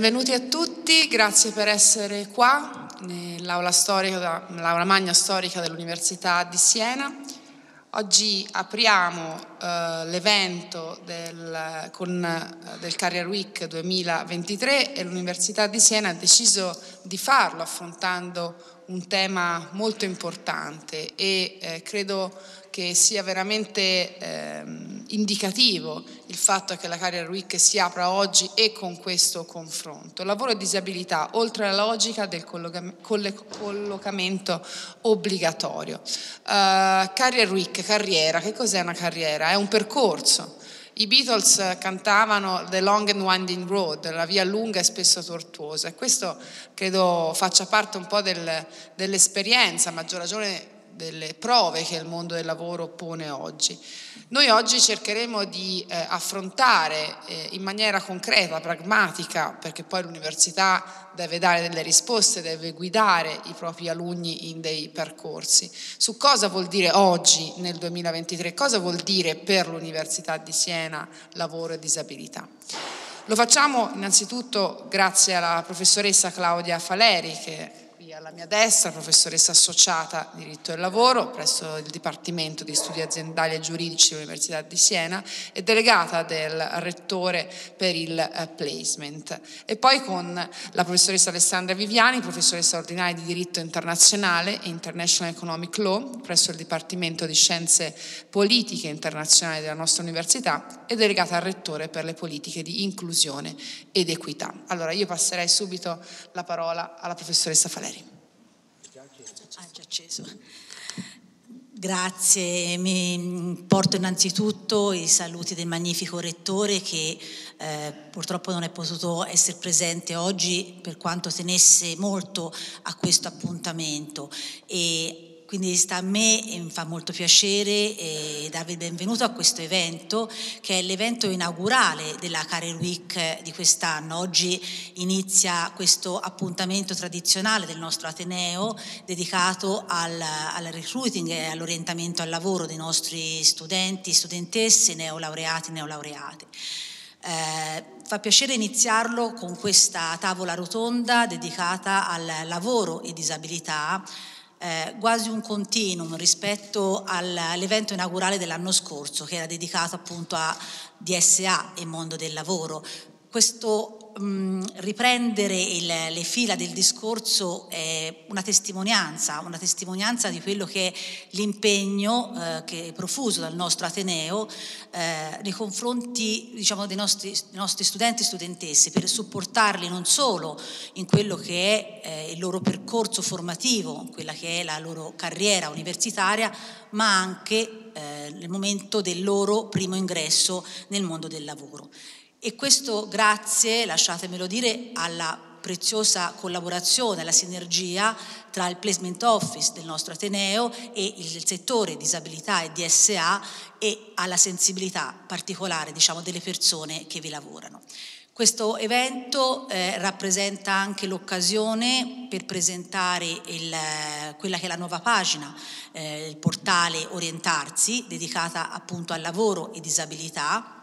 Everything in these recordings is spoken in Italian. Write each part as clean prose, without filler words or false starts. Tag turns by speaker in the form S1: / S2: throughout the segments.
S1: Benvenuti a tutti, grazie per essere qua nell'aula magna storica dell'Università di Siena. Oggi apriamo l'evento del Career Week 2023 e l'Università di Siena ha deciso di farlo affrontando un tema molto importante e credo che sia veramente indicativo il fatto che la Career Week si apra oggi e con questo confronto. Lavoro e disabilità, oltre alla logica del collocamento obbligatorio. Career Week, carriera, che cos'è una carriera? È un percorso. I Beatles cantavano The Long and Winding Road, la via lunga e spesso tortuosa, e questo credo faccia parte un po' dell'esperienza, a maggior ragione delle prove che il mondo del lavoro pone oggi. Noi oggi cercheremo di affrontare in maniera concreta, pragmatica, perché poi l'università deve dare delle risposte, deve guidare i propri alunni in dei percorsi, su cosa vuol dire oggi nel 2023, cosa vuol dire per l'Università di Siena lavoro e disabilità. Lo facciamo innanzitutto grazie alla professoressa Claudia Faleri, che alla mia destra, professoressa associata di diritto del lavoro presso il Dipartimento di Studi Aziendali e Giuridici dell'Università di Siena e delegata del rettore per il placement. E poi con la professoressa Alessandra Viviani, professoressa ordinaria di diritto internazionale e International Economic Law presso il Dipartimento di Scienze Politiche Internazionali della nostra università e delegata al rettore per le politiche di inclusione ed equità. Allora io passerei subito la parola alla professoressa Faleri.
S2: Già acceso. Grazie, mi porto innanzitutto i saluti del magnifico rettore che purtroppo non è potuto essere presente oggi per quanto tenesse molto a questo appuntamento e quindi sta a me e mi fa molto piacere darvi il benvenuto a questo evento che è l'evento inaugurale della Career Week di quest'anno. Oggi inizia questo appuntamento tradizionale del nostro Ateneo dedicato al recruiting e all'orientamento al lavoro dei nostri studenti, studentesse, neolaureati e neolaureate. Fa piacere iniziarlo con questa tavola rotonda dedicata al lavoro e disabilità, quasi un continuum rispetto all'evento inaugurale dell'anno scorso che era dedicato appunto a DSA e mondo del lavoro. Questo riprendere le fila del discorso è una testimonianza di quello che è l'impegno che è profuso dal nostro Ateneo nei confronti, diciamo, dei nostri studenti e studentesse, per supportarli non solo in quello che è il loro percorso formativo, quella che è la loro carriera universitaria, ma anche nel momento del loro primo ingresso nel mondo del lavoro. E questo grazie, lasciatemelo dire, alla preziosa collaborazione, alla sinergia tra il Placement Office del nostro Ateneo e il settore disabilità e DSA e alla sensibilità particolare, diciamo, delle persone che vi lavorano. Questo evento rappresenta anche l'occasione per presentare quella che è la nuova pagina, il portale Orientarsi, dedicata appunto al lavoro e disabilità,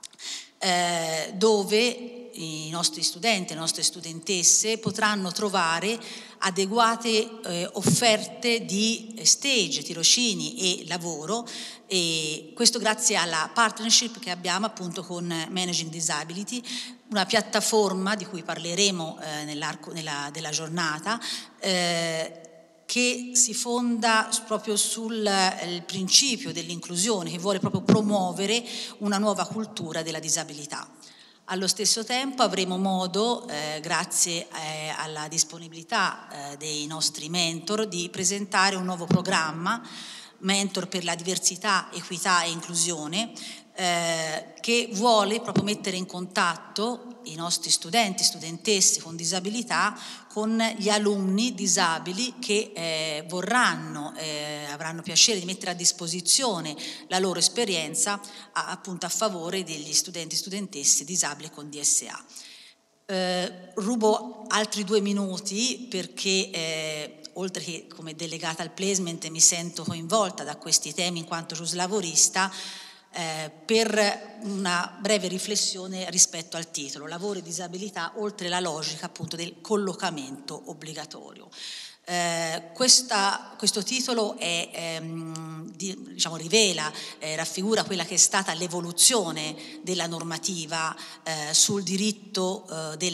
S2: dove i nostri studenti e le nostre studentesse potranno trovare adeguate offerte di stage, tirocini e lavoro, e questo grazie alla partnership che abbiamo appunto con Managing Disability, una piattaforma di cui parleremo nell'arco della giornata, che si fonda proprio sul principio dell'inclusione, che vuole proprio promuovere una nuova cultura della disabilità. Allo stesso tempo avremo modo, grazie alla disponibilità dei nostri mentor, di presentare un nuovo programma, Mentor per la diversità, equità e inclusione, che vuole proprio mettere in contatto i nostri studenti e studentesse con disabilità con gli alunni disabili che avranno piacere di mettere a disposizione la loro esperienza appunto a favore degli studenti e studentesse disabili con DSA. Rubo altri 2 minuti perché oltre che come delegata al placement mi sento coinvolta da questi temi in quanto giuslavorista, per una breve riflessione rispetto al titolo, lavoro e disabilità oltre la logica appunto del collocamento obbligatorio. Questo titolo rivela, raffigura quella che è stata l'evoluzione della normativa sul diritto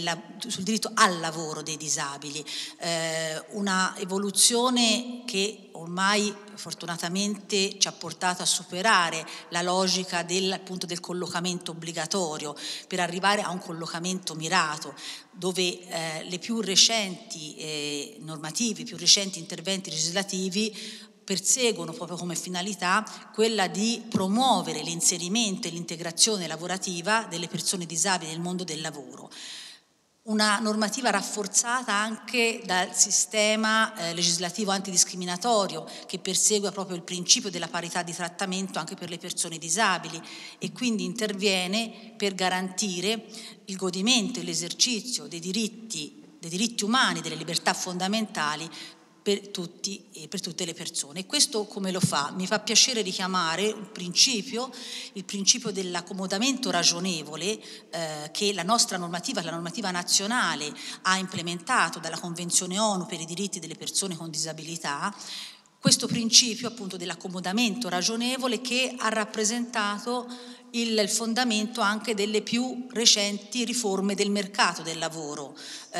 S2: al lavoro dei disabili, una evoluzione che ormai fortunatamente ci ha portato a superare la logica del collocamento obbligatorio per arrivare a un collocamento mirato, dove le più recenti normative, i più recenti interventi legislativi perseguono proprio come finalità quella di promuovere l'inserimento e l'integrazione lavorativa delle persone disabili nel mondo del lavoro. Una normativa rafforzata anche dal sistema legislativo antidiscriminatorio, che persegue proprio il principio della parità di trattamento anche per le persone disabili e quindi interviene per garantire il godimento e l'esercizio dei diritti umani, delle libertà fondamentali per tutti e per tutte le persone. E questo come lo fa? Mi fa piacere richiamare il principio dell'accomodamento ragionevole che la nostra normativa, la normativa nazionale, ha implementato dalla Convenzione ONU per i diritti delle persone con disabilità. Questo principio appunto dell'accomodamento ragionevole che ha rappresentato il fondamento anche delle più recenti riforme del mercato del lavoro,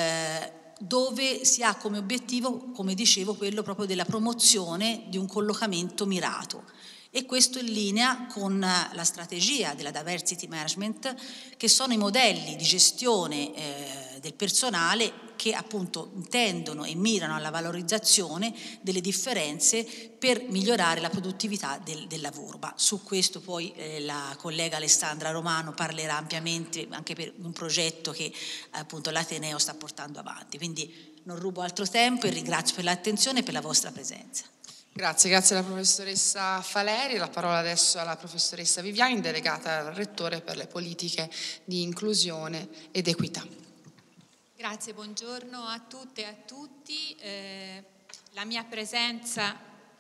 S2: dove si ha come obiettivo, come dicevo, quello proprio della promozione di un collocamento mirato. E questo in linea con la strategia della diversity management, che sono i modelli di gestione del personale che appunto intendono e mirano alla valorizzazione delle differenze per migliorare la produttività del lavoro. Ma su questo poi la collega Alessandra Romano parlerà ampiamente, anche per un progetto che appunto l'Ateneo sta portando avanti. Quindi non rubo altro tempo e ringrazio per l'attenzione e per la vostra presenza.
S1: Grazie alla professoressa Faleri. La parola adesso alla professoressa Viviani, delegata al Rettore per le politiche di inclusione ed equità.
S3: Grazie, buongiorno a tutte e a tutti. La mia presenza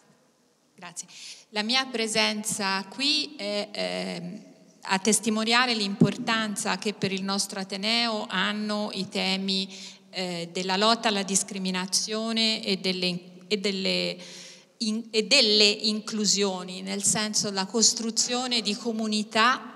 S3: qui è a testimoniare l'importanza che per il nostro Ateneo hanno i temi della lotta alla discriminazione e delle inclusioni, nel senso la costruzione di comunità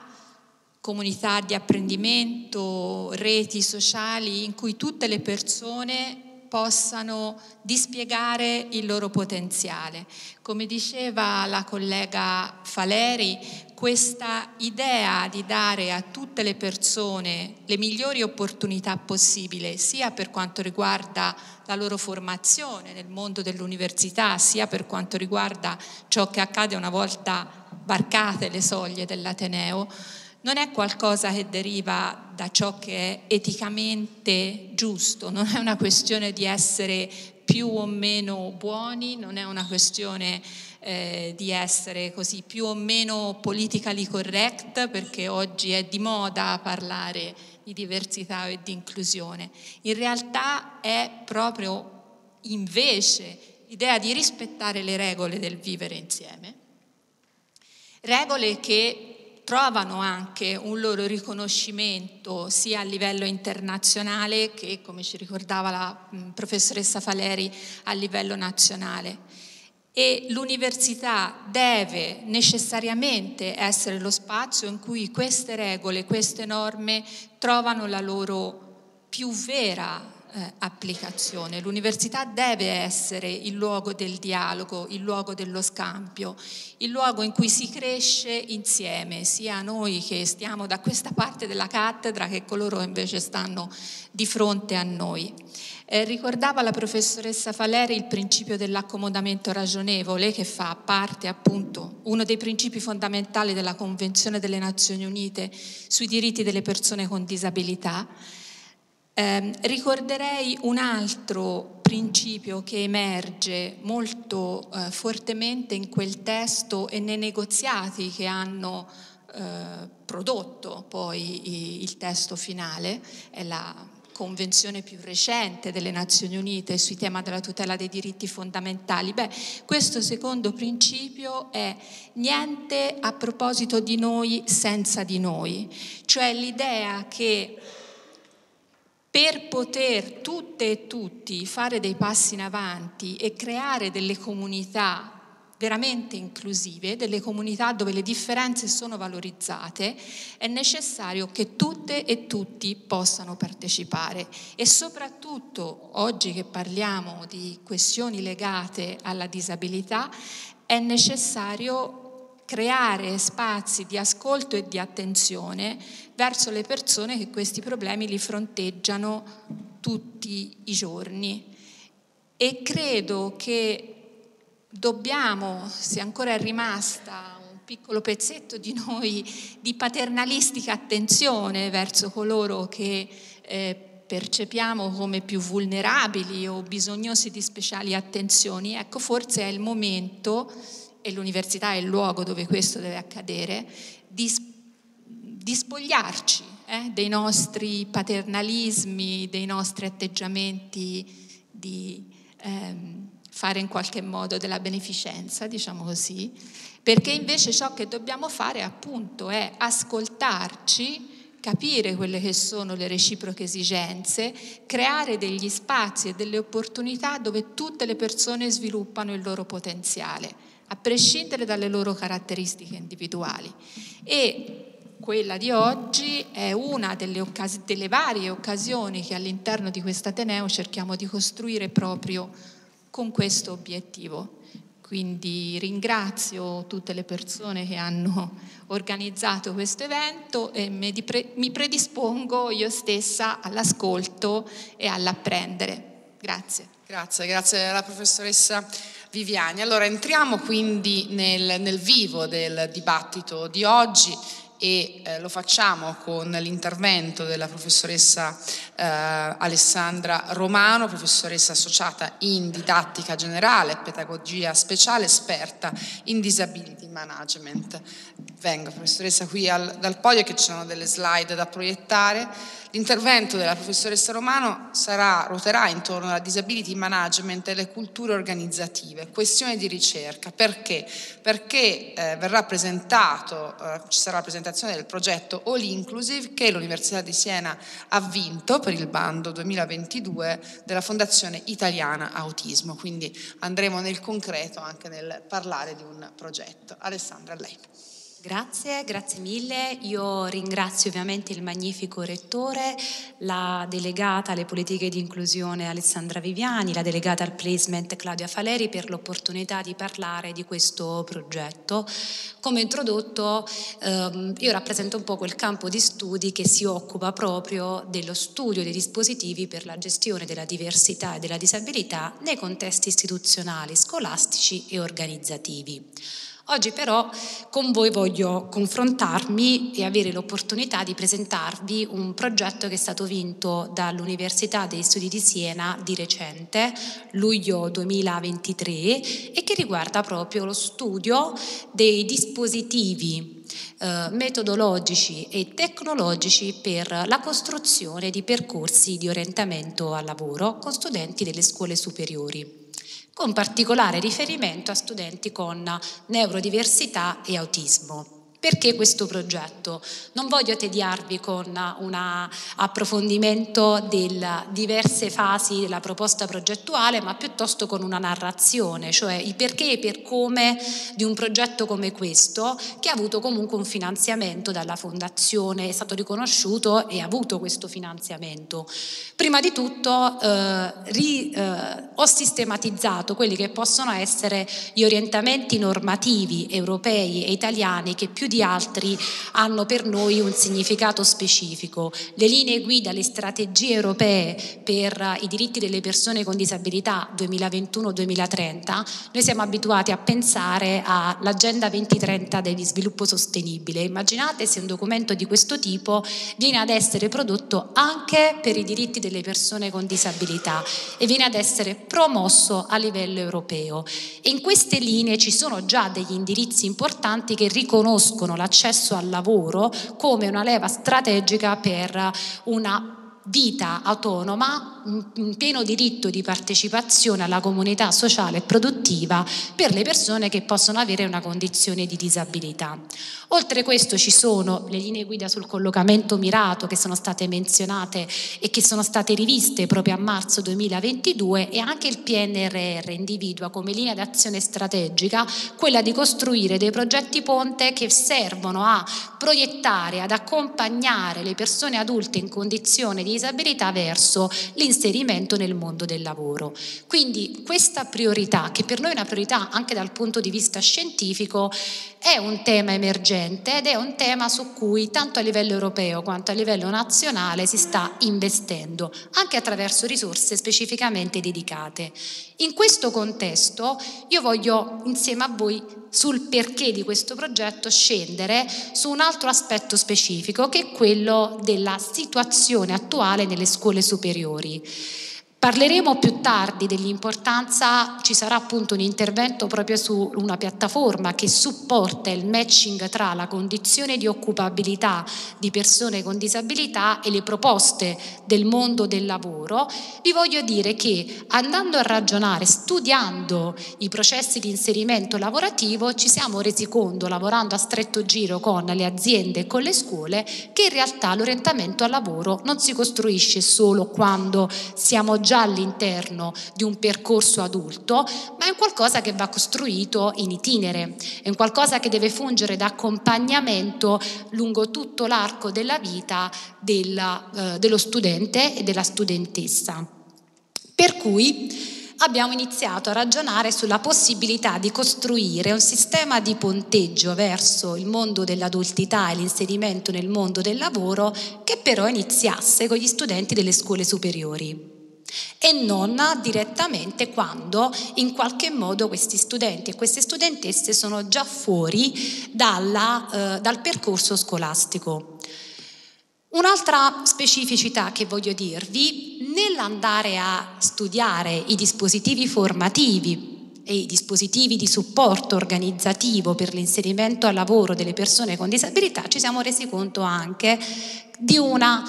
S3: di apprendimento, reti sociali in cui tutte le persone possano dispiegare il loro potenziale. Come diceva la collega Faleri, questa idea di dare a tutte le persone le migliori opportunità possibili, sia per quanto riguarda la loro formazione nel mondo dell'università, sia per quanto riguarda ciò che accade una volta varcate le soglie dell'Ateneo, non è qualcosa che deriva da ciò che è eticamente giusto, non è una questione di essere più o meno buoni, non è una questione di essere così più o meno politically correct, perché oggi è di moda parlare di diversità e di inclusione. In realtà è proprio invece l'idea di rispettare le regole del vivere insieme, regole che trovano anche un loro riconoscimento sia a livello internazionale che, come ci ricordava la professoressa Faleri, a livello nazionale. E l'università deve necessariamente essere lo spazio in cui queste regole, queste norme trovano la loro più vera applicazione. L'università deve essere il luogo del dialogo, il luogo dello scambio, il luogo in cui si cresce insieme, sia noi che stiamo da questa parte della cattedra che coloro che invece stanno di fronte a noi. Ricordava la professoressa Faleri il principio dell'accomodamento ragionevole, che fa parte appunto uno dei principi fondamentali della Convenzione delle Nazioni Unite sui diritti delle persone con disabilità. Ricorderei un altro principio che emerge molto fortemente in quel testo e nei negoziati che hanno prodotto poi il testo finale, è convenzione più recente delle Nazioni Unite sui temi della tutela dei diritti fondamentali. Questo secondo principio è niente a proposito di noi senza di noi, cioè l'idea che per poter tutte e tutti fare dei passi in avanti e creare delle comunità veramente inclusive, delle comunità dove le differenze sono valorizzate, è necessario che tutte e tutti possano partecipare. E soprattutto oggi che parliamo di questioni legate alla disabilità, è necessario creare spazi di ascolto e di attenzione verso le persone che questi problemi li fronteggiano tutti i giorni. E credo che dobbiamo, se ancora è rimasta un piccolo pezzetto di noi di paternalistica attenzione verso coloro che percepiamo come più vulnerabili o bisognosi di speciali attenzioni, ecco, forse è il momento, e l'università è il luogo dove questo deve accadere, di spogliarci dei nostri paternalismi, dei nostri atteggiamenti di fare in qualche modo della beneficenza, diciamo così, perché invece ciò che dobbiamo fare appunto è ascoltarci, capire quelle che sono le reciproche esigenze, creare degli spazi e delle opportunità dove tutte le persone sviluppano il loro potenziale, a prescindere dalle loro caratteristiche individuali. E quella di oggi è una delle varie occasioni che all'interno di questo Ateneo cerchiamo di costruire proprio con questo obiettivo. Quindi ringrazio tutte le persone che hanno organizzato questo evento e mi predispongo io stessa all'ascolto e all'apprendere. Grazie.
S1: Grazie alla professoressa Viviani. Allora entriamo quindi nel vivo del dibattito di oggi e lo facciamo con l'intervento della professoressa Alessandra Romano, professoressa associata in didattica generale, pedagogia speciale, esperta in disability management. Venga professoressa qui dal podio che ci sono delle slide da proiettare. L'intervento della professoressa Romano ruoterà intorno alla disability management e le culture organizzative, questione di ricerca. Perché? Perché verrà presentato, ci sarà la presentazione del progetto All Inclusive che l'Università di Siena ha vinto per il bando 2022 della Fondazione Italiana Autismo. Quindi andremo nel concreto anche nel parlare di un progetto. Alessandra, a lei.
S4: Grazie mille. Io ringrazio ovviamente il magnifico rettore, la delegata alle politiche di inclusione Alessandra Viviani, la delegata al placement Claudia Faleri per l'opportunità di parlare di questo progetto. Come introdotto, io rappresento un po' quel campo di studi che si occupa proprio dello studio dei dispositivi per la gestione della diversità e della disabilità nei contesti istituzionali, scolastici e organizzativi. Oggi però con voi voglio confrontarmi e avere l'opportunità di presentarvi un progetto che è stato vinto dall'Università degli Studi di Siena di recente, luglio 2023, e che riguarda proprio lo studio dei dispositivi metodologici e tecnologici per la costruzione di percorsi di orientamento al lavoro con studenti delle scuole superiori, con particolare riferimento a studenti con neurodiversità e autismo. Perché questo progetto? Non voglio tediarvi con un approfondimento delle diverse fasi della proposta progettuale, ma piuttosto con una narrazione, cioè i perché e per come di un progetto come questo, che ha avuto comunque un finanziamento dalla Fondazione, è stato riconosciuto e ha avuto questo finanziamento. Prima di tutto ho sistematizzato quelli che possono essere gli orientamenti normativi europei e italiani che più di altri hanno per noi un significato specifico. Le linee guida, le strategie europee per i diritti delle persone con disabilità 2021-2030, noi siamo abituati a pensare all'Agenda 2030 degli sviluppo sostenibile. Immaginate se un documento di questo tipo viene ad essere prodotto anche per i diritti delle persone con disabilità e viene ad essere promosso a livello europeo. E in queste linee ci sono già degli indirizzi importanti che riconoscono l'accesso al lavoro come una leva strategica per una vita autonoma, un pieno diritto di partecipazione alla comunità sociale e produttiva per le persone che possono avere una condizione di disabilità. Oltre a questo ci sono le linee guida sul collocamento mirato che sono state menzionate e che sono state riviste proprio a marzo 2022, e anche il PNRR individua come linea d'azione strategica quella di costruire dei progetti ponte che servono a proiettare, ad accompagnare le persone adulte in condizione di disabilità verso l'inserimento nel mondo del lavoro. Quindi questa priorità, che per noi è una priorità anche dal punto di vista scientifico, è un tema emergente ed è un tema su cui tanto a livello europeo quanto a livello nazionale si sta investendo, anche attraverso risorse specificamente dedicate. In questo contesto io voglio insieme a voi, sul perché di questo progetto, scendere su un altro aspetto specifico, che è quello della situazione attuale nelle scuole superiori. Parleremo più tardi dell'importanza, ci sarà appunto un intervento proprio su una piattaforma che supporta il matching tra la condizione di occupabilità di persone con disabilità e le proposte del mondo del lavoro. Vi voglio dire che andando a ragionare, studiando i processi di inserimento lavorativo, ci siamo resi conto, lavorando a stretto giro con le aziende e con le scuole, che in realtà l'orientamento al lavoro non si costruisce solo quando siamo già all'interno di un percorso adulto, ma è un qualcosa che va costruito in itinere, è un qualcosa che deve fungere da accompagnamento lungo tutto l'arco della vita dello studente e della studentessa. Per cui abbiamo iniziato a ragionare sulla possibilità di costruire un sistema di ponteggio verso il mondo dell'adultità e l'inserimento nel mondo del lavoro, che però iniziasse con gli studenti delle scuole superiori e non direttamente quando in qualche modo questi studenti e queste studentesse sono già fuori dal percorso scolastico. Un'altra specificità che voglio dirvi: nell'andare a studiare i dispositivi formativi e i dispositivi di supporto organizzativo per l'inserimento al lavoro delle persone con disabilità, ci siamo resi conto anche di una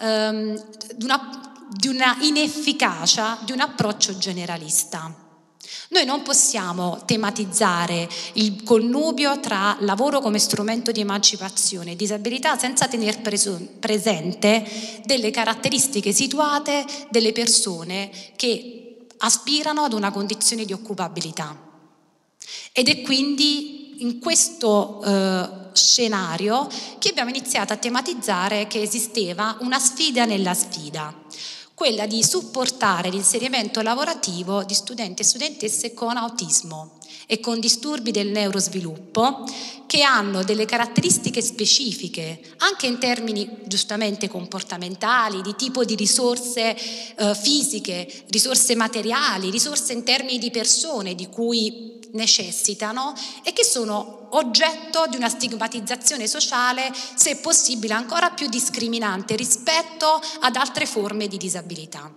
S4: inefficacia di un approccio generalista. Noi non possiamo tematizzare il connubio tra lavoro come strumento di emancipazione e disabilità senza tener presente delle caratteristiche situate delle persone che aspirano ad una condizione di occupabilità. Ed è quindi in questo scenario che abbiamo iniziato a tematizzare che esisteva una sfida nella sfida, quella di supportare l'inserimento lavorativo di studenti e studentesse con autismo e con disturbi del neurosviluppo, che hanno delle caratteristiche specifiche anche in termini giustamente comportamentali, di tipo di risorse fisiche, risorse materiali, risorse in termini di persone di cui necessitano, e che sono oggetto di una stigmatizzazione sociale, se possibile ancora più discriminante rispetto ad altre forme di disabilità.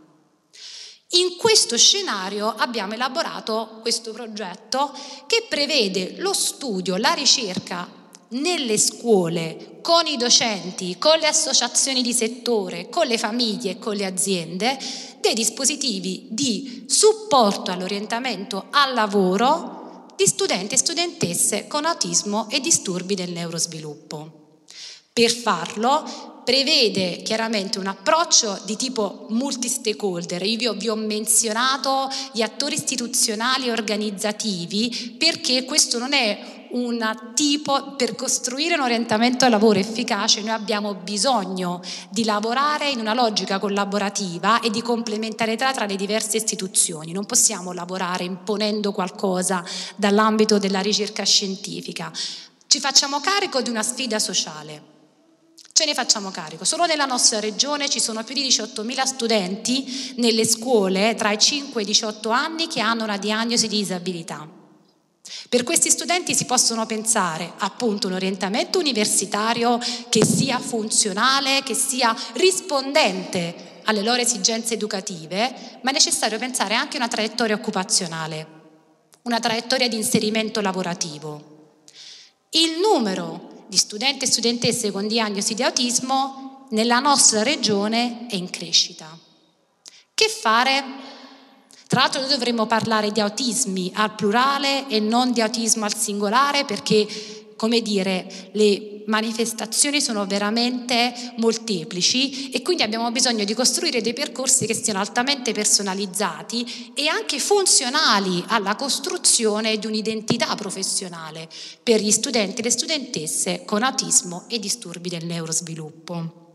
S4: In questo scenario abbiamo elaborato questo progetto che prevede lo studio, la ricerca nelle scuole, con i docenti, con le associazioni di settore, con le famiglie e con le aziende, dei dispositivi di supporto all'orientamento al lavoro di studenti e studentesse con autismo e disturbi del neurosviluppo. Per farlo prevede chiaramente un approccio di tipo multi-stakeholder. Io vi ho menzionato gli attori istituzionali e organizzativi perché questo non è un tipo, per costruire un orientamento al lavoro efficace noi abbiamo bisogno di lavorare in una logica collaborativa e di complementarietà tra le diverse istituzioni. Non possiamo lavorare imponendo qualcosa dall'ambito della ricerca scientifica. Ci facciamo carico di una sfida sociale. Ce ne facciamo carico. Solo nella nostra regione ci sono più di 18.000 studenti nelle scuole tra i 5 e i 18 anni che hanno una diagnosi di disabilità. Per questi studenti si possono pensare appunto un orientamento universitario che sia funzionale, che sia rispondente alle loro esigenze educative, ma è necessario pensare anche a una traiettoria occupazionale, una traiettoria di inserimento lavorativo. Il numero di studenti e studentesse con diagnosi di autismo nella nostra regione è in crescita. Che fare? Tra l'altro noi dovremmo parlare di autismi al plurale e non di autismo al singolare, perché, come dire, le manifestazioni sono veramente molteplici e quindi abbiamo bisogno di costruire dei percorsi che siano altamente personalizzati e anche funzionali alla costruzione di un'identità professionale per gli studenti e le studentesse con autismo e disturbi del neurosviluppo.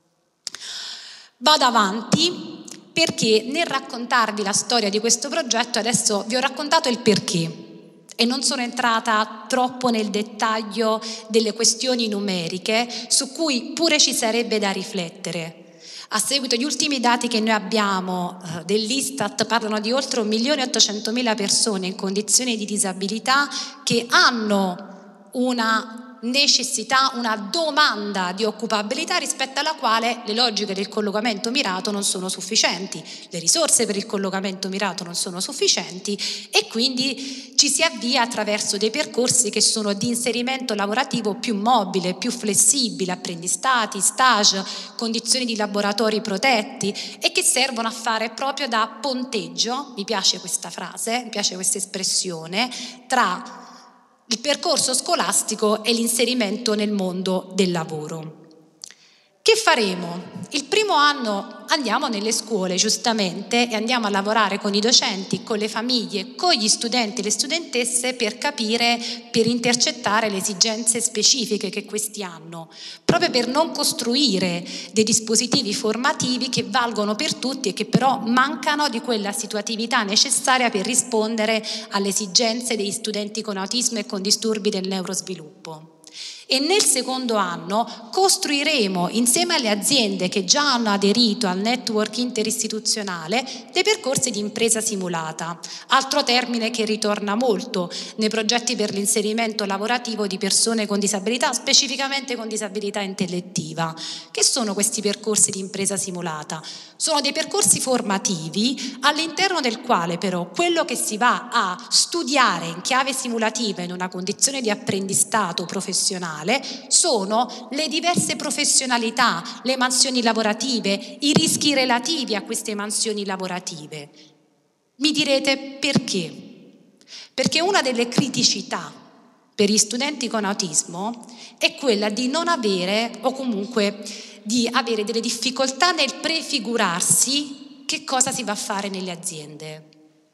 S4: Vado avanti perché nel raccontarvi la storia di questo progetto adesso vi ho raccontato il perché e non sono entrata troppo nel dettaglio delle questioni numeriche su cui pure ci sarebbe da riflettere. A seguito degli ultimi dati che noi abbiamo dell'Istat parlano di oltre 1.800.000 persone in condizioni di disabilità che hanno una necessità, una domanda di occupabilità rispetto alla quale le logiche del collocamento mirato non sono sufficienti, le risorse per il collocamento mirato non sono sufficienti e quindi ci si avvia attraverso dei percorsi che sono di inserimento lavorativo più mobile, più flessibile, apprendistati, stage, condizioni di laboratori protetti e che servono a fare proprio da ponteggio, mi piace questa frase, mi piace questa espressione, tra il percorso scolastico e l'inserimento nel mondo del lavoro. Che faremo? Il primo anno andiamo nelle scuole, giustamente, e andiamo a lavorare con i docenti, con le famiglie, con gli studenti e le studentesse per capire, per intercettare le esigenze specifiche che questi hanno, proprio per non costruire dei dispositivi formativi che valgono per tutti e che però mancano di quella situatività necessaria per rispondere alle esigenze degli studenti con autismo e con disturbi del neurosviluppo. E nel secondo anno costruiremo insieme alle aziende che già hanno aderito al network interistituzionale dei percorsi di impresa simulata, altro termine che ritorna molto nei progetti per l'inserimento lavorativo di persone con disabilità, specificamente con disabilità intellettiva. Che sono questi percorsi di impresa simulata? Sono dei percorsi formativi all'interno del quale però quello che si va a studiare in chiave simulativa in una condizione di apprendistato professionale sono le diverse professionalità, le mansioni lavorative, i rischi relativi a queste mansioni lavorative. Mi direte perché? Perché una delle criticità per gli studenti con autismo è quella di non avere o comunque di avere delle difficoltà nel prefigurarsi che cosa si va a fare nelle aziende.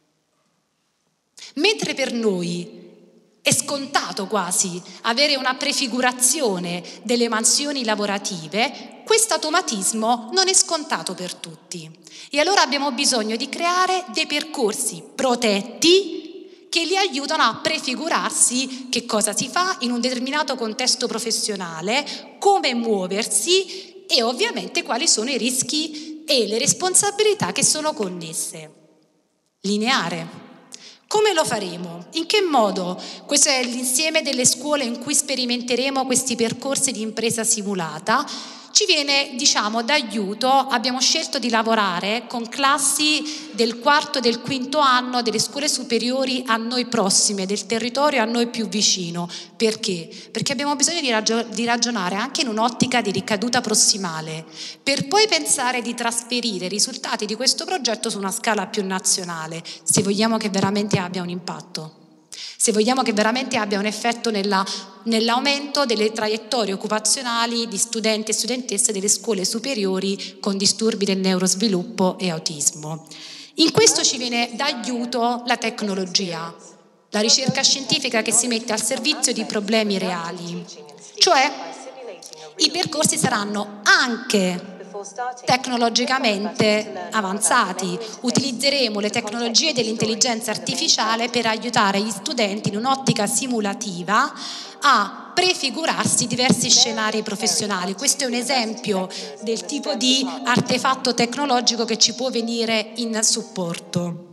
S4: Mentre per noi è scontato quasi avere una prefigurazione delle mansioni lavorative, questo automatismo non è scontato per tutti. E allora abbiamo bisogno di creare dei percorsi protetti che li aiutano a prefigurarsi che cosa si fa in un determinato contesto professionale, come muoversi e ovviamente quali sono i rischi e le responsabilità che sono connesse. Lineare. Come lo faremo? In che modo? Questo è l'insieme delle scuole in cui sperimenteremo questi percorsi di impresa simulata. Ci viene, d'aiuto, abbiamo scelto di lavorare con classi del quarto e del quinto anno delle scuole superiori a noi prossime, del territorio a noi più vicino. Perché? Perché abbiamo bisogno di ragionare anche in un'ottica di ricaduta prossimale, per poi pensare di trasferire i risultati di questo progetto su una scala più nazionale, se vogliamo che veramente abbia un impatto. Se vogliamo che veramente abbia un effetto nell'aumento delle traiettorie occupazionali di studenti e studentesse delle scuole superiori con disturbi del neurosviluppo e autismo. In questo ci viene d'aiuto la tecnologia, la ricerca scientifica che si mette al servizio di problemi reali, cioè i percorsi saranno anche tecnologicamente avanzati. Utilizzeremo le tecnologie dell'intelligenza artificiale per aiutare gli studenti in un'ottica simulativa a prefigurarsi diversi scenari professionali. Questo è un esempio del tipo di artefatto tecnologico che ci può venire in supporto.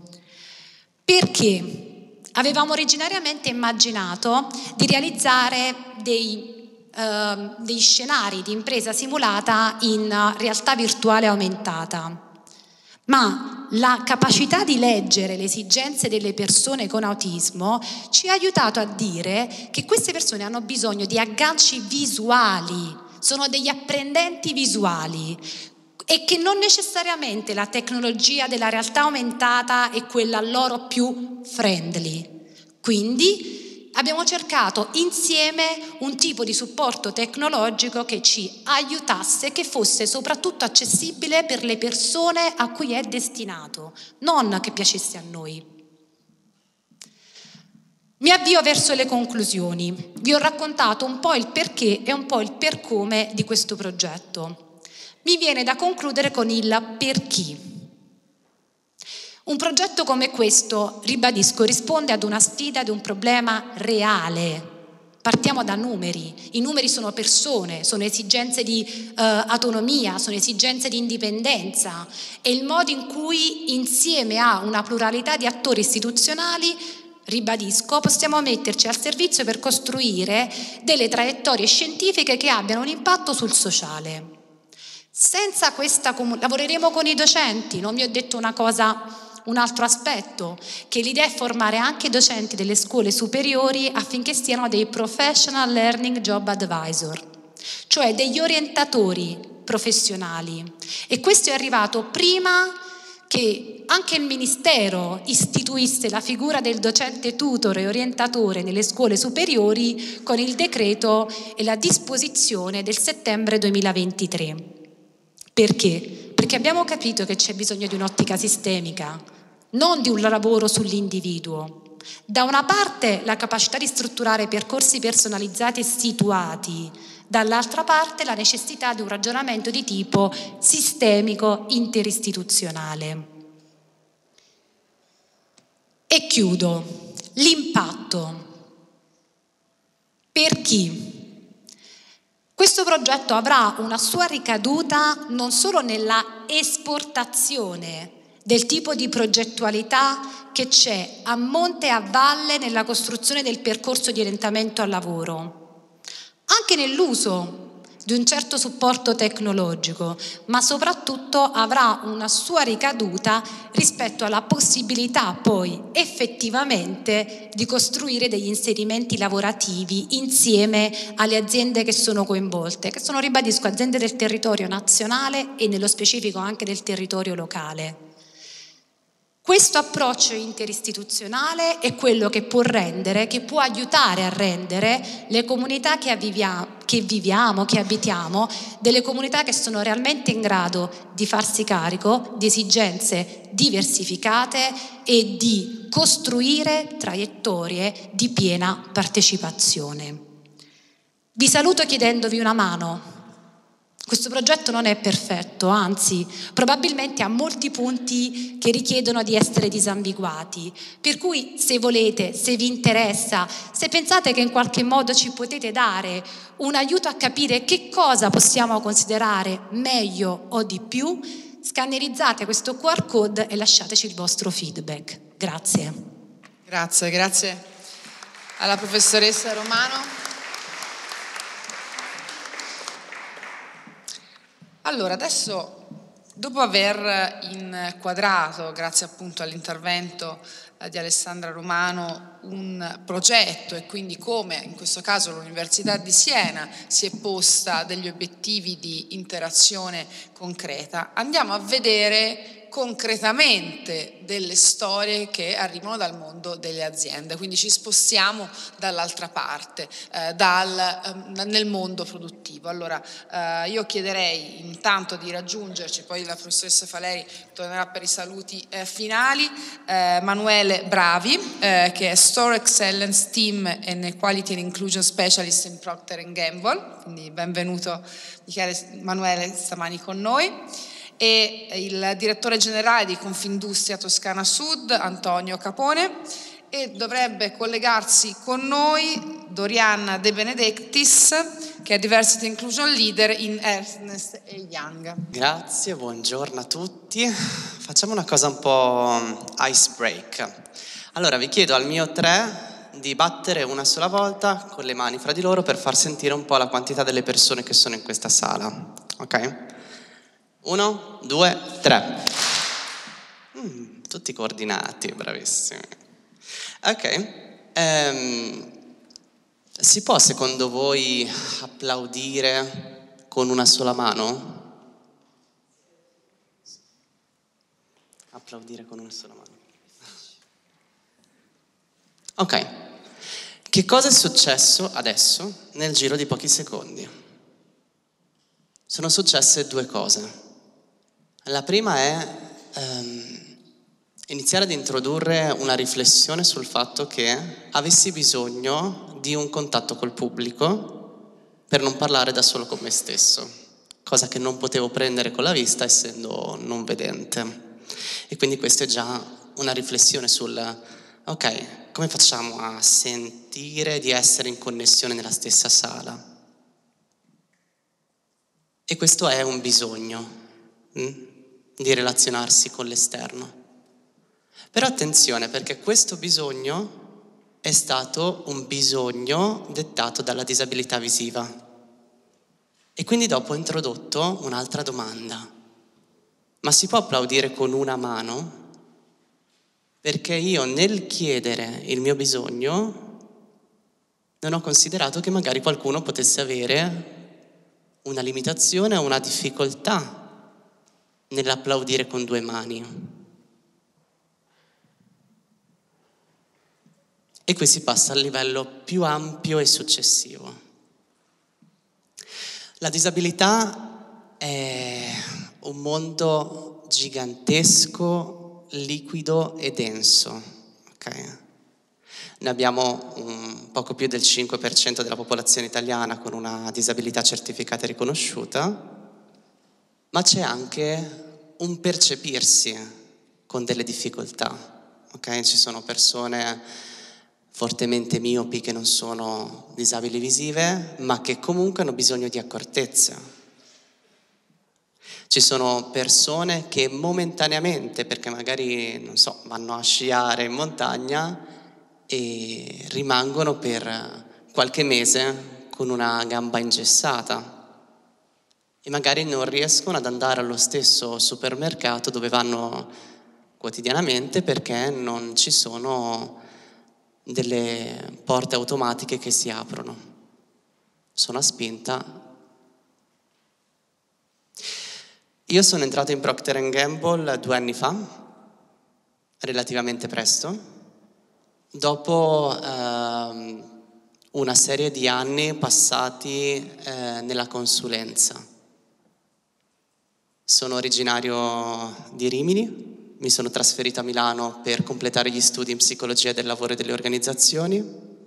S4: Perché? Avevamo originariamente immaginato di realizzare dei scenari di impresa simulata in realtà virtuale aumentata, ma la capacità di leggere le esigenze delle persone con autismo ci ha aiutato a dire che queste persone hanno bisogno di agganci visuali sono degli apprendenti visuali e che non necessariamente la tecnologia della realtà aumentata è quella loro più friendly. Quindi abbiamo cercato insieme un tipo di supporto tecnologico che ci aiutasse, che fosse soprattutto accessibile per le persone a cui è destinato, non che piacesse a noi. Mi avvio verso le conclusioni. Vi ho raccontato un po' il perché e un po' il per come di questo progetto. Mi viene da concludere con il per chi. Un progetto come questo, ribadisco, risponde ad una sfida, ad un problema reale. Partiamo da numeri. I numeri sono persone, sono esigenze di autonomia, sono esigenze di indipendenza. E il modo in cui, insieme a una pluralità di attori istituzionali, ribadisco, possiamo metterci al servizio per costruire delle traiettorie scientifiche che abbiano un impatto sul sociale. Senza questa lavoreremo con i docenti, non vi ho detto un altro aspetto, che l'idea è formare anche i docenti delle scuole superiori affinché siano dei professional learning job advisor, cioè degli orientatori professionali. E questo è arrivato prima che anche il Ministero istituisse la figura del docente tutore e orientatore nelle scuole superiori con il decreto e la disposizione del settembre 2023. Perché? Perché abbiamo capito che c'è bisogno di un'ottica sistemica, non di un lavoro sull'individuo. Da una parte la capacità di strutturare percorsi personalizzati e situati, dall'altra parte la necessità di un ragionamento di tipo sistemico interistituzionale. E chiudo. L'impatto. Per chi? Questo progetto avrà una sua ricaduta non solo nella esportazione del tipo di progettualità che c'è a monte e a valle nella costruzione del percorso di orientamento al lavoro, anche nell'uso di un certo supporto tecnologico, ma soprattutto avrà una sua ricaduta rispetto alla possibilità poi effettivamente di costruire degli inserimenti lavorativi insieme alle aziende che sono coinvolte, che sono, ribadisco, aziende del territorio nazionale e nello specifico anche del territorio locale. Questo approccio interistituzionale è quello che può aiutare a rendere le comunità che viviamo, che abitiamo, delle comunità che sono realmente in grado di farsi carico di esigenze diversificate e di costruire traiettorie di piena partecipazione. Vi saluto chiedendovi una mano. Questo progetto non è perfetto, anzi, probabilmente ha molti punti che richiedono di essere disambiguati. Per cui, se volete, se vi interessa, se pensate che in qualche modo ci potete dare un aiuto a capire che cosa possiamo considerare meglio o di più, scannerizzate questo QR code e lasciateci il vostro feedback. Grazie.
S1: Grazie alla professoressa Romano. Allora, adesso, dopo aver inquadrato, grazie appunto all'intervento di Alessandra Romano, un progetto e quindi come in questo caso l'Università di Siena si è posta degli obiettivi di interazione concreta, andiamo a vedere concretamente delle storie che arrivano dal mondo delle aziende, quindi ci spostiamo dall'altra parte, nel mondo produttivo. Allora io chiederei intanto di raggiungerci, poi la professoressa Faleri tornerà per i saluti finali, Manuele Bravi, che è Store Excellence Team and Equality and Inclusion Specialist in Procter & Gamble, quindi benvenuto Manuele stamani con noi, e il direttore generale di Confindustria Toscana Sud, Antonio Capone, e dovrebbe collegarsi con noi Doriana De Benedictis, che è Diversity Inclusion Leader in Ernst & Young.
S5: Grazie, buongiorno a tutti. Facciamo una cosa un po' ice break. Allora vi chiedo al mio 3 di battere una sola volta con le mani fra di loro per far sentire un po' la quantità delle persone che sono in questa sala. Ok? 1, 2, 3. Tutti coordinati, bravissimi. Ok. Si può secondo voi applaudire con una sola mano? Applaudire con una sola mano. Ok, che cosa è successo adesso nel giro di pochi secondi? Sono successe due cose. La prima è iniziare ad introdurre una riflessione sul fatto che avessi bisogno di un contatto col pubblico per non parlare da solo con me stesso, cosa che non potevo prendere con la vista essendo non vedente. E quindi questa è già una riflessione sul, ok, come facciamo a sentire di essere in connessione nella stessa sala? E questo è un bisogno di relazionarsi con l'esterno. Però attenzione, perché questo bisogno è stato un bisogno dettato dalla disabilità visiva. E quindi dopo ho introdotto un'altra domanda. Ma si può applaudire con una mano? Perché io nel chiedere il mio bisogno non ho considerato che magari qualcuno potesse avere una limitazione o una difficoltà nell'applaudire con due mani. E qui si passa al livello più ampio e successivo. La disabilità è un mondo gigantesco, liquido e denso. Okay? Ne abbiamo poco più del 5% della popolazione italiana con una disabilità certificata e riconosciuta, ma c'è anche un percepirsi con delle difficoltà. Okay? Ci sono persone fortemente miopi che non sono disabili visive, ma che comunque hanno bisogno di accortezza. Ci sono persone che momentaneamente, perché magari, non so, vanno a sciare in montagna e rimangono per qualche mese con una gamba ingessata e magari non riescono ad andare allo stesso supermercato dove vanno quotidianamente perché non ci sono delle porte automatiche che si aprono. Sono a spinta. Io sono entrato in Procter & Gamble 2 anni fa, relativamente presto, dopo una serie di anni passati nella consulenza. Sono originario di Rimini. Mi sono trasferito a Milano per completare gli studi in psicologia del lavoro e delle organizzazioni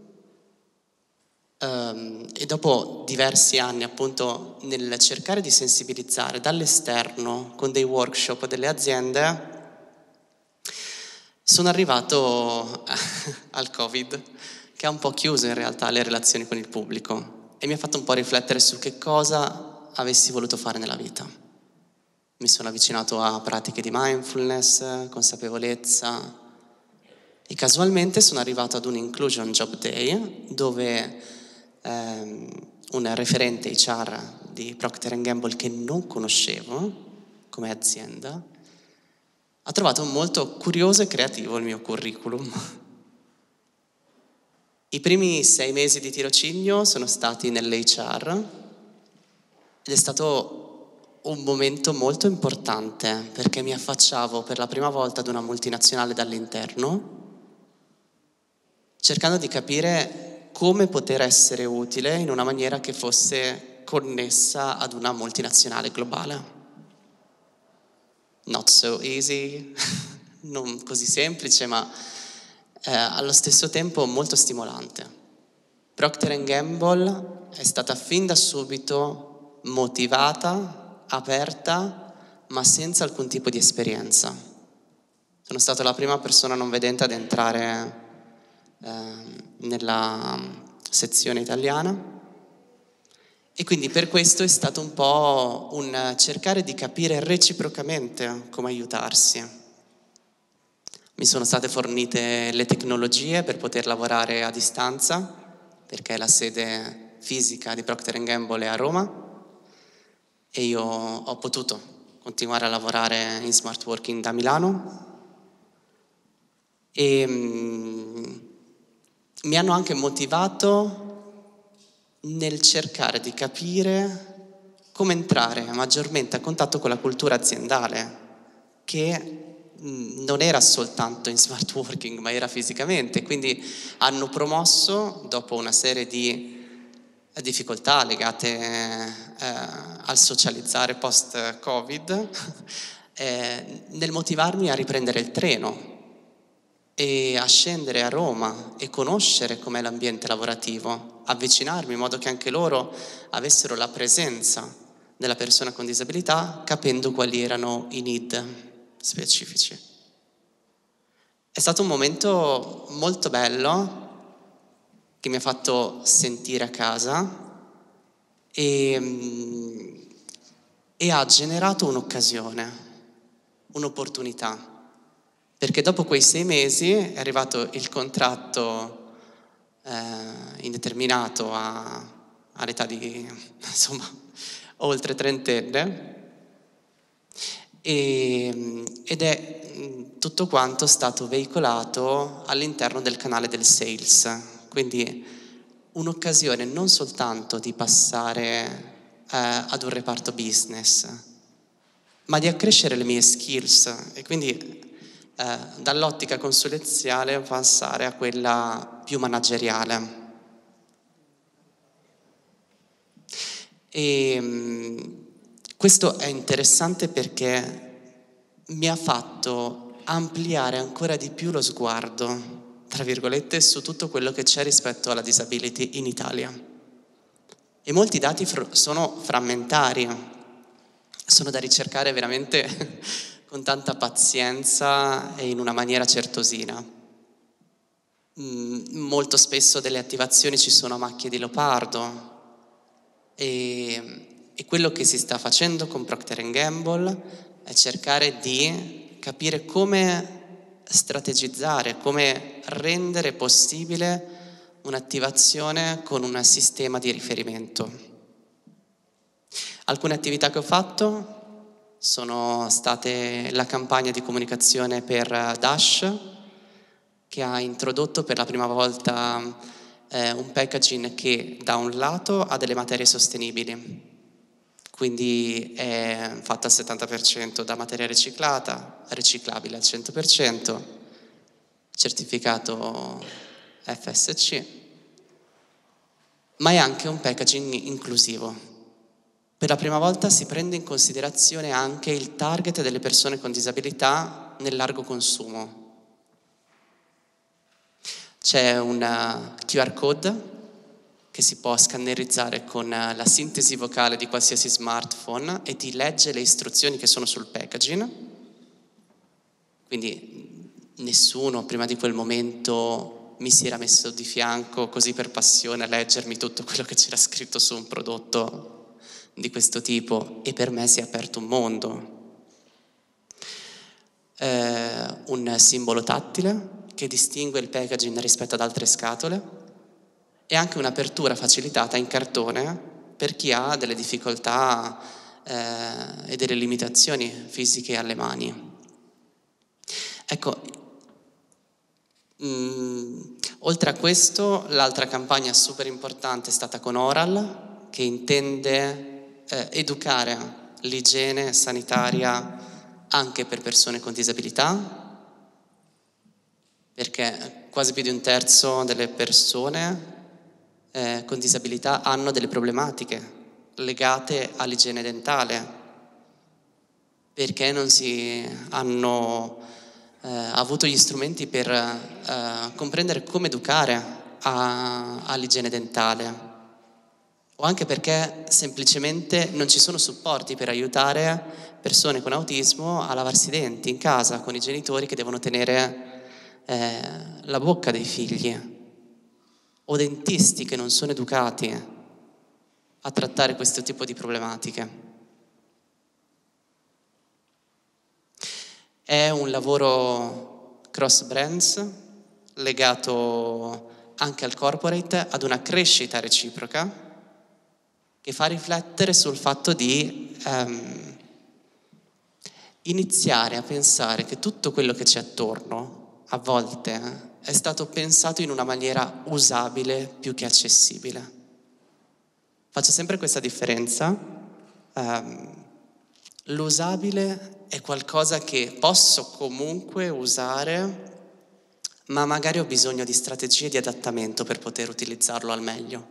S5: e dopo diversi anni appunto nel cercare di sensibilizzare dall'esterno con dei workshop delle aziende sono arrivato al Covid che ha un po' chiuso in realtà le relazioni con il pubblico e mi ha fatto un po' riflettere su che cosa avessi voluto fare nella vita. Mi sono avvicinato a pratiche di mindfulness, consapevolezza e casualmente sono arrivato ad un Inclusion Job Day dove un referente HR di Procter & Gamble che non conoscevo come azienda ha trovato molto curioso e creativo il mio curriculum. I primi 6 mesi di tirocinio sono stati nell'HR ed è stato un momento molto importante perché mi affacciavo per la prima volta ad una multinazionale dall'interno cercando di capire come poter essere utile in una maniera che fosse connessa ad una multinazionale globale. Not so easy, non così semplice, ma allo stesso tempo molto stimolante. Procter & Gamble è stata fin da subito motivata, aperta, ma senza alcun tipo di esperienza. Sono stato la prima persona non vedente ad entrare nella sezione italiana e quindi per questo è stato un po' un cercare di capire reciprocamente come aiutarsi. Mi sono state fornite le tecnologie per poter lavorare a distanza, perché la sede fisica di Procter & Gamble è a Roma, e io ho potuto continuare a lavorare in smart working da Milano e mi hanno anche motivato nel cercare di capire come entrare maggiormente a contatto con la cultura aziendale, che non era soltanto in smart working, ma era fisicamente. Quindi hanno promosso, dopo una serie di difficoltà legate al socializzare post-Covid, nel motivarmi a riprendere il treno e a scendere a Roma e conoscere com'è l'ambiente lavorativo, avvicinarmi in modo che anche loro avessero la presenza della persona con disabilità, capendo quali erano i need specifici. È stato un momento molto bello che mi ha fatto sentire a casa e ha generato un'occasione, un'opportunità, perché dopo quei 6 mesi è arrivato il contratto indeterminato all'età di, insomma, oltre trentenne, ed è tutto quanto stato veicolato all'interno del canale del sales, quindi un'occasione non soltanto di passare ad un reparto business, ma di accrescere le mie skills e quindi dall'ottica consulenziale passare a quella più manageriale. E questo è interessante perché mi ha fatto ampliare ancora di più lo sguardo, tra virgolette, su tutto quello che c'è rispetto alla disability in Italia. E molti dati sono frammentari, sono da ricercare veramente con tanta pazienza e in una maniera certosina. Molto spesso delle attivazioni ci sono macchie di leopardo e quello che si sta facendo con Procter & Gamble è cercare di capire come strategizzare, come rendere possibile un'attivazione con un sistema di riferimento. Alcune attività che ho fatto sono state la campagna di comunicazione per Dash, che ha introdotto per la prima volta un packaging che da un lato ha delle materie sostenibili, quindi è fatta al 70% da materia riciclata, riciclabile al 100%, certificato FSC, ma è anche un packaging inclusivo. Per la prima volta si prende in considerazione anche il target delle persone con disabilità nel largo consumo. C'è un QR code che si può scannerizzare con la sintesi vocale di qualsiasi smartphone e ti legge le istruzioni che sono sul packaging. Quindi nessuno prima di quel momento mi si era messo di fianco così per passione a leggermi tutto quello che c'era scritto su un prodotto di questo tipo, e per me si è aperto un mondo. Un simbolo tattile che distingue il packaging rispetto ad altre scatole e anche un'apertura facilitata in cartone per chi ha delle difficoltà e delle limitazioni fisiche alle mani. Ecco, oltre a questo, l'altra campagna super importante è stata con Oral, che intende educare l'igiene sanitaria anche per persone con disabilità, perché quasi più di un terzo delle persone con disabilità hanno delle problematiche legate all'igiene dentale, perché non si hanno avuto gli strumenti per comprendere come educare all'igiene dentale, o anche perché semplicemente non ci sono supporti per aiutare persone con autismo a lavarsi i denti in casa con i genitori che devono tenere la bocca dei figli, o dentisti che non sono educati a trattare questo tipo di problematiche. È un lavoro cross brands legato anche al corporate, ad una crescita reciproca che fa riflettere sul fatto di iniziare a pensare che tutto quello che c'è attorno a volte è stato pensato in una maniera usabile più che accessibile. Faccio sempre questa differenza. L'usabile è qualcosa che posso comunque usare, ma magari ho bisogno di strategie di adattamento per poter utilizzarlo al meglio.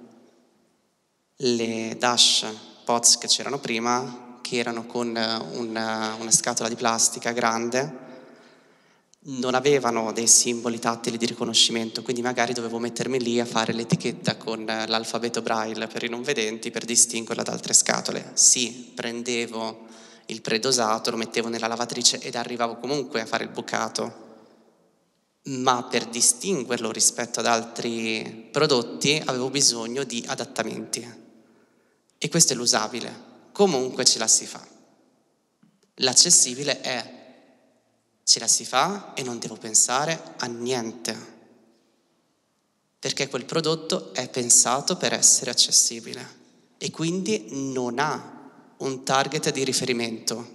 S5: Le Dash Pots che c'erano prima, che erano con una scatola di plastica grande, non avevano dei simboli tattili di riconoscimento, quindi magari dovevo mettermi lì a fare l'etichetta con l'alfabeto Braille per i non vedenti per distinguerla da altre scatole. Sì, prendevo il predosato, lo mettevo nella lavatrice ed arrivavo comunque a fare il bucato, ma per distinguerlo rispetto ad altri prodotti avevo bisogno di adattamenti. E questo è l'usabile. Comunque ce la si fa. L'accessibile è ce la si fa e non devo pensare a niente, perché quel prodotto è pensato per essere accessibile e quindi non ha un target di riferimento.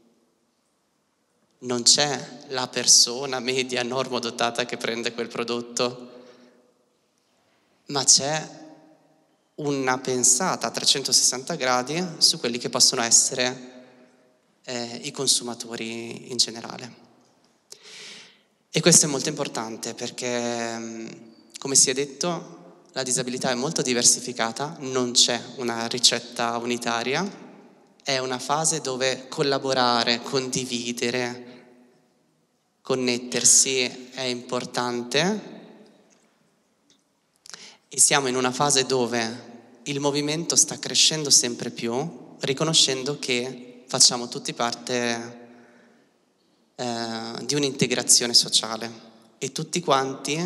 S5: Non c'è la persona media normodotata che prende quel prodotto, ma c'è una pensata a 360 gradi su quelli che possono essere i consumatori in generale. E questo è molto importante perché, come si è detto, la disabilità è molto diversificata, non c'è una ricetta unitaria, è una fase dove collaborare, condividere, connettersi è importante e siamo in una fase dove il movimento sta crescendo sempre più, riconoscendo che facciamo tutti parte di un'integrazione sociale e tutti quanti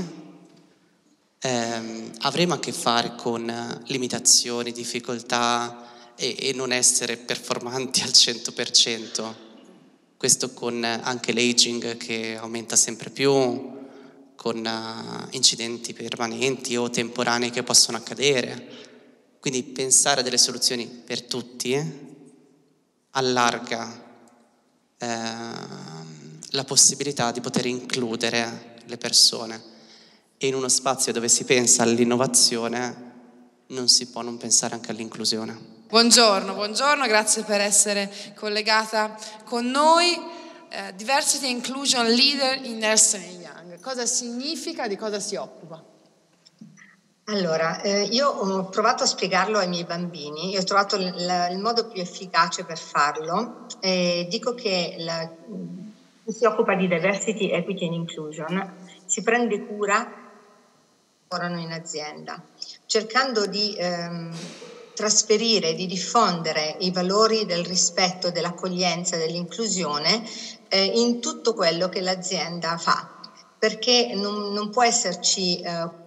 S5: avremo a che fare con limitazioni, difficoltà e non essere performanti al 100%. Questo con anche l'aging che aumenta sempre più, con incidenti permanenti o temporanei che possono accadere. Quindi pensare a delle soluzioni per tutti allarga la possibilità di poter includere le persone e in uno spazio dove si pensa all'innovazione non si può non pensare anche all'inclusione.
S1: Buongiorno, grazie per essere collegata con noi. Diversity and Inclusion Leader in Ernst & Young. Cosa significa? Di cosa si occupa?
S6: Allora, io ho provato a spiegarlo ai miei bambini e ho trovato il modo più efficace per farlo. Dico che chi si occupa di Diversity, Equity and Inclusion si prende cura lavorano in azienda, cercando di trasferire, di diffondere i valori del rispetto, dell'accoglienza, dell'inclusione in tutto quello che l'azienda fa, perché non può esserci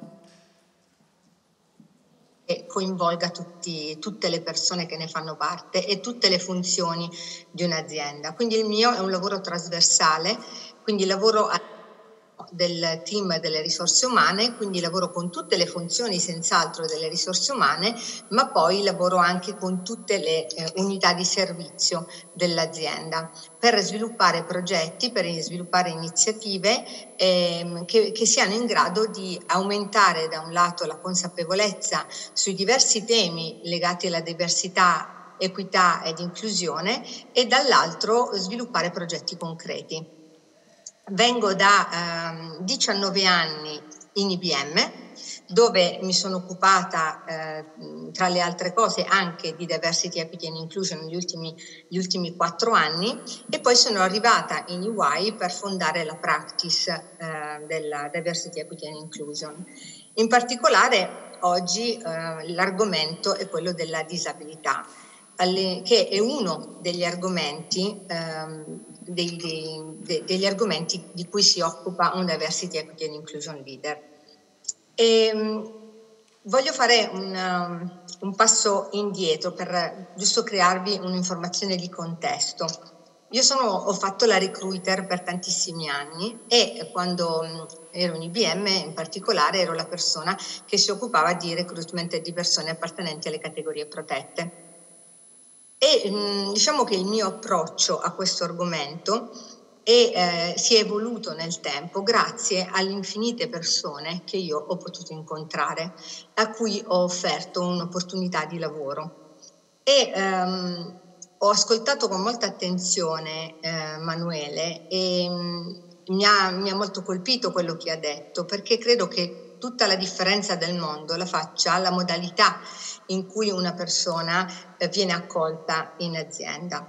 S6: che coinvolga tutte le persone che ne fanno parte e tutte le funzioni di un'azienda. Quindi il mio è un lavoro trasversale, quindi lavoro del team delle risorse umane, quindi lavoro con tutte le funzioni senz'altro delle risorse umane, ma poi lavoro anche con tutte le unità di servizio dell'azienda per sviluppare progetti, per sviluppare iniziative che siano in grado di aumentare da un lato la consapevolezza sui diversi temi legati alla diversità, equità ed inclusione e dall'altro sviluppare progetti concreti. Vengo da 19 anni in IBM, dove mi sono occupata, tra le altre cose, anche di Diversity, Equity and Inclusion gli ultimi 4 anni, e poi sono arrivata in EY per fondare la practice della Diversity, Equity and Inclusion. In particolare, oggi l'argomento è quello della disabilità, che è uno degli argomenti degli argomenti di cui si occupa un Diversity, Equity and Inclusion Leader. Voglio fare un passo indietro per giusto crearvi un'informazione di contesto. Io ho fatto la recruiter per tantissimi anni e quando ero in IBM in particolare ero la persona che si occupava di recruitment di persone appartenenti alle categorie protette. E diciamo che il mio approccio a questo argomento si è evoluto nel tempo grazie alle infinite persone che io ho potuto incontrare, a cui ho offerto un'opportunità di lavoro. E ho ascoltato con molta attenzione Manuele e mi ha molto colpito quello che ha detto, perché credo che tutta la differenza del mondo la faccia la modalità in cui una persona viene accolta in azienda.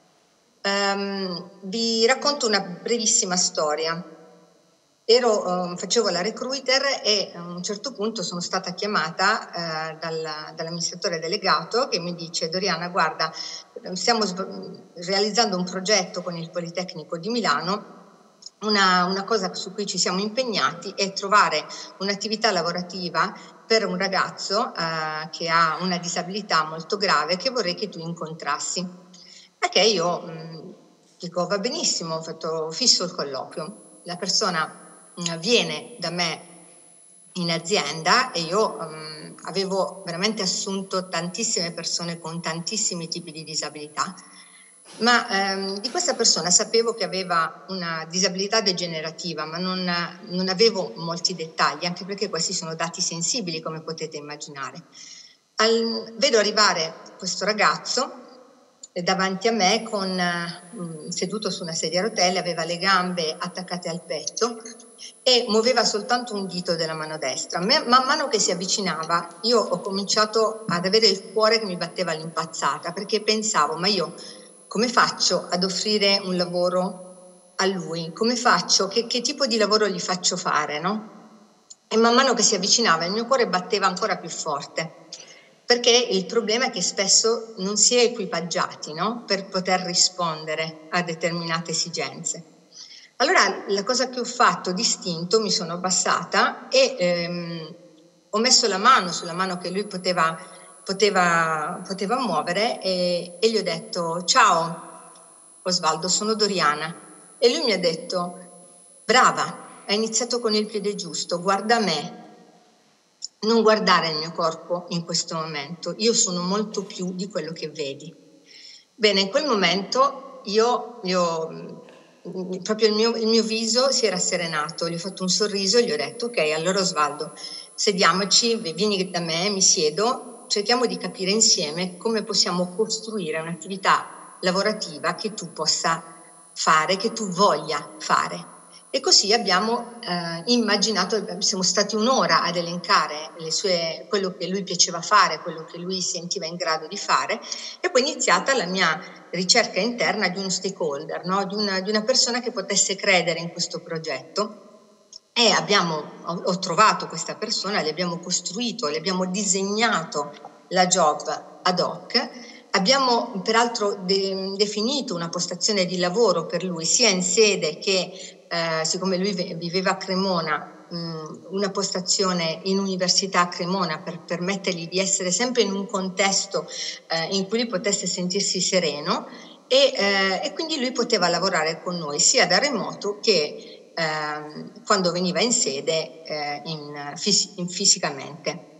S6: Vi racconto una brevissima storia. Facevo la recruiter e a un certo punto sono stata chiamata dall'amministratore delegato che mi dice: Doriana, guarda, stiamo realizzando un progetto con il Politecnico di Milano. Una cosa su cui ci siamo impegnati è trovare un'attività lavorativa per un ragazzo che ha una disabilità molto grave, che vorrei che tu incontrassi. Perché io dico va benissimo, ho fatto fisso il colloquio, la persona viene da me in azienda e io avevo veramente assunto tantissime persone con tantissimi tipi di disabilità, ma di questa persona sapevo che aveva una disabilità degenerativa, ma non avevo molti dettagli, anche perché questi sono dati sensibili, come potete immaginare. Vedo arrivare questo ragazzo davanti a me seduto su una sedia a rotelle, aveva le gambe attaccate al petto e muoveva soltanto un dito della mano destra. Man mano che si avvicinava io ho cominciato ad avere il cuore che mi batteva all'impazzata, perché pensavo: ma io come faccio ad offrire un lavoro a lui? Come faccio? Che tipo di lavoro gli faccio fare, no? E man mano che si avvicinava il mio cuore batteva ancora più forte, perché il problema è che spesso non si è equipaggiati, no? Per poter rispondere a determinate esigenze. Allora la cosa che ho fatto distinto, mi sono abbassata e ho messo la mano sulla mano che lui poteva muovere e gli ho detto: ciao Osvaldo, sono Doriana. E lui mi ha detto: brava, hai iniziato con il piede giusto, guarda me. Non guardare il mio corpo in questo momento, io sono molto più di quello che vedi. Bene, in quel momento proprio il mio viso si era serenato, gli ho fatto un sorriso e gli ho detto: ok, allora Osvaldo, sediamoci, vieni da me, mi siedo, cerchiamo di capire insieme come possiamo costruire un'attività lavorativa che tu possa fare, che tu voglia fare. E così abbiamo immaginato, siamo stati un'ora ad elencare quello che lui piaceva fare, quello che lui sentiva in grado di fare, e poi è iniziata la mia ricerca interna di uno stakeholder, no? di una persona che potesse credere in questo progetto. E ho trovato questa persona, le abbiamo costruito, le abbiamo disegnato la job ad hoc. Abbiamo peraltro definito una postazione di lavoro per lui, sia in sede che, siccome lui viveva a Cremona, una postazione in università a Cremona per permettergli di essere sempre in un contesto in cui lui potesse sentirsi sereno e quindi lui poteva lavorare con noi sia da remoto che quando veniva in sede fisicamente.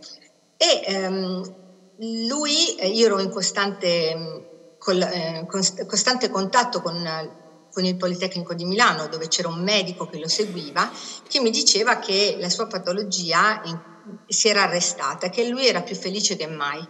S6: Io ero in costante contatto con il Politecnico di Milano, dove c'era un medico che lo seguiva, che mi diceva che la sua patologia si era arrestata, che lui era più felice che mai.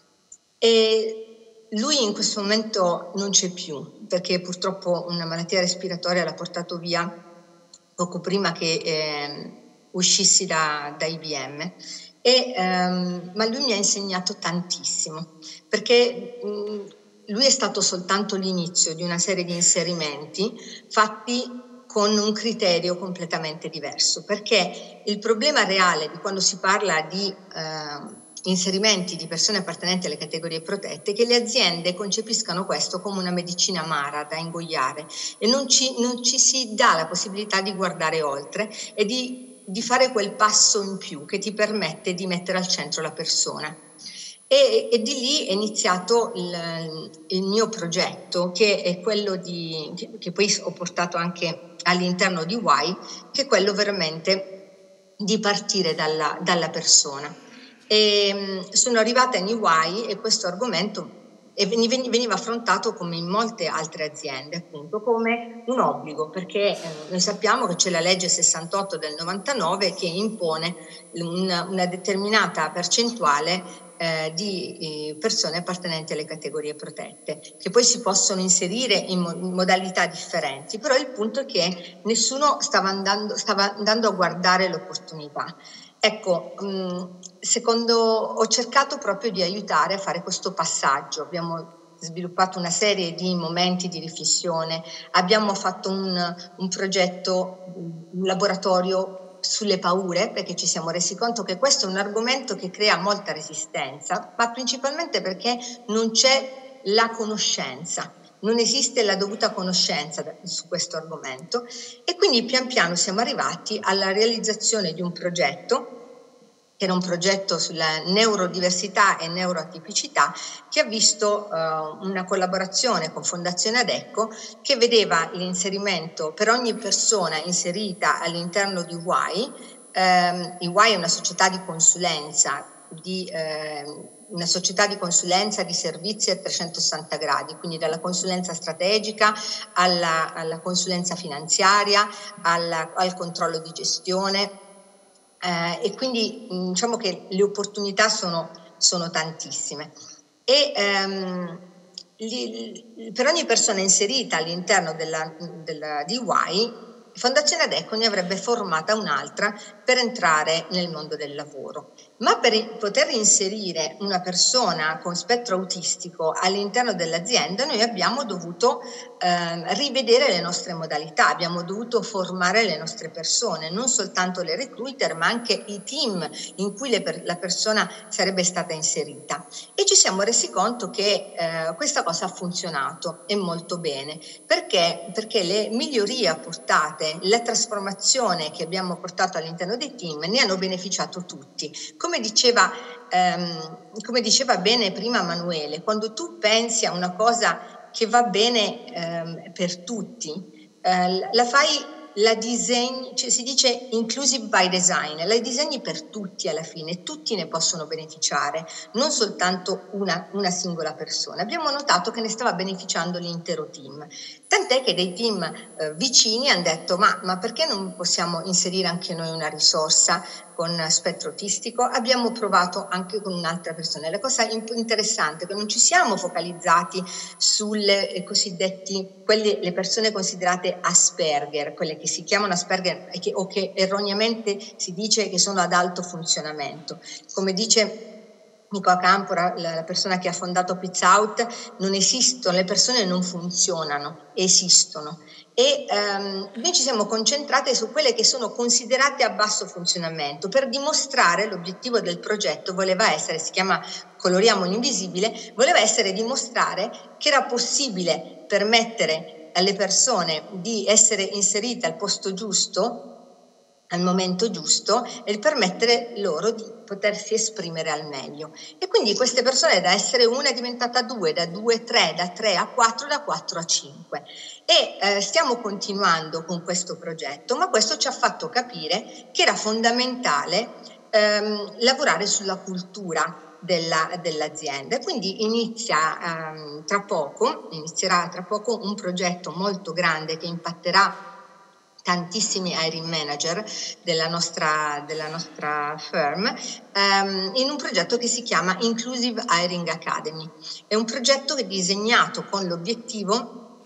S6: E lui in questo momento non c'è più, perché purtroppo una malattia respiratoria l'ha portato via poco prima che uscissi da IBM. Ma lui mi ha insegnato tantissimo, perché lui è stato soltanto l'inizio di una serie di inserimenti fatti con un criterio completamente diverso, perché il problema reale di quando si parla di inserimenti di persone appartenenti alle categorie protette è che le aziende concepiscano questo come una medicina amara da ingoiare e non ci si dà la possibilità di guardare oltre e di fare quel passo in più che ti permette di mettere al centro la persona. E di lì è iniziato il mio progetto, che è quello che poi ho portato anche all'interno di Y, che è quello veramente di partire dalla persona. E sono arrivata in Y e questo argomento veniva affrontato come in molte altre aziende, appunto, come un obbligo, perché noi sappiamo che c'è la legge 68 del 99 che impone una determinata percentuale di persone appartenenti alle categorie protette, che poi si possono inserire in modalità differenti, però il punto è che nessuno stava andando a guardare l'opportunità. Ecco, ho cercato proprio di aiutare a fare questo passaggio. Abbiamo sviluppato una serie di momenti di riflessione, abbiamo fatto un progetto, un laboratorio sulle paure, perché ci siamo resi conto che questo è un argomento che crea molta resistenza, ma principalmente perché non c'è la conoscenza, non esiste la dovuta conoscenza su questo argomento, e quindi pian piano siamo arrivati alla realizzazione di un progetto, che era un progetto sulla neurodiversità e neuroatipicità, che ha visto una collaborazione con Fondazione Adecco, che vedeva l'inserimento per ogni persona inserita all'interno di EY. EY è una società di consulenza di servizi a 360 gradi, quindi dalla consulenza strategica alla consulenza finanziaria, al controllo di gestione. E quindi diciamo che le opportunità sono tantissime, e per ogni persona inserita all'interno di EY, Fondazione Adecco ne avrebbe formata un'altra per entrare nel mondo del lavoro. Ma per poter inserire una persona con spettro autistico all'interno dell'azienda, noi abbiamo dovuto rivedere le nostre modalità, abbiamo dovuto formare le nostre persone, non soltanto le recruiter, ma anche i team in cui la persona sarebbe stata inserita. E ci siamo resi conto che questa cosa ha funzionato, e molto bene. Perché? Perché le migliorie apportate, la trasformazione che abbiamo portato all'interno dei team, ne hanno beneficiato tutti. Come diceva bene prima Manuele, quando tu pensi a una cosa che va bene per tutti, la disegni, cioè si dice inclusive by design, la disegni per tutti alla fine, tutti ne possono beneficiare, non soltanto una singola persona. Abbiamo notato che ne stava beneficiando l'intero team, tant'è che dei team vicini hanno detto ma perché non possiamo inserire anche noi una risorsa con spettro autistico? Abbiamo provato anche con un'altra persona. La cosa interessante è che non ci siamo focalizzati sulle le persone considerate Asperger, quelle che si chiamano Asperger o che erroneamente si dice che sono ad alto funzionamento. Come dice Nico Acampora, la persona che ha fondato Pizzout, non esistono, le persone non funzionano, esistono. E noi ci siamo concentrati su quelle che sono considerate a basso funzionamento, per dimostrare, l'obiettivo del progetto voleva essere, si chiama Coloriamo l'invisibile, voleva essere dimostrare che era possibile permettere alle persone di essere inserite al posto giusto, al momento giusto, e permettere loro di potersi esprimere al meglio. E quindi queste persone, da essere una è diventata 2, da 2 a 3, da 3 a 4, da 4 a 5. E stiamo continuando con questo progetto, ma questo ci ha fatto capire che era fondamentale lavorare sulla cultura dell'azienda. Quindi inizierà tra poco un progetto molto grande che impatterà tantissimi hiring manager della nostra firm, in un progetto che si chiama Inclusive Hiring Academy. È un progetto che è disegnato con l'obiettivo,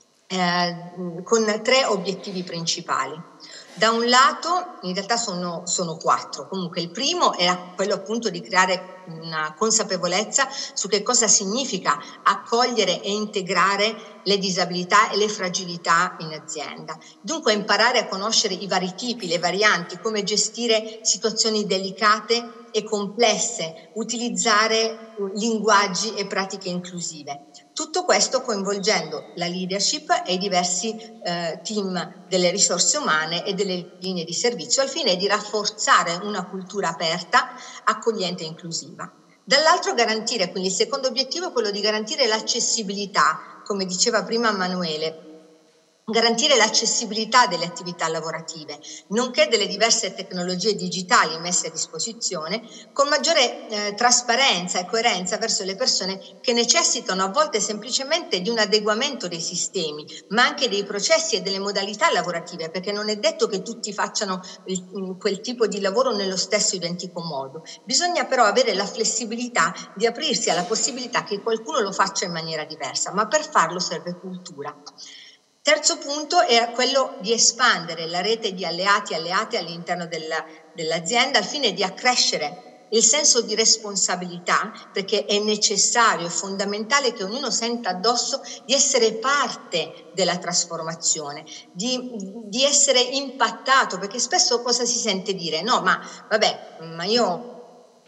S6: con 3 obiettivi principali. Da un lato, in realtà sono 4, comunque il primo era quello appunto di creare una consapevolezza su che cosa significa accogliere e integrare le disabilità e le fragilità in azienda. Dunque imparare a conoscere i vari tipi, le varianti, come gestire situazioni delicate e complesse, utilizzare linguaggi e pratiche inclusive. Tutto questo coinvolgendo la leadership e i diversi team delle risorse umane e delle linee di servizio, al fine di rafforzare una cultura aperta, accogliente e inclusiva. Dall'altro garantire, quindi il secondo obiettivo è quello di garantire l'accessibilità, come diceva prima Manuele. garantire l'accessibilità delle attività lavorative, nonché delle diverse tecnologie digitali messe a disposizione, con maggiore trasparenza e coerenza verso le persone che necessitano a volte semplicemente di un adeguamento dei sistemi, ma anche dei processi e delle modalità lavorative, perché non è detto che tutti facciano quel tipo di lavoro nello stesso identico modo. Bisogna però avere la flessibilità di aprirsi alla possibilità che qualcuno lo faccia in maniera diversa, ma per farlo serve cultura. Terzo punto è quello di espandere la rete di alleati e alleate all'interno dell'azienda al fine di accrescere il senso di responsabilità, perché è necessario, è fondamentale che ognuno senta addosso di essere parte della trasformazione, di essere impattato, perché spesso cosa si sente dire? No, ma vabbè, ma io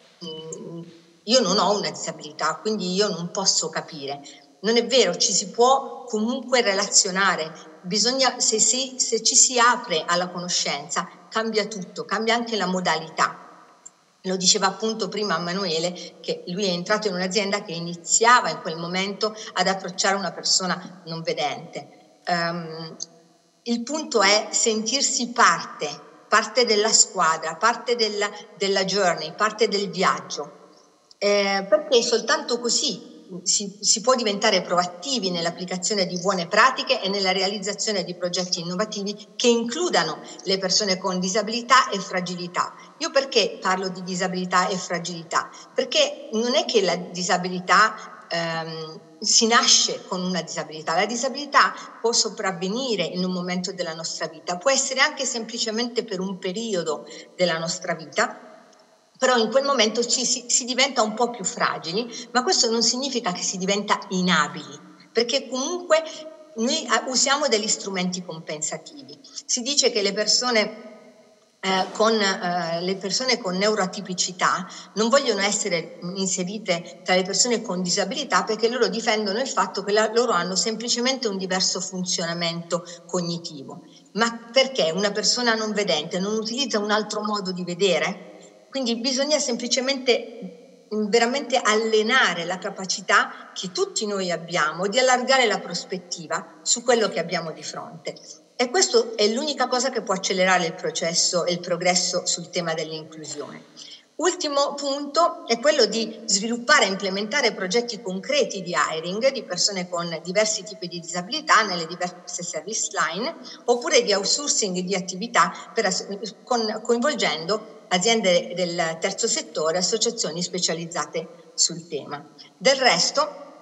S6: non ho una disabilità, quindi io non posso capire. Non è vero, ci si può comunque relazionare, bisogna, se ci si apre alla conoscenza, cambia tutto, cambia anche la modalità. Lo diceva appunto prima Emanuele, che lui è entrato in un'azienda che iniziava in quel momento ad approcciare una persona non vedente. Il punto è sentirsi parte della squadra, parte della journey, parte del viaggio, perché soltanto così si può diventare proattivi nell'applicazione di buone pratiche e nella realizzazione di progetti innovativi che includano le persone con disabilità e fragilità. Io perché parlo di disabilità e fragilità? Perché non è che la disabilità si nasce con una disabilità, la disabilità può sopravvenire in un momento della nostra vita, può essere anche semplicemente per un periodo della nostra vita, però in quel momento si diventa un po' più fragili, ma questo non significa che si diventa inabili, perché comunque noi usiamo degli strumenti compensativi. Si dice che le persone con neuroatipicità non vogliono essere inserite tra le persone con disabilità perché loro difendono il fatto che loro hanno semplicemente un diverso funzionamento cognitivo. Ma perché una persona non vedente non utilizza un altro modo di vedere? Quindi bisogna semplicemente veramente allenare la capacità che tutti noi abbiamo di allargare la prospettiva su quello che abbiamo di fronte. E questo è l'unica cosa che può accelerare il processo e il progresso sul tema dell'inclusione. Ultimo punto è quello di sviluppare e implementare progetti concreti di hiring di persone con diversi tipi di disabilità nelle diverse service line, oppure di outsourcing di attività coinvolgendo aziende del terzo settore, associazioni specializzate sul tema. Del resto,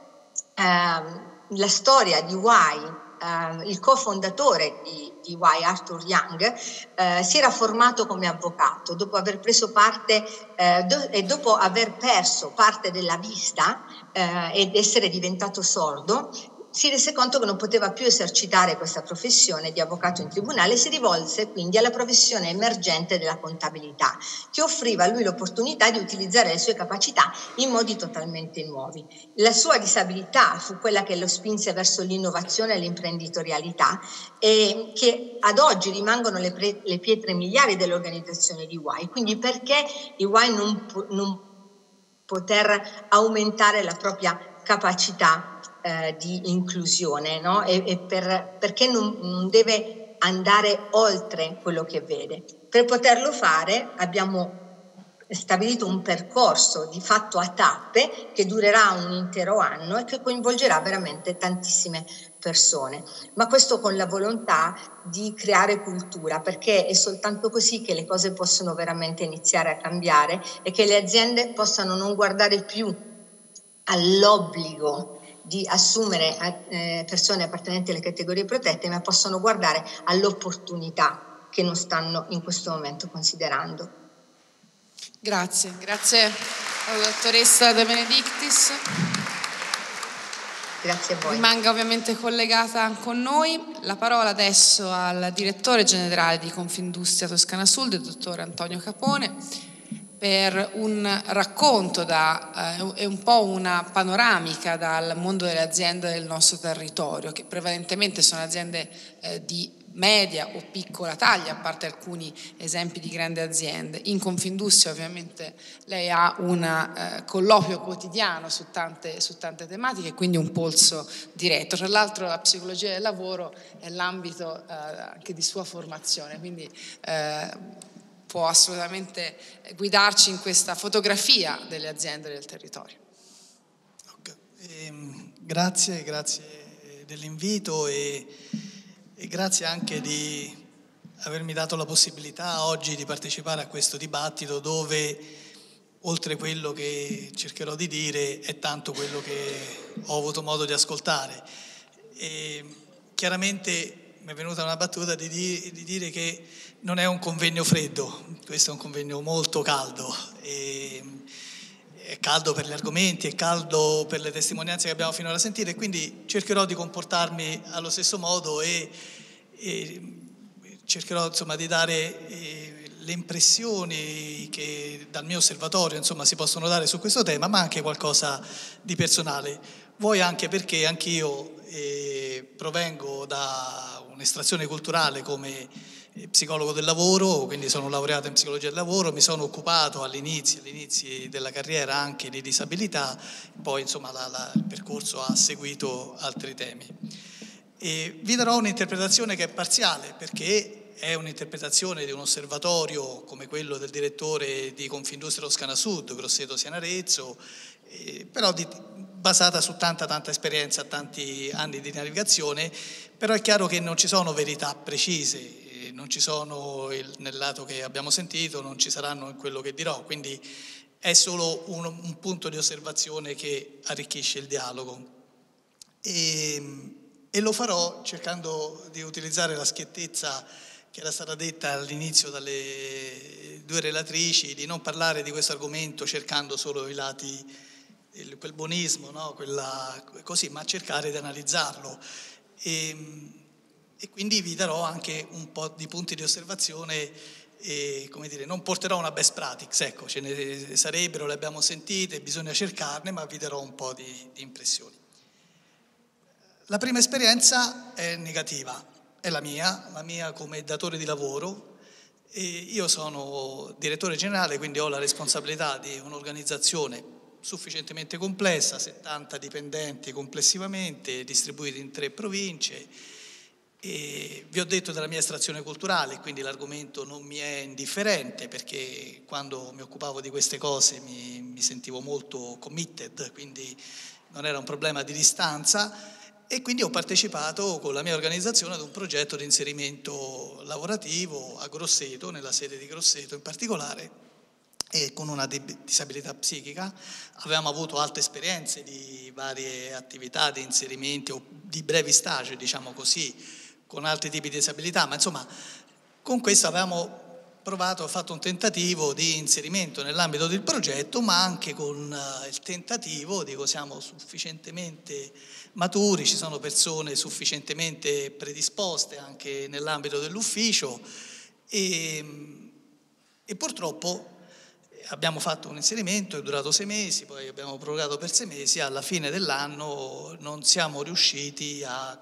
S6: la storia di Y, il cofondatore di Y, Arthur Young, si era formato come avvocato dopo aver preso parte e dopo aver perso parte della vista ed essere diventato sordo. Si rese conto che non poteva più esercitare questa professione di avvocato in tribunale e si rivolse quindi alla professione emergente della contabilità, che offriva a lui l'opportunità di utilizzare le sue capacità in modi totalmente nuovi. La sua disabilità fu quella che lo spinse verso l'innovazione e l'imprenditorialità, e che ad oggi rimangono le pietre miliari dell'organizzazione di Y. Quindi perché Y non poter aumentare la propria capacità di inclusione, no? Perché non deve andare oltre quello che vede. Per poterlo fare abbiamo stabilito un percorso di fatto a tappe che durerà un intero anno e che coinvolgerà veramente tantissime persone, ma questo con la volontà di creare cultura, perché è soltanto così che le cose possono veramente iniziare a cambiare e che le aziende possano non guardare più all'obbligo di assumere persone appartenenti alle categorie protette, ma possono guardare all'opportunità che non stanno in questo momento considerando.
S1: Grazie alla dottoressa De Benedictis.
S6: Grazie a voi.
S1: Rimanga ovviamente collegata con noi. La parola adesso al direttore generale di Confindustria Toscana Sud, il dottor Antonio Capone, per un racconto e un po' una panoramica dal mondo delle aziende del nostro territorio, che prevalentemente sono aziende di media o piccola taglia, a parte alcuni esempi di grandi aziende. In Confindustria ovviamente lei ha un colloquio quotidiano su tante tematiche, quindi un polso diretto. Tra l'altro la psicologia del lavoro è l'ambito anche di sua formazione, quindi può assolutamente guidarci in questa fotografia delle aziende del territorio.
S7: Grazie dell'invito e grazie anche di avermi dato la possibilità oggi di partecipare a questo dibattito dove, oltre quello che cercherò di dire, è tanto quello che ho avuto modo di ascoltare. E chiaramente mi è venuta una battuta di dire che non è un convegno freddo, questo è un convegno molto caldo. È caldo per gli argomenti, è caldo per le testimonianze che abbiamo finora sentito, e quindi cercherò di comportarmi allo stesso modo e cercherò insomma di dare le impressioni che dal mio osservatorio insomma si possono dare su questo tema, ma anche qualcosa di personale. Vuoi anche perché anch'io provengo da un'estrazione culturale come psicologo del lavoro, quindi sono laureato in psicologia del lavoro, mi sono occupato all'inizio della carriera anche di disabilità, poi insomma il percorso ha seguito altri temi. E vi darò un'interpretazione che è parziale, perché è un'interpretazione di un osservatorio come quello del direttore di Confindustria Toscana Sud, Grosseto Siena Arezzo, però basata su tanta esperienza, tanti anni di navigazione, però è chiaro che non ci sono verità precise, non ci sono nel lato che abbiamo sentito, non ci saranno in quello che dirò, quindi è solo un punto di osservazione che arricchisce il dialogo. E lo farò cercando di utilizzare la schiettezza che era stata detta all'inizio dalle due relatrici, di non parlare di questo argomento cercando solo i lati, quel buonismo, no? Così, ma cercare di analizzarlo. E quindi vi darò anche un po' di punti di osservazione e, come dire, non porterò una best practice, ecco, ce ne sarebbero, le abbiamo sentite, bisogna cercarne, ma vi darò un po' di impressioni. La prima esperienza è negativa, è la mia come datore di lavoro. E io sono direttore generale, quindi ho la responsabilità di un'organizzazione sufficientemente complessa, 70 dipendenti complessivamente, distribuiti in 3 province. E vi ho detto della mia estrazione culturale, quindi l'argomento non mi è indifferente, perché quando mi occupavo di queste cose mi sentivo molto committed, quindi non era un problema di distanza, e quindi ho partecipato con la mia organizzazione ad un progetto di inserimento lavorativo a Grosseto, nella sede di Grosseto in particolare, e con una disabilità psichica. Avevamo avuto altre esperienze di varie attività di inserimenti o di brevi stage, diciamo così, con altri tipi di disabilità, ma insomma con questo avevamo fatto un tentativo di inserimento nell'ambito del progetto, ma anche con il tentativo, dico, siamo sufficientemente maturi, ci sono persone sufficientemente predisposte anche nell'ambito dell'ufficio, e purtroppo abbiamo fatto un inserimento, è durato 6 mesi, poi abbiamo prorogato per 6 mesi, alla fine dell'anno non siamo riusciti a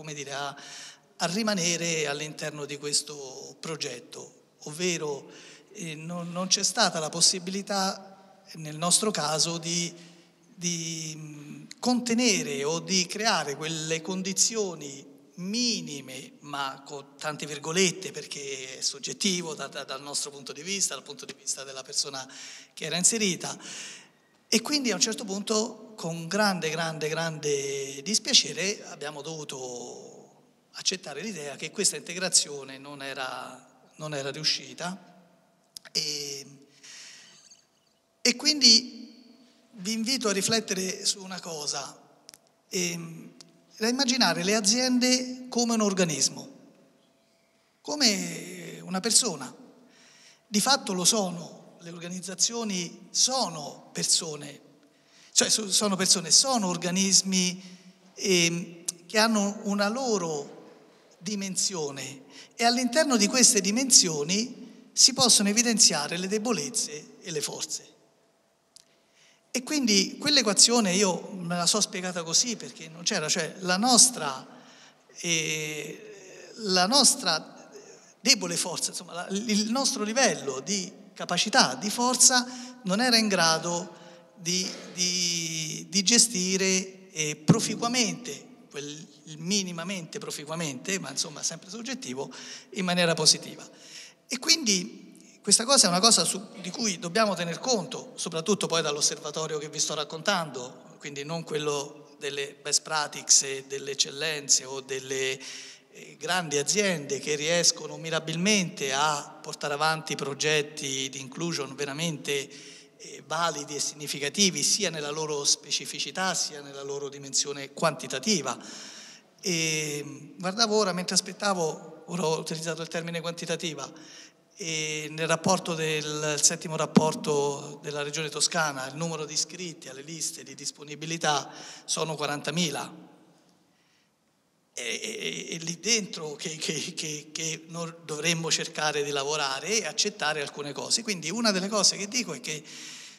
S7: rimanere all'interno di questo progetto, ovvero non c'è stata la possibilità nel nostro caso di contenere o di creare quelle condizioni minime, ma con tante virgolette perché è soggettivo dal nostro punto di vista, dal punto di vista della persona che era inserita, e quindi a un certo punto con grande dispiacere abbiamo dovuto accettare l'idea che questa integrazione non era riuscita, e quindi vi invito a riflettere su una cosa, da immaginare le aziende come un organismo, come una persona. Di fatto lo sono, le organizzazioni sono persone, sono organismi che hanno una loro dimensione, e all'interno di queste dimensioni si possono evidenziare le debolezze e le forze. E quindi quell'equazione io me la so spiegata così perché non c'era, cioè la nostra la nostra debole forza, insomma, il nostro livello di capacità, di forza non era in grado di gestire proficuamente, minimamente proficuamente, ma insomma sempre soggettivo, in maniera positiva. E quindi questa cosa è una cosa di cui dobbiamo tener conto, soprattutto poi dall'osservatorio che vi sto raccontando, quindi non quello delle best practices e delle eccellenze o delle grandi aziende che riescono mirabilmente a portare avanti progetti di inclusion veramente validi e significativi sia nella loro specificità sia nella loro dimensione quantitativa. E guardavo ora, mentre aspettavo, ora ho utilizzato il termine quantitativa, e nel rapporto del 7° rapporto della Regione Toscana il numero di iscritti alle liste di disponibilità sono 40.000. E lì dentro che noi dovremmo cercare di lavorare e accettare alcune cose. Quindi una delle cose che dico è che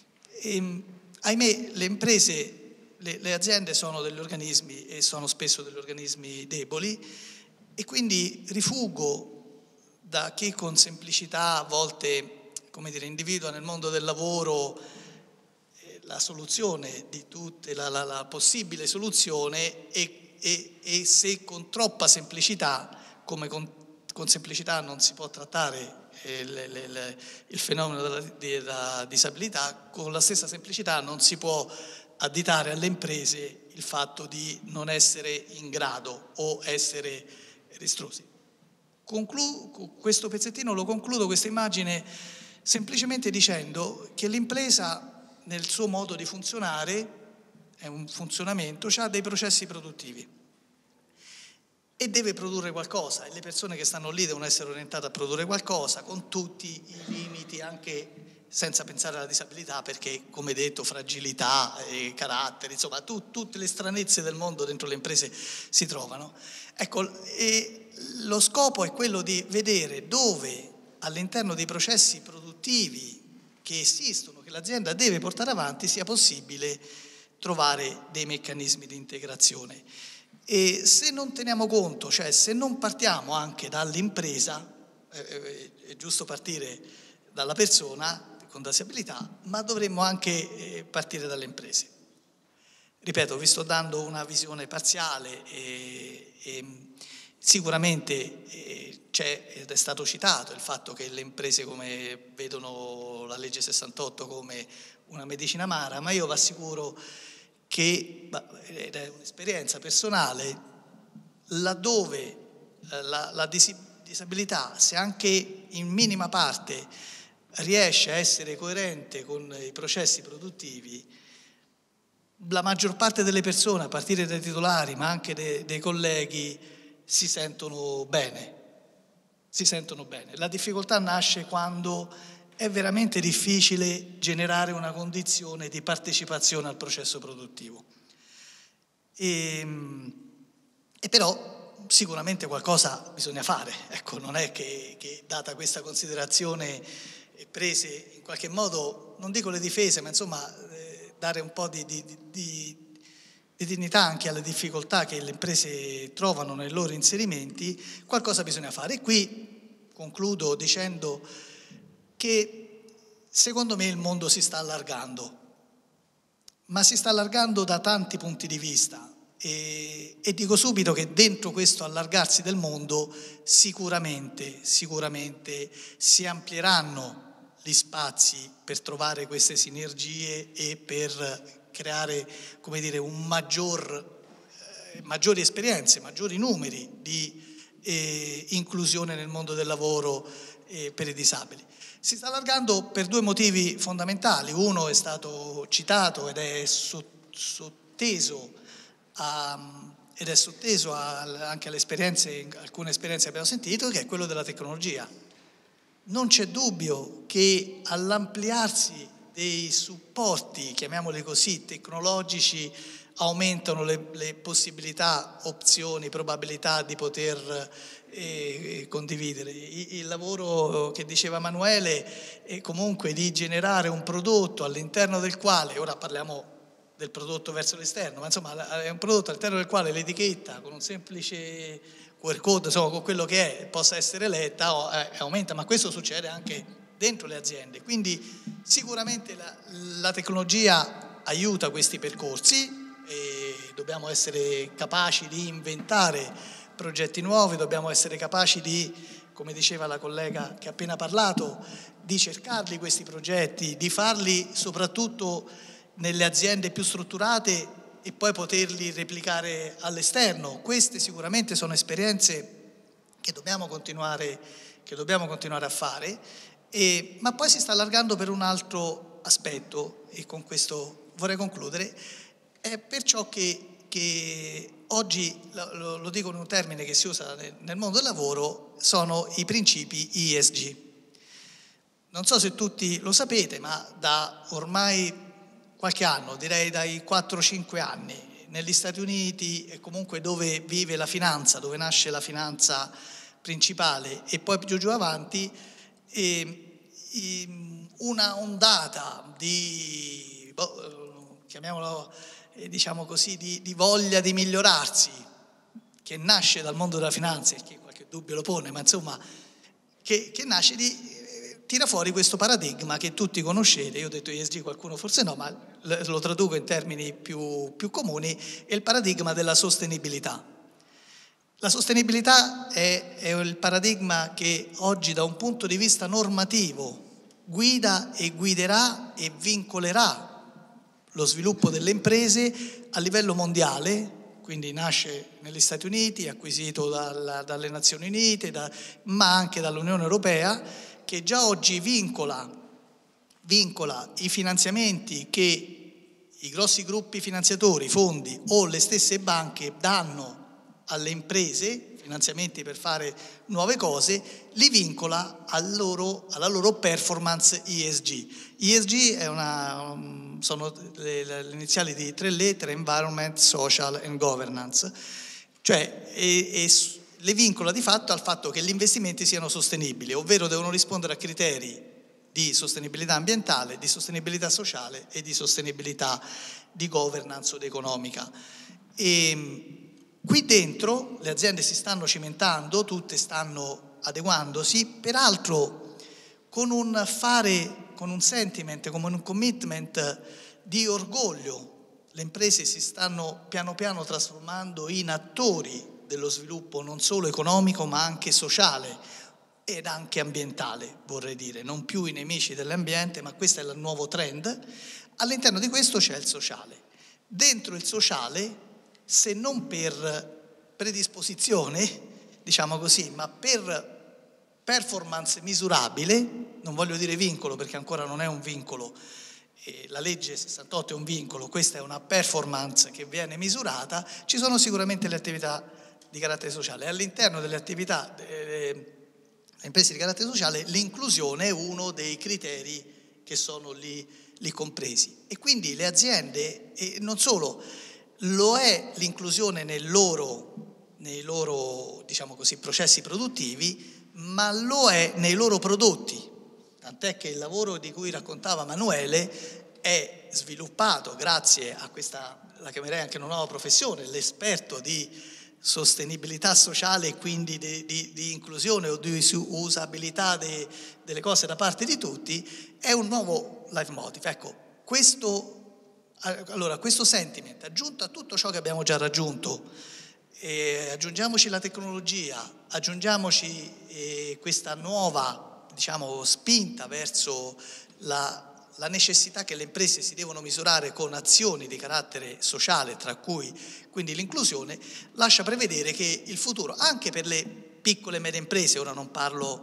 S7: ahimè le imprese, le aziende sono degli organismi e sono spesso degli organismi deboli, e quindi rifuggo da chi con semplicità a volte, come dire, individua nel mondo del lavoro la soluzione di tutte, la possibile soluzione, e se con troppa semplicità, come con semplicità non si può trattare il fenomeno della disabilità, con la stessa semplicità non si può additare alle imprese il fatto di non essere in grado o essere ristrosi. Questo pezzettino lo concludo, questa immagine, semplicemente dicendo che l'impresa nel suo modo di funzionare, è un funzionamento, ha dei processi produttivi e deve produrre qualcosa, e le persone che stanno lì devono essere orientate a produrre qualcosa con tutti i limiti, anche senza pensare alla disabilità, perché come detto fragilità, caratteri, insomma tutte le stranezze del mondo dentro le imprese si trovano. Ecco, e lo scopo è quello di vedere dove all'interno dei processi produttivi che esistono, che l'azienda deve portare avanti, sia possibile trovare dei meccanismi di integrazione. E se non teniamo conto, cioè se non partiamo anche dall'impresa, è giusto partire dalla persona con disabilità, ma dovremmo anche partire dalle imprese. Ripeto, vi sto dando una visione parziale e sicuramente c'è, ed è stato citato, il fatto che le imprese come vedono la legge 68 come una medicina amara, ma io vi assicuro che, ed è un'esperienza personale, laddove la disabilità, se anche in minima parte riesce a essere coerente con i processi produttivi, la maggior parte delle persone, a partire dai titolari ma anche dei colleghi, si sentono bene. La difficoltà nasce quando è veramente difficile generare una condizione di partecipazione al processo produttivo. E però sicuramente qualcosa bisogna fare. Ecco, non è che data questa considerazione prese in qualche modo, non dico le difese, ma insomma dare un po' di dignità anche alle difficoltà che le imprese trovano nei loro inserimenti, qualcosa bisogna fare. E qui concludo dicendo che secondo me il mondo si sta allargando, ma si sta allargando da tanti punti di vista, e dico subito che dentro questo allargarsi del mondo sicuramente si amplieranno gli spazi per trovare queste sinergie e per creare, come dire, maggiori esperienze, maggiori numeri di inclusione nel mondo del lavoro per i disabili. Si sta allargando per due motivi fondamentali. Uno è stato citato ed è sotteso anche alle esperienze, alcune esperienze che abbiamo sentito, che è quello della tecnologia. Non c'è dubbio che all'ampliarsi dei supporti, chiamiamoli così, tecnologici, aumentano le possibilità, opzioni, probabilità di poter condividere. Il lavoro che diceva Emanuele è comunque di generare un prodotto all'interno del quale, ora parliamo del prodotto verso l'esterno, ma insomma è un prodotto all'interno del quale l'etichetta con un semplice QR code, insomma con quello che è, possa essere letta, aumenta, ma questo succede anche dentro le aziende. Quindi sicuramente la tecnologia aiuta questi percorsi e dobbiamo essere capaci di inventare progetti nuovi, dobbiamo essere capaci di, come diceva la collega che ha appena parlato, di cercarli questi progetti, di farli soprattutto nelle aziende più strutturate e poi poterli replicare all'esterno. Queste sicuramente sono esperienze che dobbiamo continuare a fare, ma poi si sta allargando per un altro aspetto, e con questo vorrei concludere, è per ciò che oggi, lo dico in un termine che si usa nel mondo del lavoro, sono i principi ESG. Non so se tutti lo sapete, ma da ormai qualche anno, direi dai 4-5 anni, negli Stati Uniti e comunque dove vive la finanza, dove nasce la finanza principale e poi più avanti, una ondata di, chiamiamolo diciamo così, di voglia di migliorarsi, che nasce dal mondo della finanza, e chi qualche dubbio lo pone, ma insomma, che nasce tira fuori questo paradigma che tutti conoscete. Io ho detto ESG, qualcuno forse no, ma lo traduco in termini più comuni, è il paradigma della sostenibilità. La sostenibilità è il paradigma che oggi da un punto di vista normativo guida e guiderà e vincolerà lo sviluppo delle imprese a livello mondiale, quindi nasce negli Stati Uniti, acquisito dalle Nazioni Unite, ma anche dall'Unione Europea, che già oggi vincola i finanziamenti che i grossi gruppi finanziatori, fondi o le stesse banche danno alle imprese, finanziamenti per fare nuove cose, li vincola alla loro performance ESG. ESG sono le iniziali di 3 lettere, Environment, Social and Governance, cioè le vincola di fatto al fatto che gli investimenti siano sostenibili, ovvero devono rispondere a criteri di sostenibilità ambientale, di sostenibilità sociale e di sostenibilità di governance ed economica. E qui dentro le aziende si stanno cimentando, tutte stanno adeguandosi, peraltro con un sentiment, come un commitment di orgoglio. Le imprese si stanno piano piano trasformando in attori dello sviluppo non solo economico ma anche sociale ed anche ambientale, vorrei dire, non più i nemici dell'ambiente, ma questo è il nuovo trend. All'interno di questo c'è il sociale. Dentro il sociale, se non per predisposizione, diciamo così, ma per performance misurabile, non voglio dire vincolo perché ancora non è un vincolo, la legge 68 è un vincolo, questa è una performance che viene misurata, ci sono sicuramente le attività di carattere sociale. All'interno delle attività delle imprese di carattere sociale l'inclusione è uno dei criteri che sono lì compresi, e quindi le aziende, e non solo, lo è l'inclusione nei loro diciamo così, processi produttivi, ma lo è nei loro prodotti, tant'è che il lavoro di cui raccontava Manuele è sviluppato grazie a questa, la chiamerei anche una nuova professione, l'esperto di sostenibilità sociale e quindi di inclusione o di usabilità delle cose da parte di tutti, è un nuovo leitmotiv. Ecco, questo sentiment, aggiunto a tutto ciò che abbiamo già raggiunto, aggiungiamoci la tecnologia, aggiungiamoci questa nuova, diciamo, spinta verso la necessità che le imprese si devono misurare con azioni di carattere sociale, tra cui quindi l'inclusione, lascia prevedere che il futuro, anche per le piccole e medie imprese, ora non parlo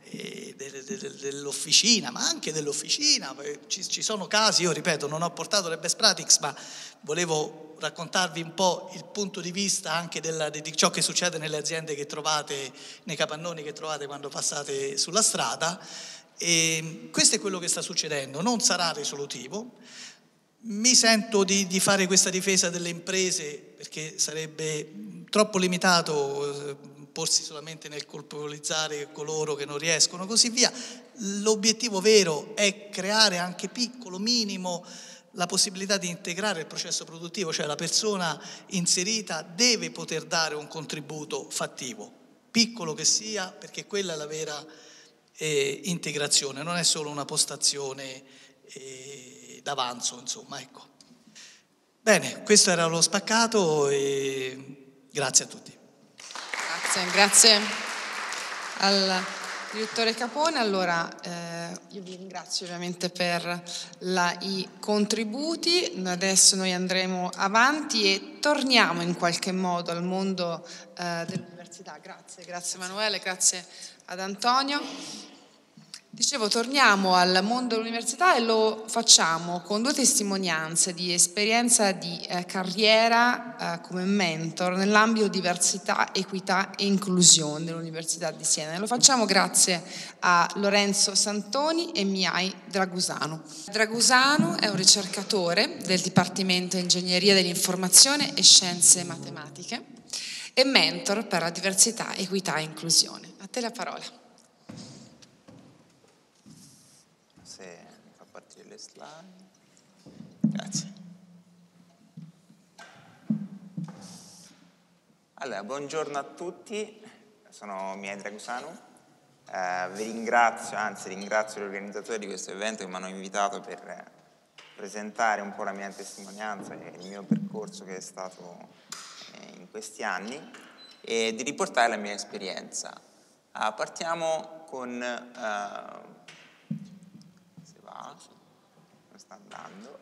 S7: dell'officina, ma anche dell'officina, ci sono casi, io ripeto, non ho portato le best practices, ma volevo raccontarvi un po' il punto di vista anche di ciò che succede nelle aziende che trovate, nei capannoni che trovate quando passate sulla strada. E questo è quello che sta succedendo, non sarà risolutivo. Mi sento di fare questa difesa delle imprese perché sarebbe troppo limitato porsi solamente nel colpevolizzare coloro che non riescono, così via. L'obiettivo vero è creare anche piccolo, minimo, la possibilità di integrare il processo produttivo, cioè la persona inserita deve poter dare un contributo fattivo, piccolo che sia, perché quella è la vera integrazione, non è solo una postazione d'avanzo, insomma, ecco. Bene, questo era lo spaccato e grazie a tutti.
S1: Grazie al direttore Capone. Allora, io vi ringrazio ovviamente per i contributi. Adesso noi andremo avanti e torniamo in qualche modo al mondo dell'università. Grazie Emanuele, grazie ad Antonio. Dicevo, torniamo al mondo dell'università e lo facciamo con due testimonianze di esperienza di carriera come mentor nell'ambito diversità, equità e inclusione dell'Università di Siena. E lo facciamo grazie a Lorenzo Santoni e Mihai Dragusanu. Dragusanu è un ricercatore del Dipartimento Ingegneria dell'Informazione e Scienze Matematiche e mentor per la diversità, equità e inclusione. A te la parola.
S8: Grazie. Allora, buongiorno a tutti, sono Mihai Dragusanu, vi ringrazio, ringrazio gli organizzatori di questo evento che mi hanno invitato per presentare un po' la mia testimonianza e il mio percorso che è stato in questi anni e di riportare la mia esperienza. Partiamo con... se va, non sta andando.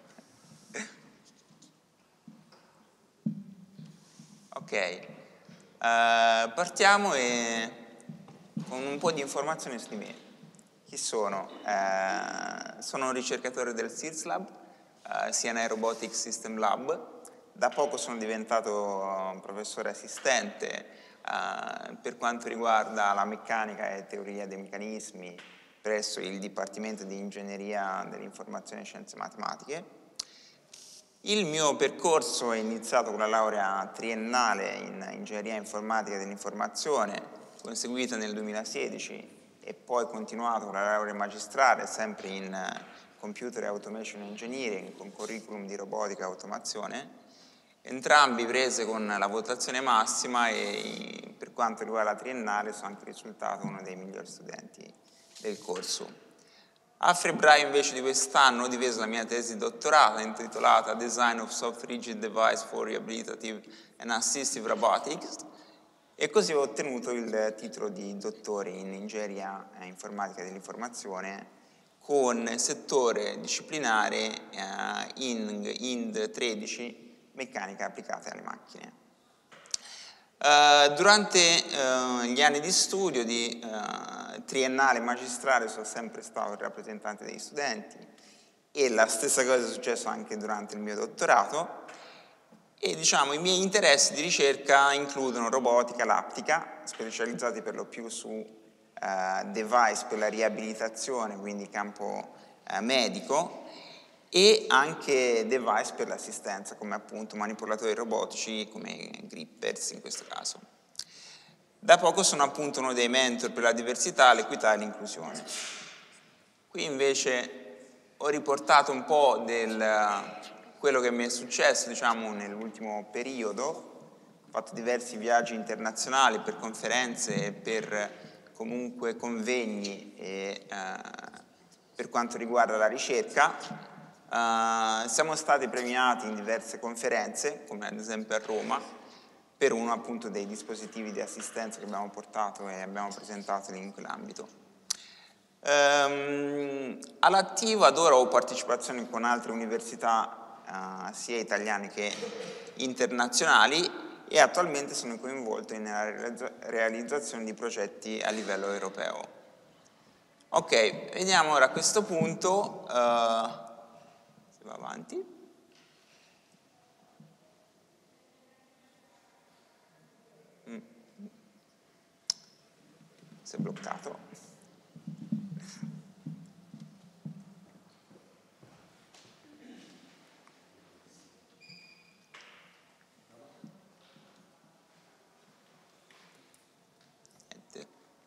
S8: Ok, partiamo con un po' di informazioni su di me. Chi sono? Sono un ricercatore del SEARS Lab, Siena Robotics System Lab. Da poco sono diventato professore assistente per quanto riguarda la meccanica e teoria dei meccanismi presso il Dipartimento di Ingegneria dell'Informazione e Scienze Matematiche. Il mio percorso è iniziato con la laurea triennale in Ingegneria Informatica dell'Informazione, conseguita nel 2016 e poi continuato con la laurea magistrale sempre in Computer Automation Engineering con curriculum di robotica e automazione, entrambi prese con la votazione massima e per quanto riguarda la triennale sono anche risultato uno dei migliori studenti del corso. A febbraio invece di quest'anno ho difeso la mia tesi di dottorato intitolata Design of Soft Rigid Device for Rehabilitative and Assistive Robotics e così ho ottenuto il titolo di dottore in Ingegneria Informatica dell'Informazione con settore disciplinare in IND 13 Meccanica applicata alle macchine. Durante gli anni di studio di triennale e magistrale sono sempre stato il rappresentante degli studenti e la stessa cosa è successo anche durante il mio dottorato e diciamo i miei interessi di ricerca includono robotica, lattica, specializzati per lo più su device per la riabilitazione, quindi campo medico, e anche device per l'assistenza, come appunto manipolatori robotici, come grippers in questo caso. Da poco sono appunto uno dei mentor per la diversità, l'equità e l'inclusione. Qui invece ho riportato un po' quello che mi è successo, diciamo, nell'ultimo periodo. Ho fatto diversi viaggi internazionali per conferenze e per comunque convegni per quanto riguarda la ricerca. Siamo stati premiati in diverse conferenze, come ad esempio a Roma, per uno appunto dei dispositivi di assistenza che abbiamo portato e abbiamo presentato in quell'ambito. All'attivo ad ora ho partecipazioni con altre università sia italiane che internazionali e attualmente sono coinvolto nella realizzazione di progetti a livello europeo. Ok, vediamo ora a questo punto. Va avanti. Si è bloccato. Niente.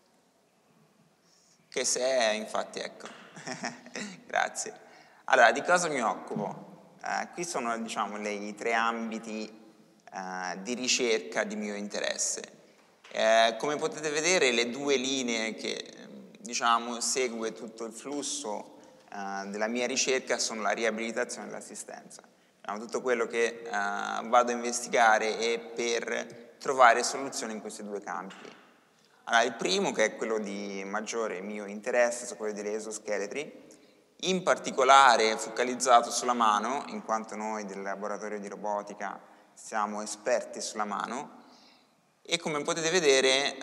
S8: Che se è, infatti, ecco. Grazie. Allora, di cosa mi occupo? Qui sono, diciamo, i 3 ambiti di ricerca di mio interesse. Come potete vedere, le 2 linee che diciamo segue tutto il flusso della mia ricerca sono la riabilitazione e l'assistenza. Tutto quello che vado a investigare è per trovare soluzioni in questi 2 campi. Allora, il primo, che è quello di maggiore mio interesse, sono quello degli esoscheletri, in particolare focalizzato sulla mano, in quanto noi del laboratorio di robotica siamo esperti sulla mano, e come potete vedere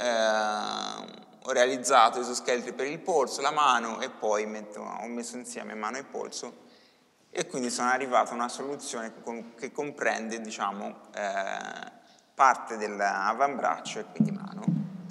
S8: ho realizzato esoscheletri per il polso, la mano, e poi ho messo insieme mano e polso, e quindi sono arrivato a una soluzione che comprende, diciamo, parte dell'avambraccio e quindi mano.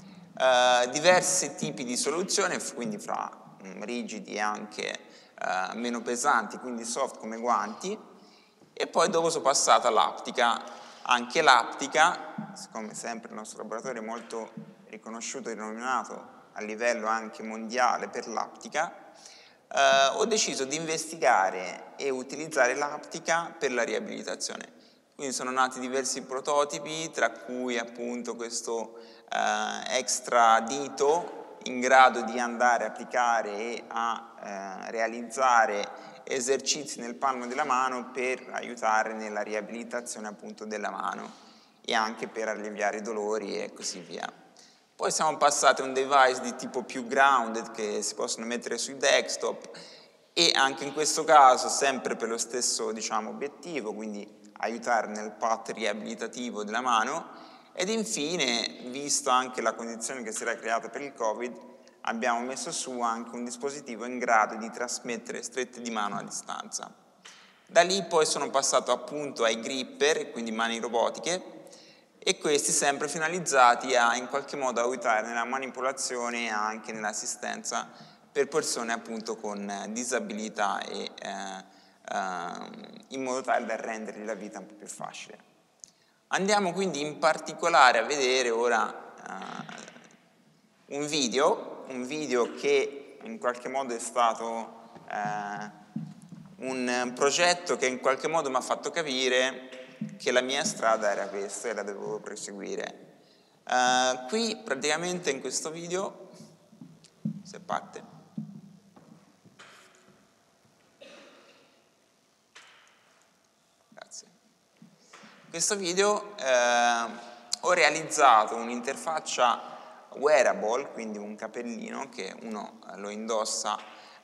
S8: Diversi tipi di soluzione, quindi fra rigidi e anche meno pesanti, quindi soft come guanti, e poi dopo sono passato all'aptica. Anche l'aptica, siccome sempre il nostro laboratorio è molto riconosciuto e rinominato a livello anche mondiale per l'aptica, ho deciso di investigare e utilizzare l'aptica per la riabilitazione. Quindi sono nati diversi prototipi, tra cui appunto questo extra dito in grado di andare a applicare e a realizzare esercizi nel palmo della mano per aiutare nella riabilitazione appunto della mano e anche per alleviare i dolori e così via. Poi siamo passati a un device di tipo più grounded che si possono mettere sui desktop, e anche in questo caso sempre per lo stesso, diciamo, obiettivo, quindi aiutare nel path riabilitativo della mano. Ed infine, visto anche la condizione che si era creata per il Covid, abbiamo messo su anche un dispositivo in grado di trasmettere strette di mano a distanza. Da lì poi sono passato appunto ai gripper, quindi mani robotiche, e questi sempre finalizzati a in qualche modo aiutare nella manipolazione e anche nell'assistenza per persone appunto con disabilità e in modo tale da rendergli la vita un po' più facile. Andiamo quindi in particolare a vedere ora un video che in qualche modo è stato un progetto che in qualche modo mi ha fatto capire che la mia strada era questa e la dovevo proseguire. Qui praticamente in questo video, se parte, grazie. In questo video ho realizzato un'interfaccia wearable, quindi un capellino che uno lo indossa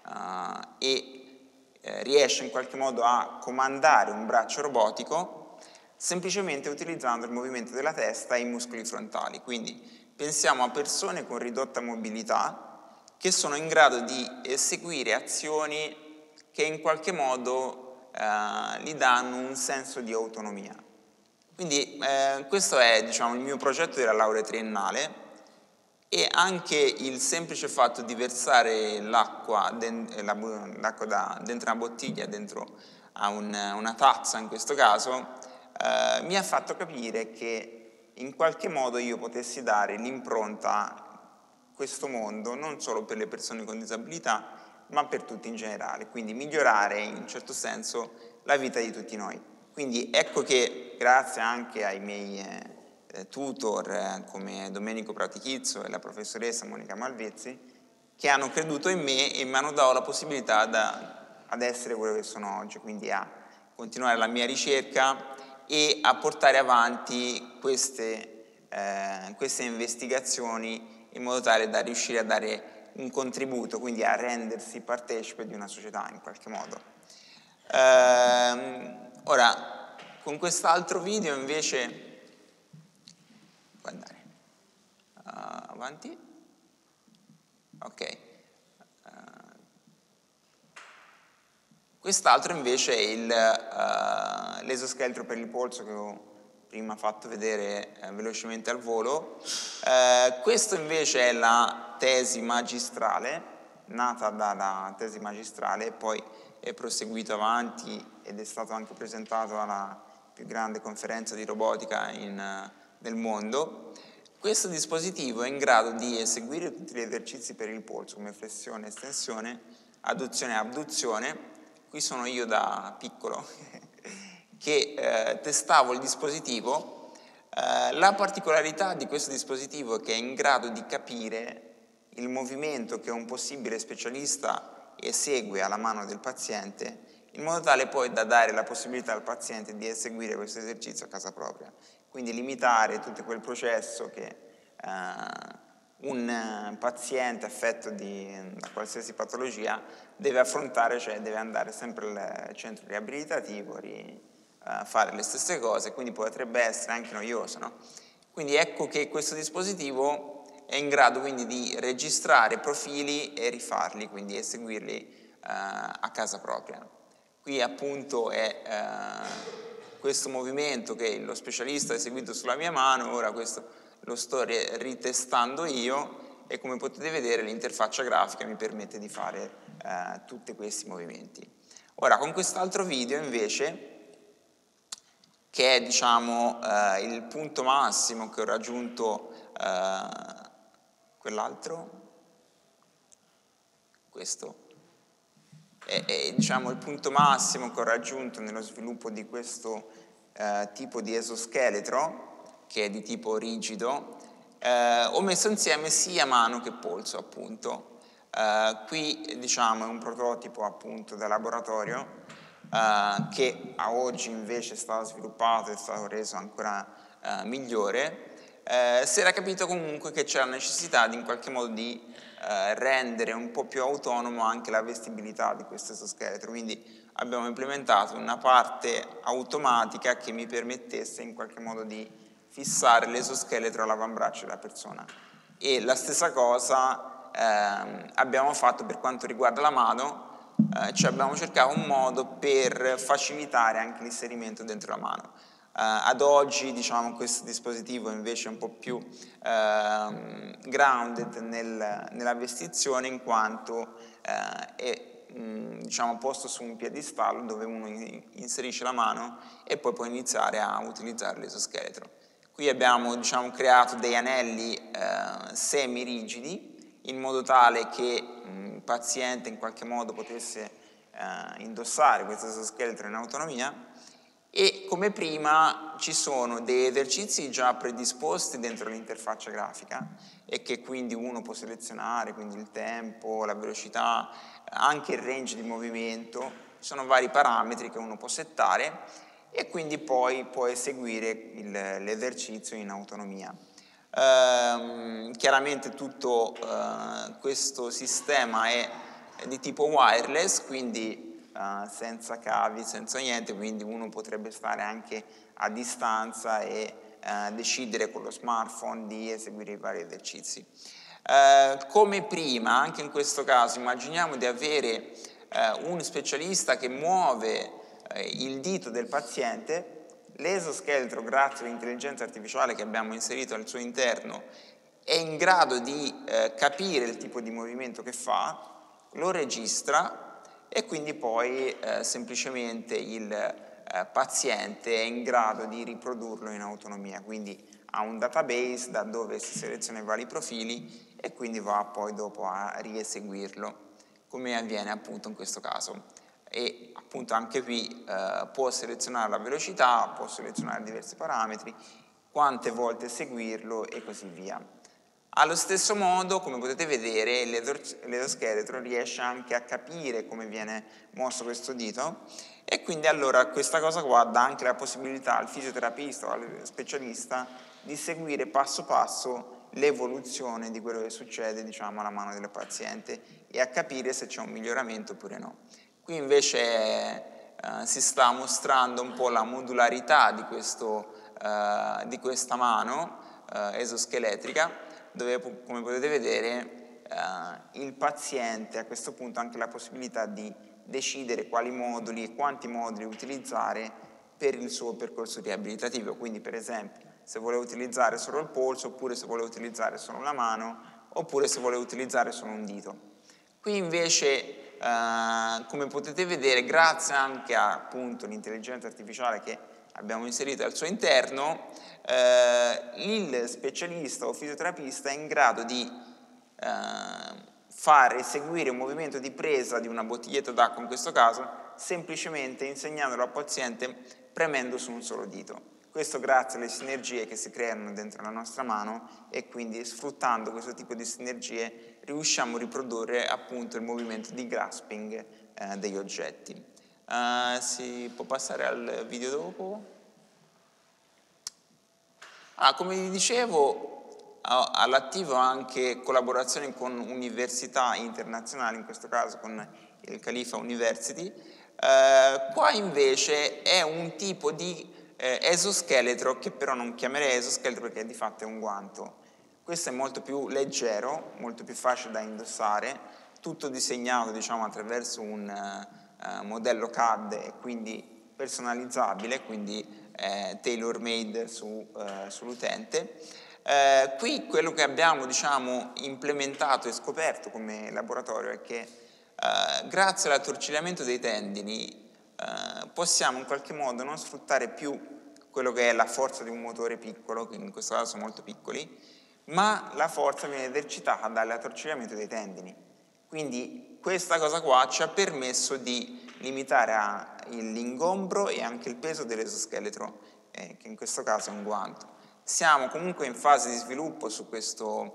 S8: e riesce in qualche modo a comandare un braccio robotico semplicemente utilizzando il movimento della testa e i muscoli frontali. Quindi pensiamo a persone con ridotta mobilità che sono in grado di eseguire azioni che in qualche modo gli danno un senso di autonomia. Quindi questo è, diciamo, il mio progetto della laurea triennale, e anche il semplice fatto di versare l'acqua dentro una bottiglia, dentro a una tazza in questo caso, mi ha fatto capire che in qualche modo io potessi dare l'impronta a questo mondo non solo per le persone con disabilità, ma per tutti in generale, quindi migliorare in un certo senso la vita di tutti noi. Quindi ecco che grazie anche ai miei tutor come Domenico Pratichizzo e la professoressa Monica Malvezzi, che hanno creduto in me e mi hanno dato la possibilità ad essere quello che sono oggi, quindi a continuare la mia ricerca e a portare avanti queste investigazioni in modo tale da riuscire a dare un contributo, quindi a rendersi partecipe di una società in qualche modo. Ora, con quest'altro video invece può andare avanti, ok. Quest'altro invece è l'esoscheletro per il polso che ho prima fatto vedere velocemente al volo. Questo invece è la tesi magistrale, nata dalla tesi magistrale e poi è proseguito avanti ed è stato anche presentato alla più grande conferenza di robotica nel mondo. Questo dispositivo è in grado di eseguire tutti gli esercizi per il polso come flessione, estensione, adduzione e abduzione. Qui sono io da piccolo che testavo il dispositivo. La particolarità di questo dispositivo è che è in grado di capire il movimento che un possibile specialista esegue alla mano del paziente, in modo tale poi da dare la possibilità al paziente di eseguire questo esercizio a casa propria. Quindi limitare tutto quel processo che un paziente affetto da qualsiasi patologia deve affrontare, cioè deve andare sempre al centro riabilitativo, fare le stesse cose, quindi potrebbe essere anche noioso, no? Quindi ecco che questo dispositivo è in grado quindi di registrare profili e rifarli, quindi eseguirli a casa propria. Qui appunto è questo movimento che lo specialista ha eseguito sulla mia mano, ora questo lo sto ritestando io e come potete vedere l'interfaccia grafica mi permette di fare tutti questi movimenti. Ora con quest'altro video invece, che è diciamo il punto massimo che ho raggiunto, quell'altro, questo è diciamo il punto massimo che ho raggiunto nello sviluppo di questo tipo di esoscheletro, che è di tipo rigido. Ho messo insieme sia mano che polso appunto. Qui diciamo è un prototipo appunto da laboratorio che a oggi invece è stato sviluppato e è stato reso ancora migliore. Si era capito comunque che c'era necessità di in qualche modo di rendere un po' più autonomo anche la vestibilità di questo esoscheletro, quindi abbiamo implementato una parte automatica che mi permettesse in qualche modo di fissare l'esoscheletro all'avambraccio della persona. E la stessa cosa abbiamo fatto per quanto riguarda la mano, cioè abbiamo cercato un modo per facilitare anche l'inserimento dentro la mano. Ad oggi diciamo questo dispositivo invece è un po' più grounded nella vestizione, in quanto è diciamo posto su un piedistallo dove uno inserisce la mano e poi può iniziare a utilizzare l'esoscheletro. Qui abbiamo diciamo creato dei anelli semi-rigidi in modo tale che il paziente in qualche modo potesse indossare questo esoscheletro in autonomia. E come prima ci sono dei esercizi già predisposti dentro l'interfaccia grafica e che quindi uno può selezionare, quindi il tempo, la velocità, anche il range di movimento, ci sono vari parametri che uno può settare e quindi poi può eseguire l'esercizio in autonomia. Chiaramente tutto questo sistema è di tipo wireless, quindi senza cavi, senza niente, quindi uno potrebbe stare anche a distanza e decidere con lo smartphone di eseguire i vari esercizi. Come prima, anche in questo caso, immaginiamo di avere un specialista che muove il dito del paziente, l'esoscheletro, grazie all'intelligenza artificiale che abbiamo inserito al suo interno, è in grado di capire il tipo di movimento che fa, lo registra e quindi poi semplicemente il paziente è in grado di riprodurlo in autonomia, quindi ha un database da dove si selezionano i vari profili e quindi va poi dopo a rieseguirlo, come avviene appunto in questo caso. E appunto anche qui può selezionare la velocità, può selezionare diversi parametri, quante volte eseguirlo e così via. Allo stesso modo, come potete vedere, l'esoscheletro riesce anche a capire come viene mosso questo dito e quindi allora questa cosa qua dà anche la possibilità al fisioterapista o al specialista di seguire passo passo l'evoluzione di quello che succede diciamo alla mano del paziente e a capire se c'è un miglioramento oppure no. Qui invece si sta mostrando un po' la modularità di questa mano esoscheletrica, dove come potete vedere il paziente a questo punto ha anche la possibilità di decidere quali moduli e quanti moduli utilizzare per il suo percorso riabilitativo, quindi per esempio se vuole utilizzare solo il polso, oppure se vuole utilizzare solo la mano, oppure se vuole utilizzare solo un dito. Qui invece come potete vedere, grazie anche a appunto l'intelligenza artificiale che abbiamo inserito al suo interno, il specialista o fisioterapista è in grado di far eseguire un movimento di presa di una bottiglietta d'acqua in questo caso, semplicemente insegnandolo al paziente premendo su un solo dito. Questo grazie alle sinergie che si creano dentro la nostra mano, e quindi sfruttando questo tipo di sinergie riusciamo a riprodurre appunto il movimento di grasping degli oggetti. Si può passare al video dopo? Come vi dicevo, all'attivo anche collaborazioni con università internazionali, in questo caso con il Khalifa University. Qua invece è un tipo di esoscheletro che però non chiamerei esoscheletro perché di fatto è un guanto. Questo è molto più leggero, molto più facile da indossare, tutto disegnato diciamo attraverso un modello CAD e quindi personalizzabile, quindi tailor made sull'utente. Qui quello che abbiamo diciamo implementato e scoperto come laboratorio è che grazie all'attorcigliamento dei tendini possiamo in qualche modo non sfruttare più quello che è la forza di un motore piccolo, che in questo caso sono molto piccoli, ma la forza viene esercitata dall'attorcigliamento dei tendini. Quindi questa cosa qua ci ha permesso di limitare l'ingombro e anche il peso dell'esoscheletro, che in questo caso è un guanto. Siamo comunque in fase di sviluppo su questo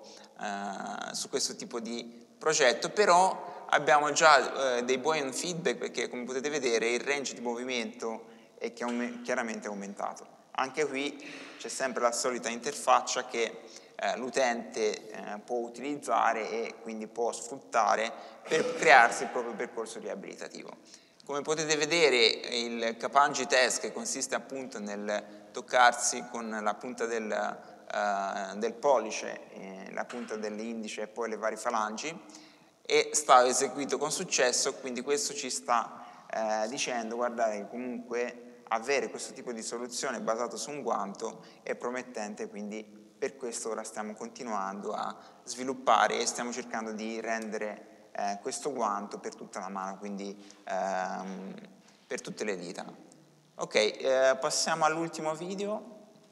S8: tipo di progetto, però abbiamo già dei buoni feedback perché come potete vedere il range di movimento è chiaramente aumentato. Anche qui c'è sempre la solita interfaccia che l'utente può utilizzare e quindi può sfruttare per crearsi il proprio percorso riabilitativo. Come potete vedere il Kapanji test, che consiste appunto nel toccarsi con la punta del pollice, la punta dell'indice e poi le varie falangi, è stato eseguito con successo, quindi questo ci sta dicendo guardate che comunque avere questo tipo di soluzione basato su un guanto è promettente, quindi per questo ora stiamo continuando a sviluppare e stiamo cercando di rendere questo guanto per tutta la mano, quindi per tutte le dita. Ok, passiamo all'ultimo video.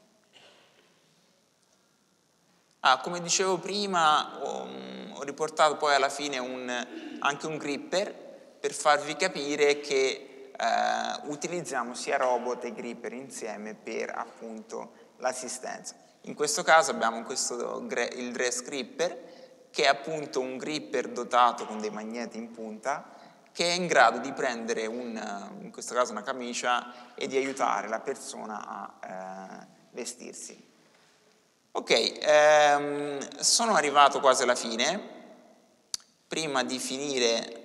S8: Come dicevo prima, ho riportato poi alla fine anche un gripper per farvi capire che utilizziamo sia robot e gripper insieme per appunto l'assistenza. In questo caso abbiamo il dress gripper, che è appunto un gripper dotato con dei magneti in punta, che è in grado di prendere in questo caso una camicia e di aiutare la persona a vestirsi. Ok, sono arrivato quasi alla fine. Prima di finire,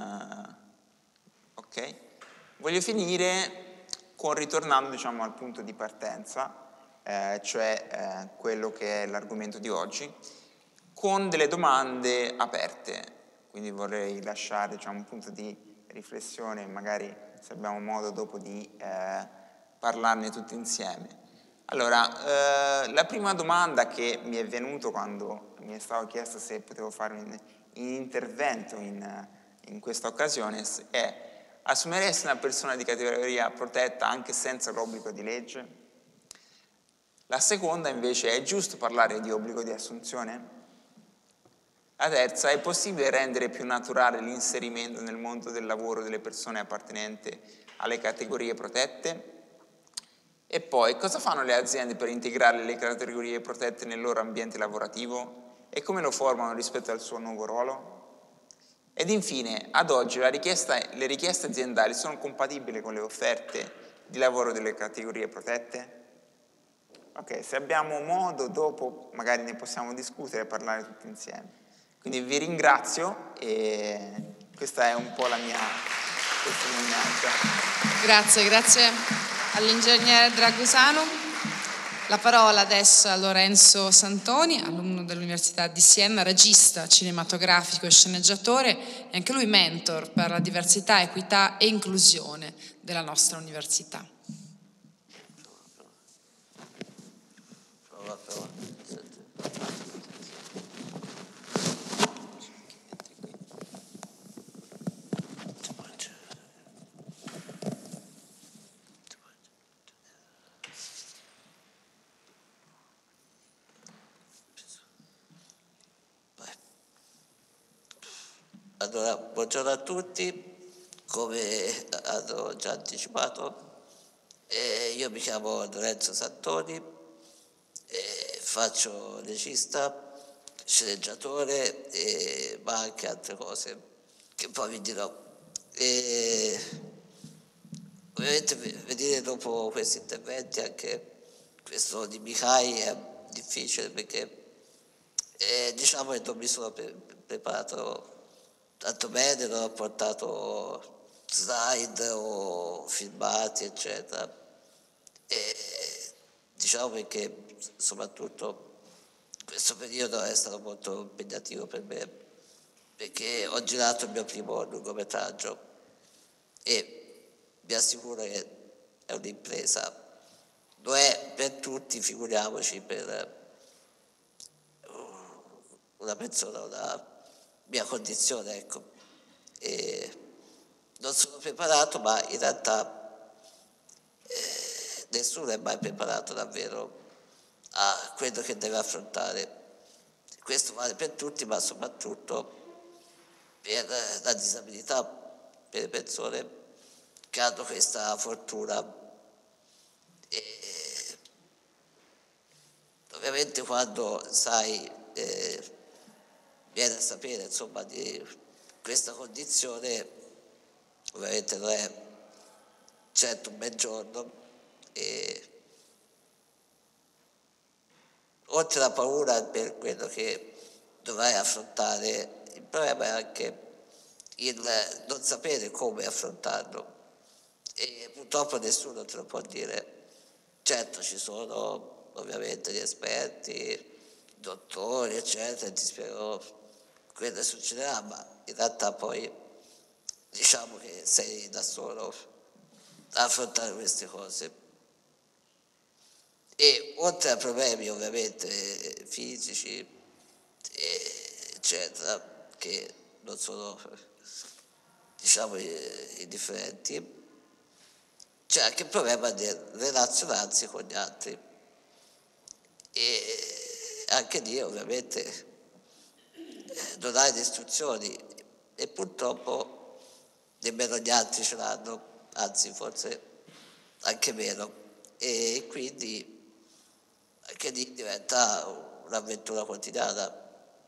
S8: voglio finire ritornando diciamo al punto di partenza, cioè quello che è l'argomento di oggi, con delle domande aperte. Quindi vorrei lasciare diciamo un punto di riflessione, magari se abbiamo modo dopo di parlarne tutti insieme. Allora, la prima domanda che mi è venuta quando mi è stato chiesto se potevo fare un intervento in questa occasione è: assumeresti una persona di categoria protetta anche senza l'obbligo di legge? La seconda invece: è giusto parlare di obbligo di assunzione? La terza: è possibile rendere più naturale l'inserimento nel mondo del lavoro delle persone appartenenti alle categorie protette? E poi, cosa fanno le aziende per integrare le categorie protette nel loro ambiente lavorativo e come lo formano rispetto al suo nuovo ruolo? Ed infine, ad oggi le richieste aziendali sono compatibili con le offerte di lavoro delle categorie protette? Ok, se abbiamo modo dopo magari ne possiamo discutere e parlare tutti insieme. Quindi vi ringrazio e questa è un po' la mia testimonianza.
S1: Grazie all'ingegnere Dragusano. La parola adesso a Lorenzo Santoni, alunno dell'Università di Siena, regista cinematografico e sceneggiatore, e anche lui mentor per la diversità, equità e inclusione della nostra università.
S9: Allora, buongiorno a tutti. Come hanno già anticipato, Io mi chiamo Lorenzo Santoni, faccio regista, sceneggiatore, ma anche altre cose che poi vi dirò. Ovviamente vedere dopo questi interventi anche questo di Mihai è difficile perché diciamo che non mi sono preparato tanto bene, non ho portato slide o filmati eccetera, e diciamo perché soprattutto questo periodo è stato molto impegnativo per me perché ho girato il mio primo lungometraggio e vi assicuro che è un'impresa, lo è per tutti, figuriamoci per una persona, una mia condizione, ecco. E non sono preparato, ma in realtà nessuno è mai preparato davvero a quello che deve affrontare. Questo vale per tutti, ma soprattutto per la disabilità, per le persone che hanno questa fortuna. E ovviamente quando sai, viene a sapere insomma di questa condizione, ovviamente non è certo un bel giorno, e oltre alla paura per quello che dovrai affrontare, il problema è anche il non sapere come affrontarlo, e purtroppo nessuno te lo può dire. Certo ci sono ovviamente gli esperti, dottori eccetera, ti spiegano quello che succederà, ma in realtà poi diciamo che sei da solo a affrontare queste cose. E oltre a problemi ovviamente fisici eccetera, che non sono diciamo indifferenti, c'è anche il problema di relazionarsi con gli altri, e anche lì ovviamente non hai le istruzioni e purtroppo nemmeno gli altri ce l'hanno, anzi forse anche meno, e quindi anche lì diventa un'avventura quotidiana.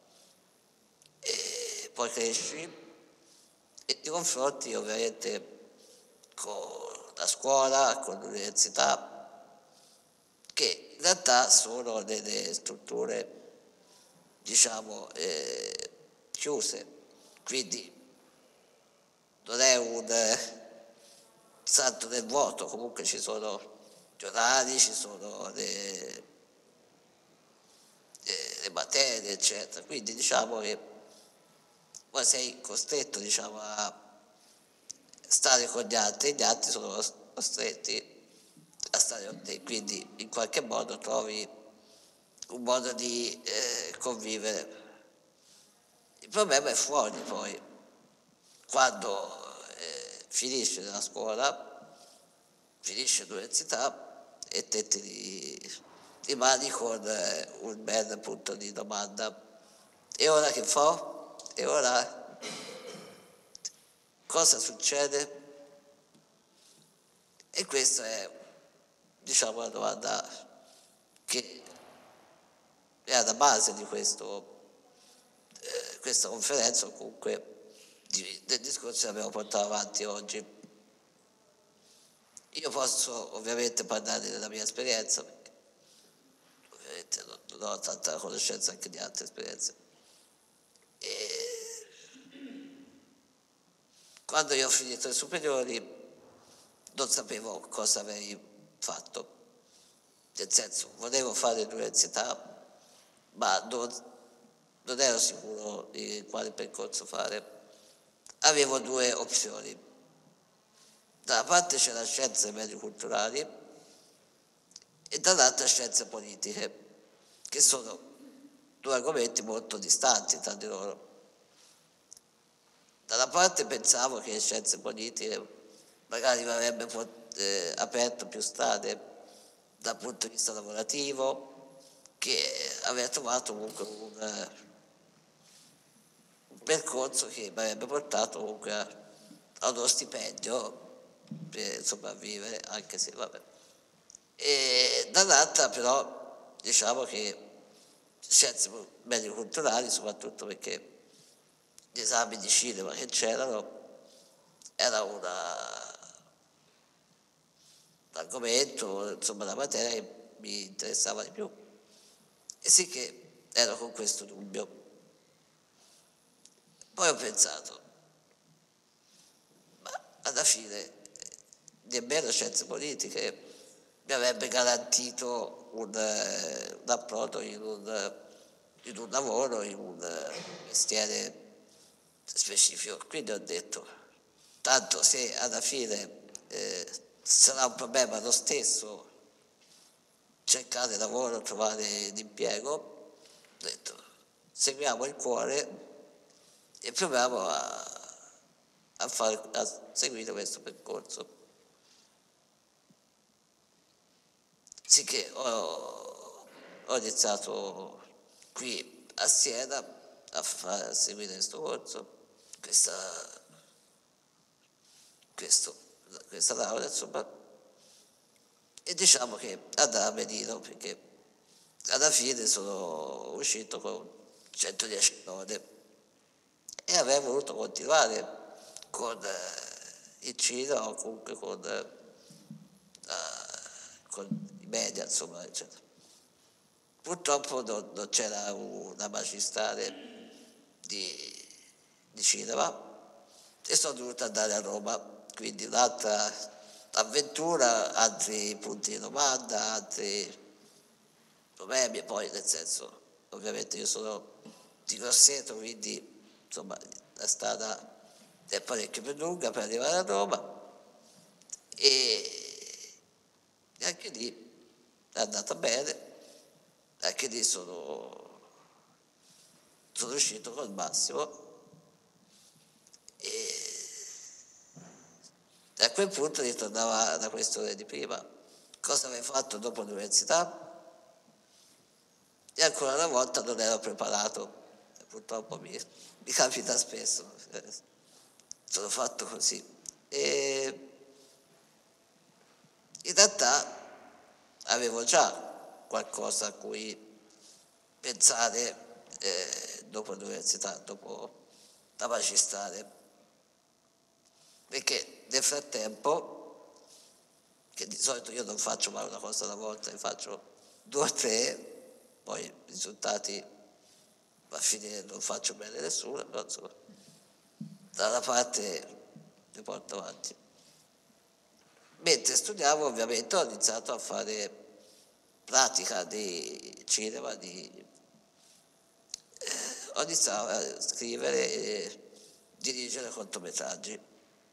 S9: E poi cresci e ti confronti ovviamente con la scuola, con l'università, che in realtà sono delle strutture diciamo chiuse, quindi non è un salto nel vuoto, comunque ci sono gli orari, ci sono le materie eccetera, quindi diciamo che poi sei costretto diciamo a stare con gli altri sono costretti a stare con te, quindi in qualche modo trovi un modo di convivere. Il problema è fuori poi, quando finisce la scuola, finisce l'università e te ti rimani con un bel punto di domanda. E ora che fa? E ora cosa succede? E questa è diciamo la domanda che è alla base di questa conferenza, o comunque del discorso che abbiamo portato avanti oggi. Io posso ovviamente parlare della mia esperienza, perché ovviamente non ho tanta conoscenza anche di altre esperienze. E quando io ho finito le superiori non sapevo cosa avrei fatto, nel senso volevo fare l'università, ma non ero sicuro di quale percorso fare. Avevo due opzioni. Da una parte c'era scienze medioculturali e dall'altra scienze politiche, che sono due argomenti molto distanti tra di loro. Da una parte pensavo che le scienze politiche magari mi avrebbe aperto più strade dal punto di vista lavorativo, che aver trovato comunque un percorso che mi avrebbe portato comunque a uno stipendio per sopravvivere, anche se vabbè. E dall'altra però diciamo che scienze medie culturali, soprattutto perché gli esami di cinema che c'erano era un argomento, insomma una materia che mi interessava di più. E sì che ero con questo dubbio. Poi ho pensato, ma alla fine nemmeno scienze politiche mi avrebbe garantito un approdo in un lavoro, in un mestiere specifico. Quindi ho detto, tanto se alla fine sarà un problema lo stesso cercare lavoro, trovare l'impiego, ho detto, seguiamo il cuore e proviamo a seguire questo percorso. Sì che ho iniziato qui a Siena a seguire questo corso, questa laurea, insomma, e diciamo che andava a benino, perché alla fine sono uscito con 110 lode e avrei voluto continuare con il cinema o comunque con i media, insomma, eccetera. Purtroppo non c'era una magistrale di cinema e sono dovuto andare a Roma, quindi un'altra avventura, altri punti di domanda, altri problemi, e poi nel senso, ovviamente io sono di Grosseto, quindi insomma la strada è parecchio più lunga per arrivare a Roma e anche lì è andata bene, anche lì sono uscito col massimo e a quel punto ritornava la questione di prima, cosa avevo fatto dopo l'università? E ancora una volta non ero preparato, purtroppo mi capita spesso, sono fatto così. E in realtà avevo già qualcosa a cui pensare dopo l'università, dopo la magistrale, perché nel frattempo, che di solito io non faccio mai una cosa alla volta, ne faccio 2 o 3, poi i risultati va a finire non faccio bene nessuno, però insomma, dalla parte le porto avanti. Mentre studiavo ovviamente ho iniziato a fare pratica di cinema, ho iniziato a scrivere e dirigere cortometraggi.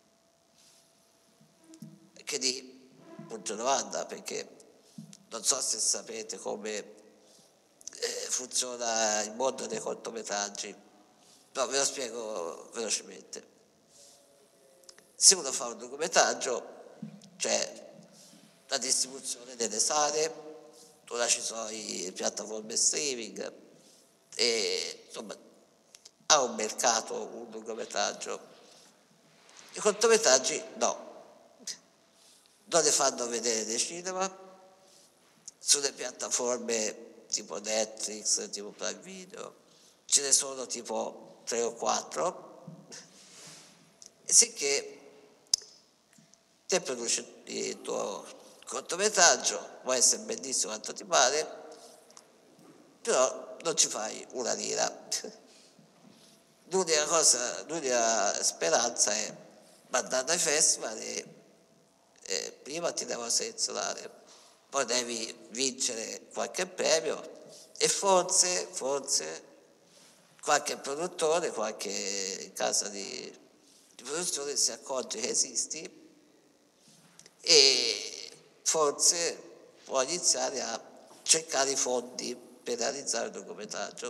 S9: Che di punto di domanda, perché non so se sapete come funziona il mondo dei cortometraggi, però ve lo spiego velocemente. Se uno fa un documentaggio c'è la distribuzione delle sale, ora ci sono le piattaforme streaming e insomma ha un mercato un lungometraggio. I cortometraggi no, non le fanno vedere nei cinema, sulle piattaforme tipo Netflix, tipo Prime Video, ce ne sono tipo 3 o 4, e sicché te produci il tuo cortometraggio, può essere bellissimo quanto ti pare, però non ci fai una lira. L'unica speranza è mandarlo ai festival e prima ti devono selezionare, poi devi vincere qualche premio e forse qualche produttore, qualche casa di produzione si accorge che esisti e forse può iniziare a cercare i fondi per realizzare il documentario.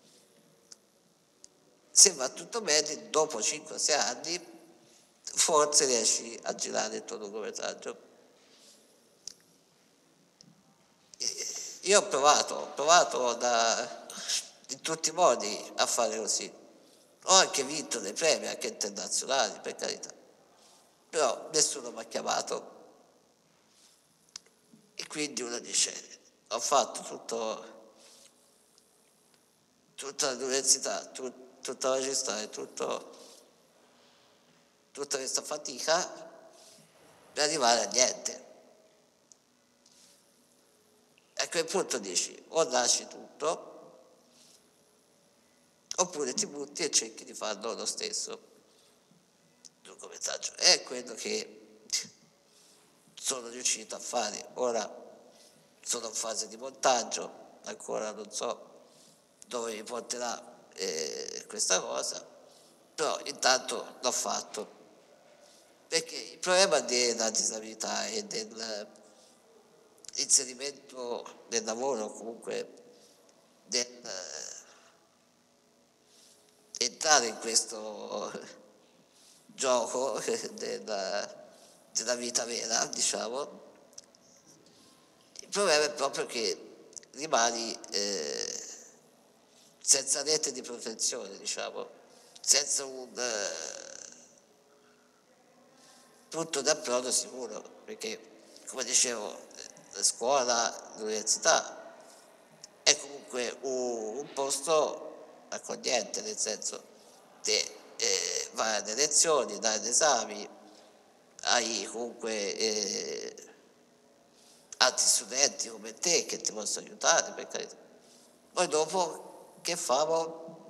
S9: Se va tutto bene, dopo 5-6 anni forse riesci a girare il tuo documentario. Io ho provato in tutti i modi a fare così. Ho anche vinto dei premi, anche internazionali, per carità. Però nessuno mi ha chiamato. E quindi uno dice, ho fatto tutta l'università, tutta la magistrale, tutta questa fatica per arrivare a niente. A quel punto dici, o lasci tutto, oppure ti butti e cerchi di farlo lo stesso. Documentaggio. È quello che sono riuscito a fare. Ora sono in fase di montaggio, ancora non so dove mi porterà questa cosa, però intanto l'ho fatto. Perché il problema della disabilità e dell'inserimento del lavoro, comunque entrare in questo gioco della vita vera, diciamo, il problema è proprio che rimani senza rete di protezione, diciamo, senza un punto d'approdo sicuro, perché come dicevo la scuola, l'università è comunque un posto accogliente, nel senso che vai alle lezioni, dai agli esami, hai comunque altri studenti come te che ti possono aiutare, per carità. Poi dopo che famo?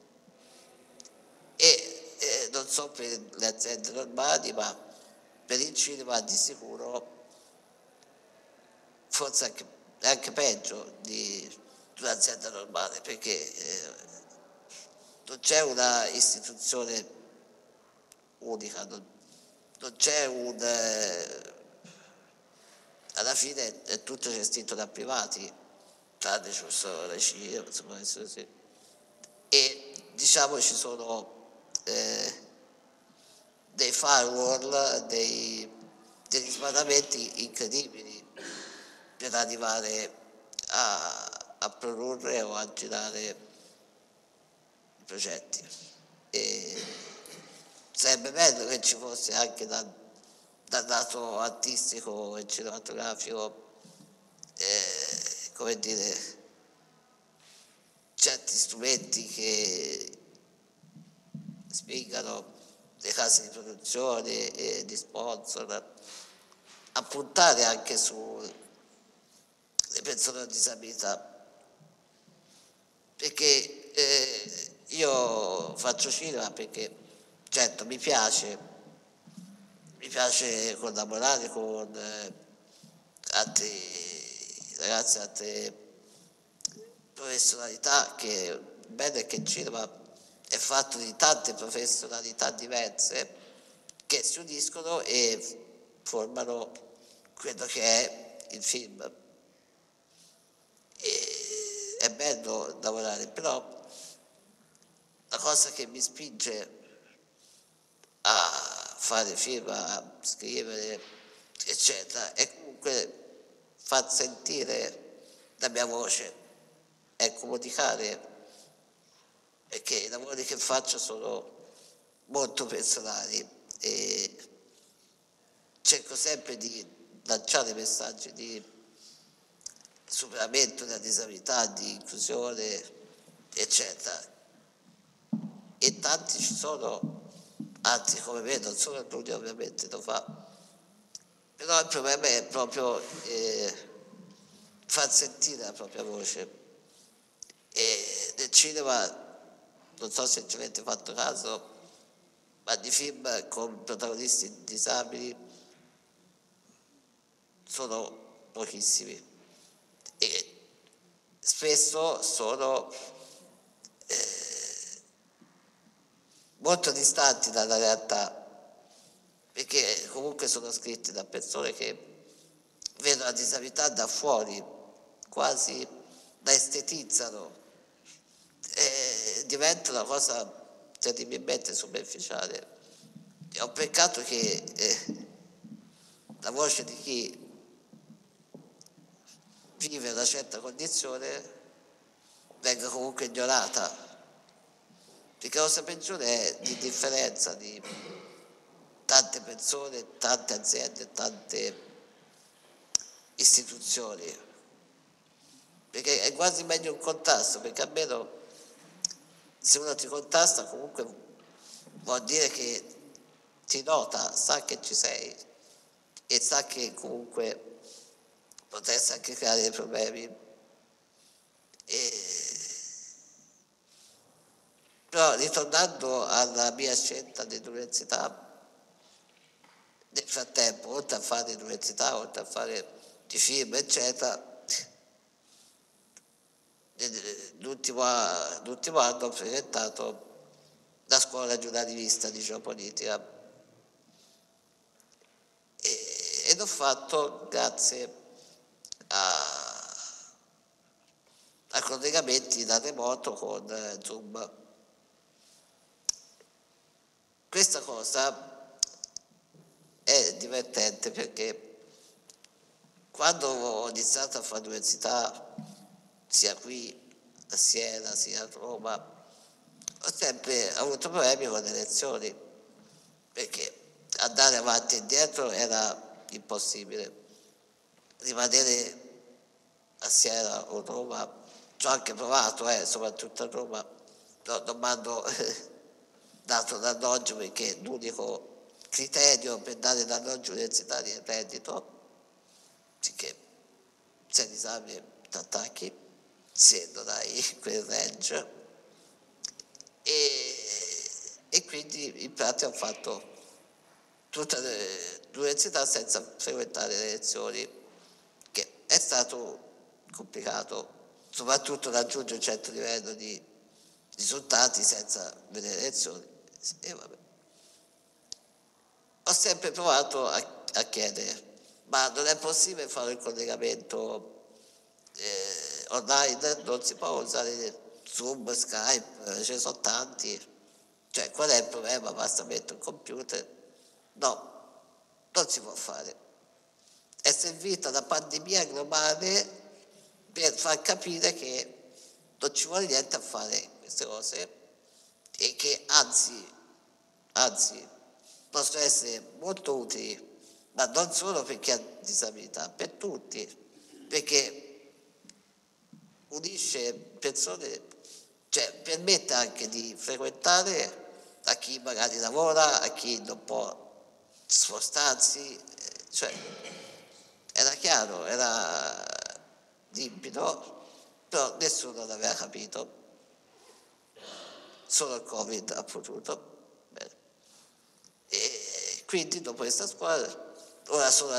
S9: E non so per le aziende normali, ma per il cinema di sicuro forse anche peggio di un'azienda normale, perché non c'è una istituzione unica, non c'è alla fine è tutto gestito da privati, tranne giusto la cinema, insomma, sì. E diciamo ci sono dei firewall, degli sbarramenti incredibili per arrivare a produrre o a girare i progetti. E sarebbe bello che ci fosse anche dal lato artistico e cinematografico, come dire, certi strumenti che spingano le case di produzione e di sponsor a puntare anche sulle persone con disabilità, perché io faccio cinema perché certo mi piace collaborare con altri ragazzi, altre professionalità, che bello è che il cinema è fatto di tante professionalità diverse che si uniscono e formano quello che è il film. E è bello lavorare, però la cosa che mi spinge a fare film, a scrivere, eccetera, è comunque far sentire la mia voce, è comunicare, perché i lavori che faccio sono molto personali e cerco sempre di lanciare messaggi di superamento della disabilità, di inclusione, eccetera. E tanti ci sono, altri come me, non solo lui ovviamente lo fa, però il problema è proprio far sentire la propria voce. E nel cinema, non so se ci avete fatto caso, ma di film con protagonisti disabili sono pochissimi e spesso sono molto distanti dalla realtà, perché comunque sono scritti da persone che vedono la disabilità da fuori, quasi la estetizzano, e diventa una cosa terribilmente superficiale. È un peccato che la voce di chi vive una certa condizione venga comunque ignorata, perché la cosa peggiore è l'indifferenza di tante persone, tante aziende, tante istituzioni, perché è quasi meglio un contrasto, perché almeno se uno ti contrasta comunque vuol dire che ti nota, sa che ci sei e sa che comunque potresti anche creare dei problemi. Però ritornando alla mia scelta dell'università, nel frattempo, oltre a fare l'università, oltre a fare di film, eccetera, l'ultimo anno ho frequentato la scuola giornalista di geopolitica e l'ho fatto grazie a collegamenti da remoto con Zoom. Questa cosa è divertente perché quando ho iniziato a fare l'università, sia qui a Siena, sia a Roma, ho sempre avuto problemi con le lezioni, perché andare avanti e indietro era impossibile. Rimanere a Siena o Roma, ci ho anche provato, soprattutto a Roma, però non mi hanno dato l'alloggio perché l'unico criterio per dare l'alloggio universitario è il reddito, sicché se l'esame ti attacchi, se non hai quel range, e quindi in pratica ho fatto tutta l'università senza frequentare le lezioni, che è stato complicato, soprattutto raggiungere un certo livello di risultati senza vedere le lezioni. E vabbè. Ho sempre provato a chiedere, ma non è possibile fare il collegamento online? Non si può usare Zoom, Skype, ce ne sono tanti. Cioè, qual è il problema? Basta mettere un computer. No, non si può fare. È servita la pandemia globale per far capire che non ci vuole niente a fare queste cose e che anzi possono essere molto utili, ma non solo per chi ha disabilità, per tutti, perché unisce persone, cioè permette anche di frequentare a chi magari lavora, a chi non può spostarsi, cioè era chiaro, era limpido, però nessuno l'aveva capito, solo il Covid ha potuto. Bene. E quindi dopo questa scuola, ora sono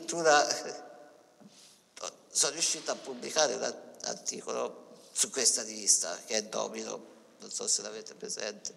S9: riuscito a pubblicare un articolo su questa rivista che è Domino, non so se l'avete presente,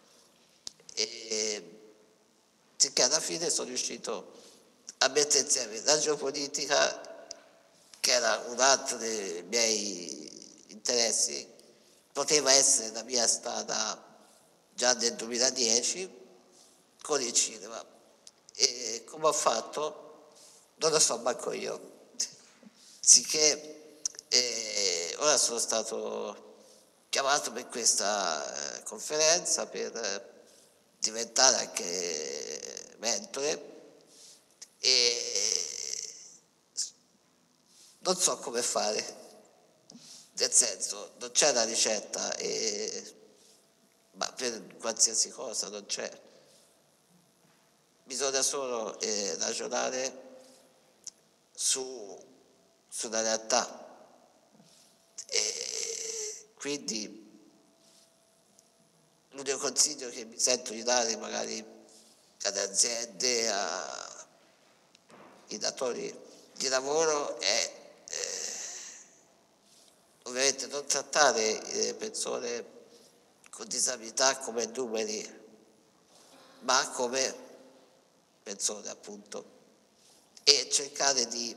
S9: e che alla fine sono riuscito a mettere insieme la geopolitica, che era un altro dei miei interessi, poteva essere la mia strada già nel 2010, con il cinema. E come ho fatto? Non lo so manco io. Sicché ora sono stato chiamato per questa conferenza per diventare anche mentore e non so come fare, nel senso non c'è la ricetta, ma per qualsiasi cosa non c'è, bisogna solo ragionare sulla realtà. E quindi l'unico consiglio che mi sento di dare magari alle aziende, ai datori di lavoro è ovviamente non trattare le persone con disabilità come numeri, ma come persone appunto, e cercare di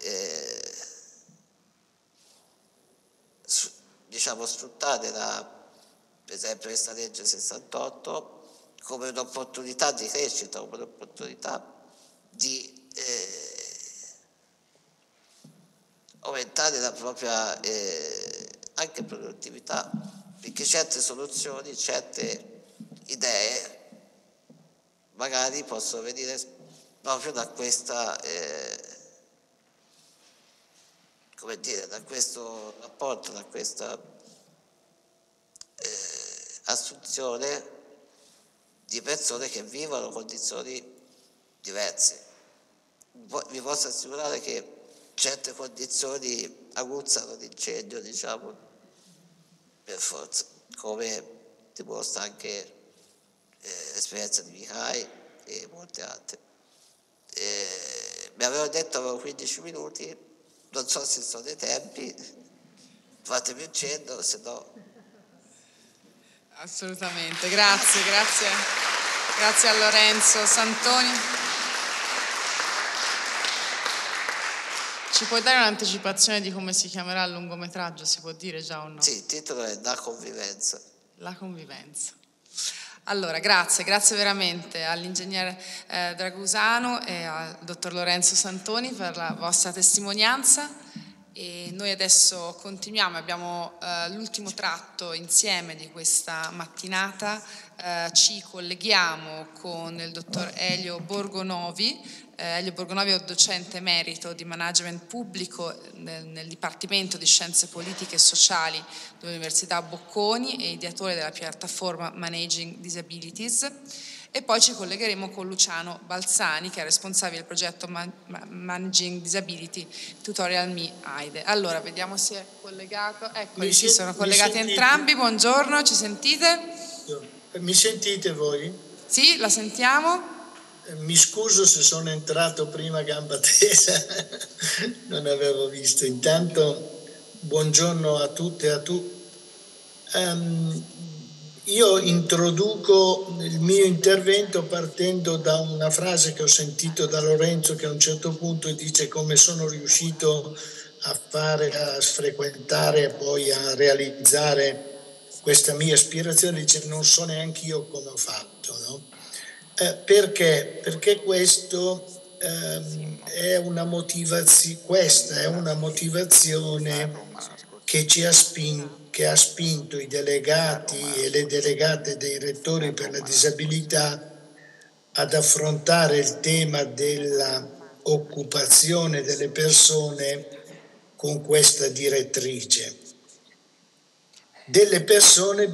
S9: sfruttare per esempio questa legge 68 come un'opportunità di crescita, come un'opportunità di aumentare la propria anche produttività, perché certe soluzioni, certe idee magari possono venire proprio da questa come dire, da questo rapporto, da questa assunzione di persone che vivono condizioni diverse. Vi posso assicurare che certe condizioni aguzzano l'incendio, diciamo, per forza, come dimostra anche l'esperienza di Mihai e molte altre. Mi avevano detto avevo 15 minuti, non so se sono dei tempi, fatemi un cenno, se no...
S1: Assolutamente, grazie a Lorenzo Santoni. Ci puoi dare un'anticipazione di come si chiamerà il lungometraggio? Si può dire già o no?
S9: Sì, il titolo è La convivenza.
S1: La convivenza. Allora, grazie veramente all'ingegnere Dragusano e al dottor Lorenzo Santoni per la vostra testimonianza. E noi adesso continuiamo, abbiamo l'ultimo tratto insieme di questa mattinata, ci colleghiamo con il dottor Elio Borgonovi. Elio Borgonovi è docente emerito di management pubblico nel Dipartimento di Scienze Politiche e Sociali dell'Università Bocconi e ideatore della piattaforma Managing Disabilities. E poi ci collegheremo con Luciano Balzani, che è responsabile del progetto Managing Disability Tutorial Me AIDE. Allora, vediamo se è collegato. Eccoli, si sono collegati entrambi. Buongiorno, ci sentite?
S10: Mi sentite voi?
S1: Sì, la sentiamo.
S10: Mi scuso se sono entrato prima a gamba tesa, non avevo visto. Intanto, buongiorno a tutte e a tutti. Io introduco il mio intervento partendo da una frase che ho sentito da Lorenzo, che a un certo punto dice come sono riuscito a frequentare e poi a realizzare questa mia aspirazione. Dice non so neanche io come ho fatto, no? Perché? Perché questo è una motivazione, questa è una motivazione che ha spinto i delegati e le delegate dei rettori per la disabilità ad affrontare il tema dell'occupazione delle persone con questa direttrice. Delle persone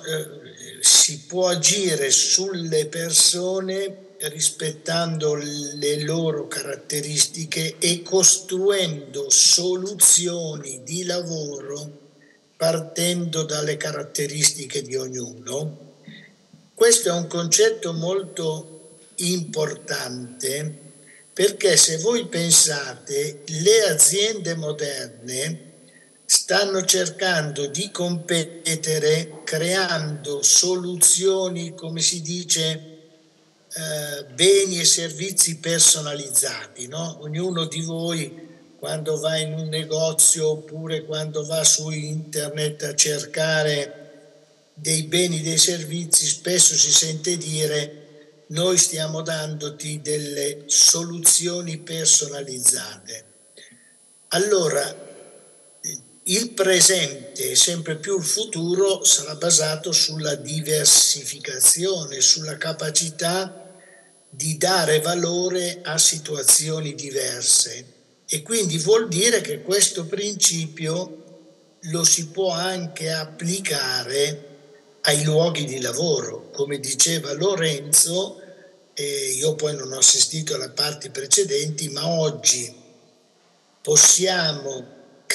S10: si può agire sulle persone rispettando le loro caratteristiche e costruendo soluzioni di lavoro partendo dalle caratteristiche di ognuno. Questo è un concetto molto importante perché se voi pensate, le aziende moderne stanno cercando di competere creando soluzioni, come si dice, beni e servizi personalizzati, no? Ognuno di voi quando va in un negozio oppure quando va su internet a cercare dei beni, dei servizi, spesso si sente dire noi stiamo dandoti delle soluzioni personalizzate. Allora, il presente e sempre più il futuro sarà basato sulla diversificazione, sulla capacità di dare valore a situazioni diverse. E quindi vuol dire che questo principio lo si può anche applicare ai luoghi di lavoro. Come diceva Lorenzo, io poi non ho assistito alle parti precedenti, ma oggi possiamo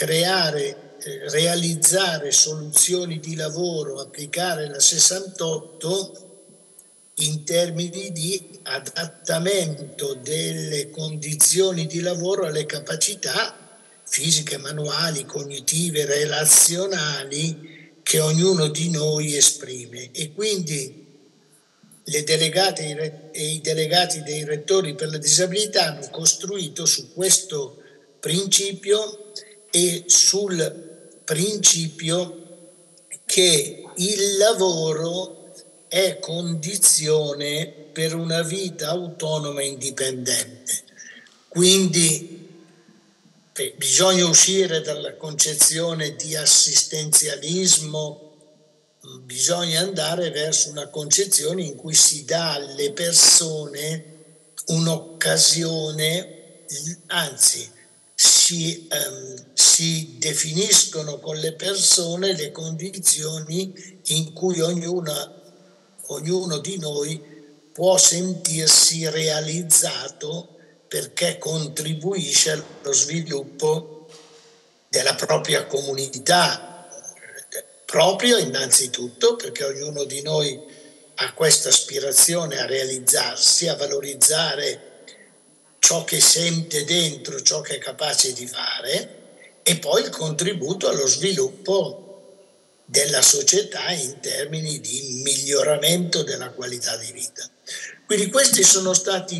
S10: realizzare soluzioni di lavoro, applicare la 68 in termini di adattamento delle condizioni di lavoro alle capacità fisiche, manuali, cognitive, relazionali che ognuno di noi esprime. E quindi le delegate e i delegati dei rettori per la disabilità hanno costruito su questo principio e sul principio che il lavoro è condizione per una vita autonoma e indipendente. Quindi bisogna uscire dalla concezione di assistenzialismo, bisogna andare verso una concezione in cui si dà alle persone un'occasione, anzi si definiscono con le persone le condizioni in cui ognuno di noi può sentirsi realizzato, perché contribuisce allo sviluppo della propria comunità, proprio innanzitutto perché ognuno di noi ha questa aspirazione a realizzarsi, a valorizzare ciò che sente dentro, ciò che è capace di fare, e poi il contributo allo sviluppo della società in termini di miglioramento della qualità di vita. Quindi questi sono stati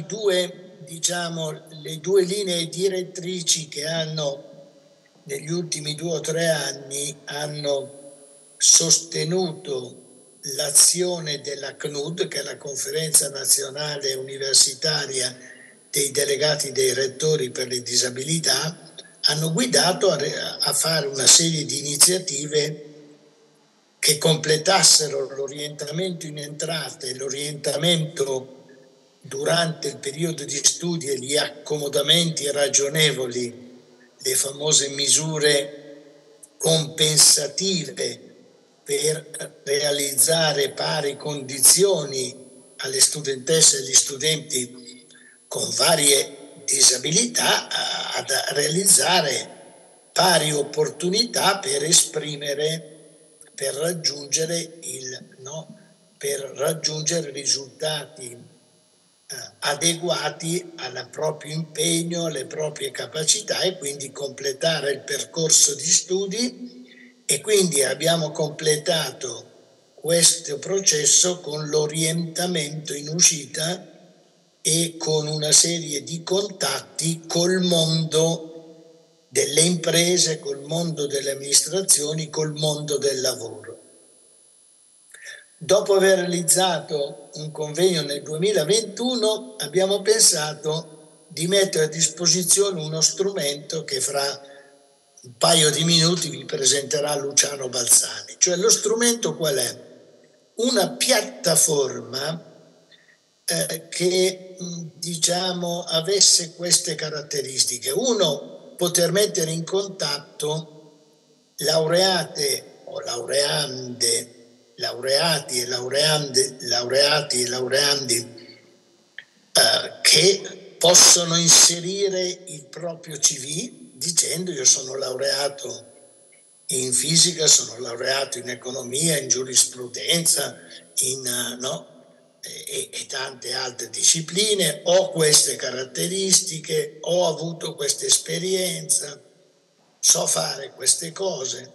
S10: le due linee direttrici che negli ultimi 2 o 3 anni hanno sostenuto l'azione della CNUD, che è la Conferenza Nazionale Universitaria dei Delegati dei Rettori per le Disabilità, hanno guidato a fare una serie di iniziative che completassero l'orientamento in entrata e l'orientamento durante il periodo di studi e gli accomodamenti ragionevoli, le famose misure compensative per realizzare pari condizioni alle studentesse e agli studenti con varie disabilità, ad realizzare pari opportunità per raggiungere risultati adeguati al proprio impegno, alle proprie capacità, e quindi completare il percorso di studi. E quindi abbiamo completato questo processo con l'orientamento in uscita e con una serie di contatti col mondo delle imprese, col mondo delle amministrazioni, col mondo del lavoro. Dopo aver realizzato un convegno nel 2021, abbiamo pensato di mettere a disposizione uno strumento che fra un paio di minuti vi presenterà Luciano Balzani. Cioè, lo strumento qual è? Una piattaforma che avesse queste caratteristiche. Uno, poter mettere in contatto laureate o laureandi che possono inserire il proprio CV dicendo: io sono laureato in fisica, sono laureato in economia, in giurisprudenza, e tante altre discipline, ho queste caratteristiche, ho avuto questa esperienza, so fare queste cose.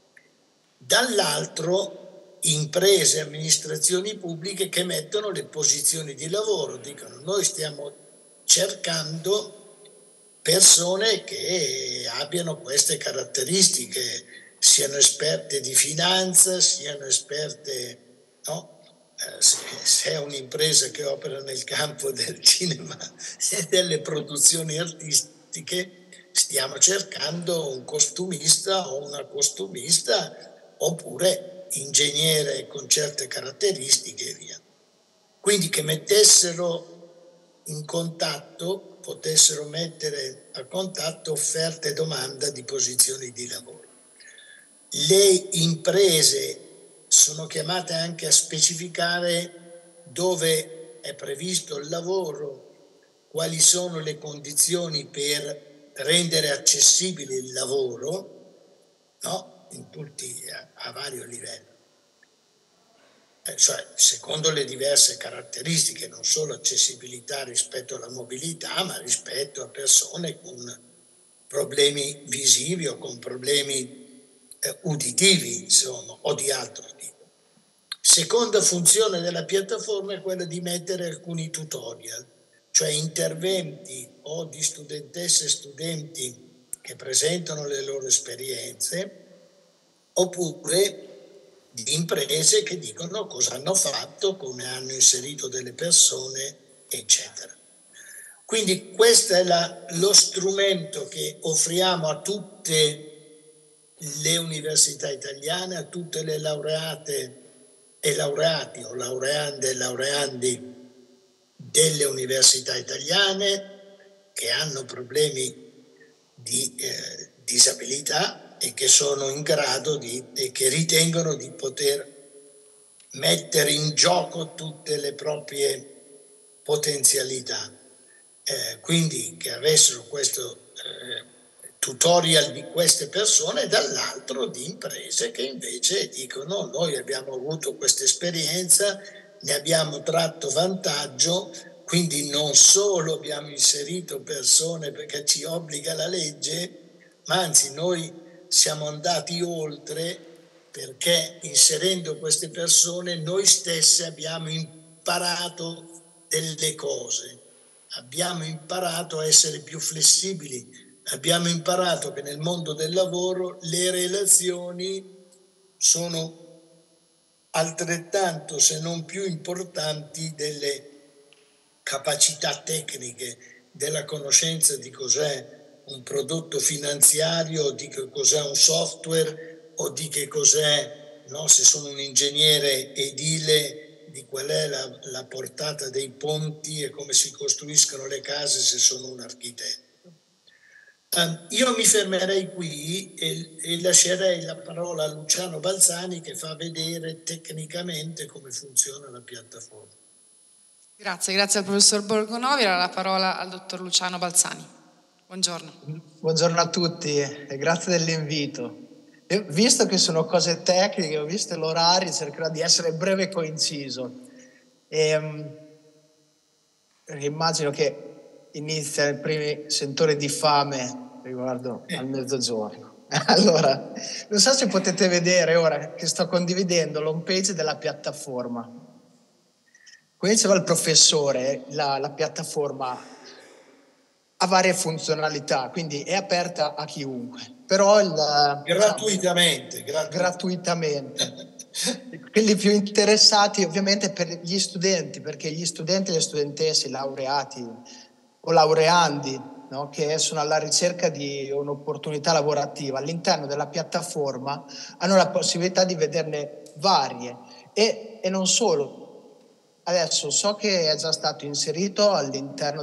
S10: Dall'altro, imprese e amministrazioni pubbliche che mettono le posizioni di lavoro, dicono: noi stiamo cercando persone che abbiano queste caratteristiche, siano esperte di finanza, siano esperte, se è un'impresa che opera nel campo del cinema e delle produzioni artistiche, stiamo cercando un costumista o una costumista, oppure ingegnere con certe caratteristiche e via. Quindi che mettessero in contatto, potessero mettere a contatto offerta e domanda di posizioni di lavoro. Le imprese sono chiamate anche a specificare dove è previsto il lavoro, quali sono le condizioni per rendere accessibile il lavoro, in tutti a vario livello. Cioè, secondo le diverse caratteristiche, non solo accessibilità rispetto alla mobilità, ma rispetto a persone con problemi visivi o con problemi uditivi, insomma, o di altro tipo. Seconda funzione della piattaforma è quella di mettere alcuni tutorial, cioè interventi o di studentesse e studenti che presentano le loro esperienze, oppure di imprese che dicono cosa hanno fatto, come hanno inserito delle persone, eccetera. Quindi questo è lo strumento che offriamo a tutte le università italiane, a tutte le laureate e laureati o laureande e laureandi delle università italiane che hanno problemi di disabilità e che sono in grado e che ritengono di poter mettere in gioco tutte le proprie potenzialità. Quindi che avessero questo tutorial di queste persone, e dall'altro di imprese che invece dicono: noi abbiamo avuto questa esperienza, ne abbiamo tratto vantaggio, quindi non solo abbiamo inserito persone perché ci obbliga la legge, ma anzi noi siamo andati oltre, perché inserendo queste persone noi stessi abbiamo imparato delle cose, abbiamo imparato a essere più flessibili, abbiamo imparato che nel mondo del lavoro le relazioni sono altrettanto, se non più importanti, delle capacità tecniche, della conoscenza di cos'è un prodotto finanziario, di che cos'è un software, o di che cos'è, no, se sono un ingegnere edile, di qual è la portata dei ponti e come si costruiscono le case se sono un architetto. Io mi fermerei qui e lascerei la parola a Luciano Balzani, che fa vedere tecnicamente come funziona la piattaforma.
S1: Grazie al professor Borgonovi. La parola al dottor Luciano Balzani. Buongiorno.
S11: Buongiorno a tutti e grazie dell'invito. Io, visto che sono cose tecniche, ho visto l'orario, cercherò di essere breve e coinciso. Immagino che inizia i primi sentori di fame riguardo al mezzogiorno. Allora, non so se potete vedere ora che sto condividendo l'home page della piattaforma. Come diceva il professore, la piattaforma ha varie funzionalità, quindi è aperta a chiunque. Però gratuitamente. Quelli più interessati ovviamente per gli studenti, perché gli studenti e le studentesse, laureati o laureandi, no, che sono alla ricerca di un'opportunità lavorativa all'interno della piattaforma, hanno la possibilità di vederne varie e non solo. Adesso so che è già stato inserito all'interno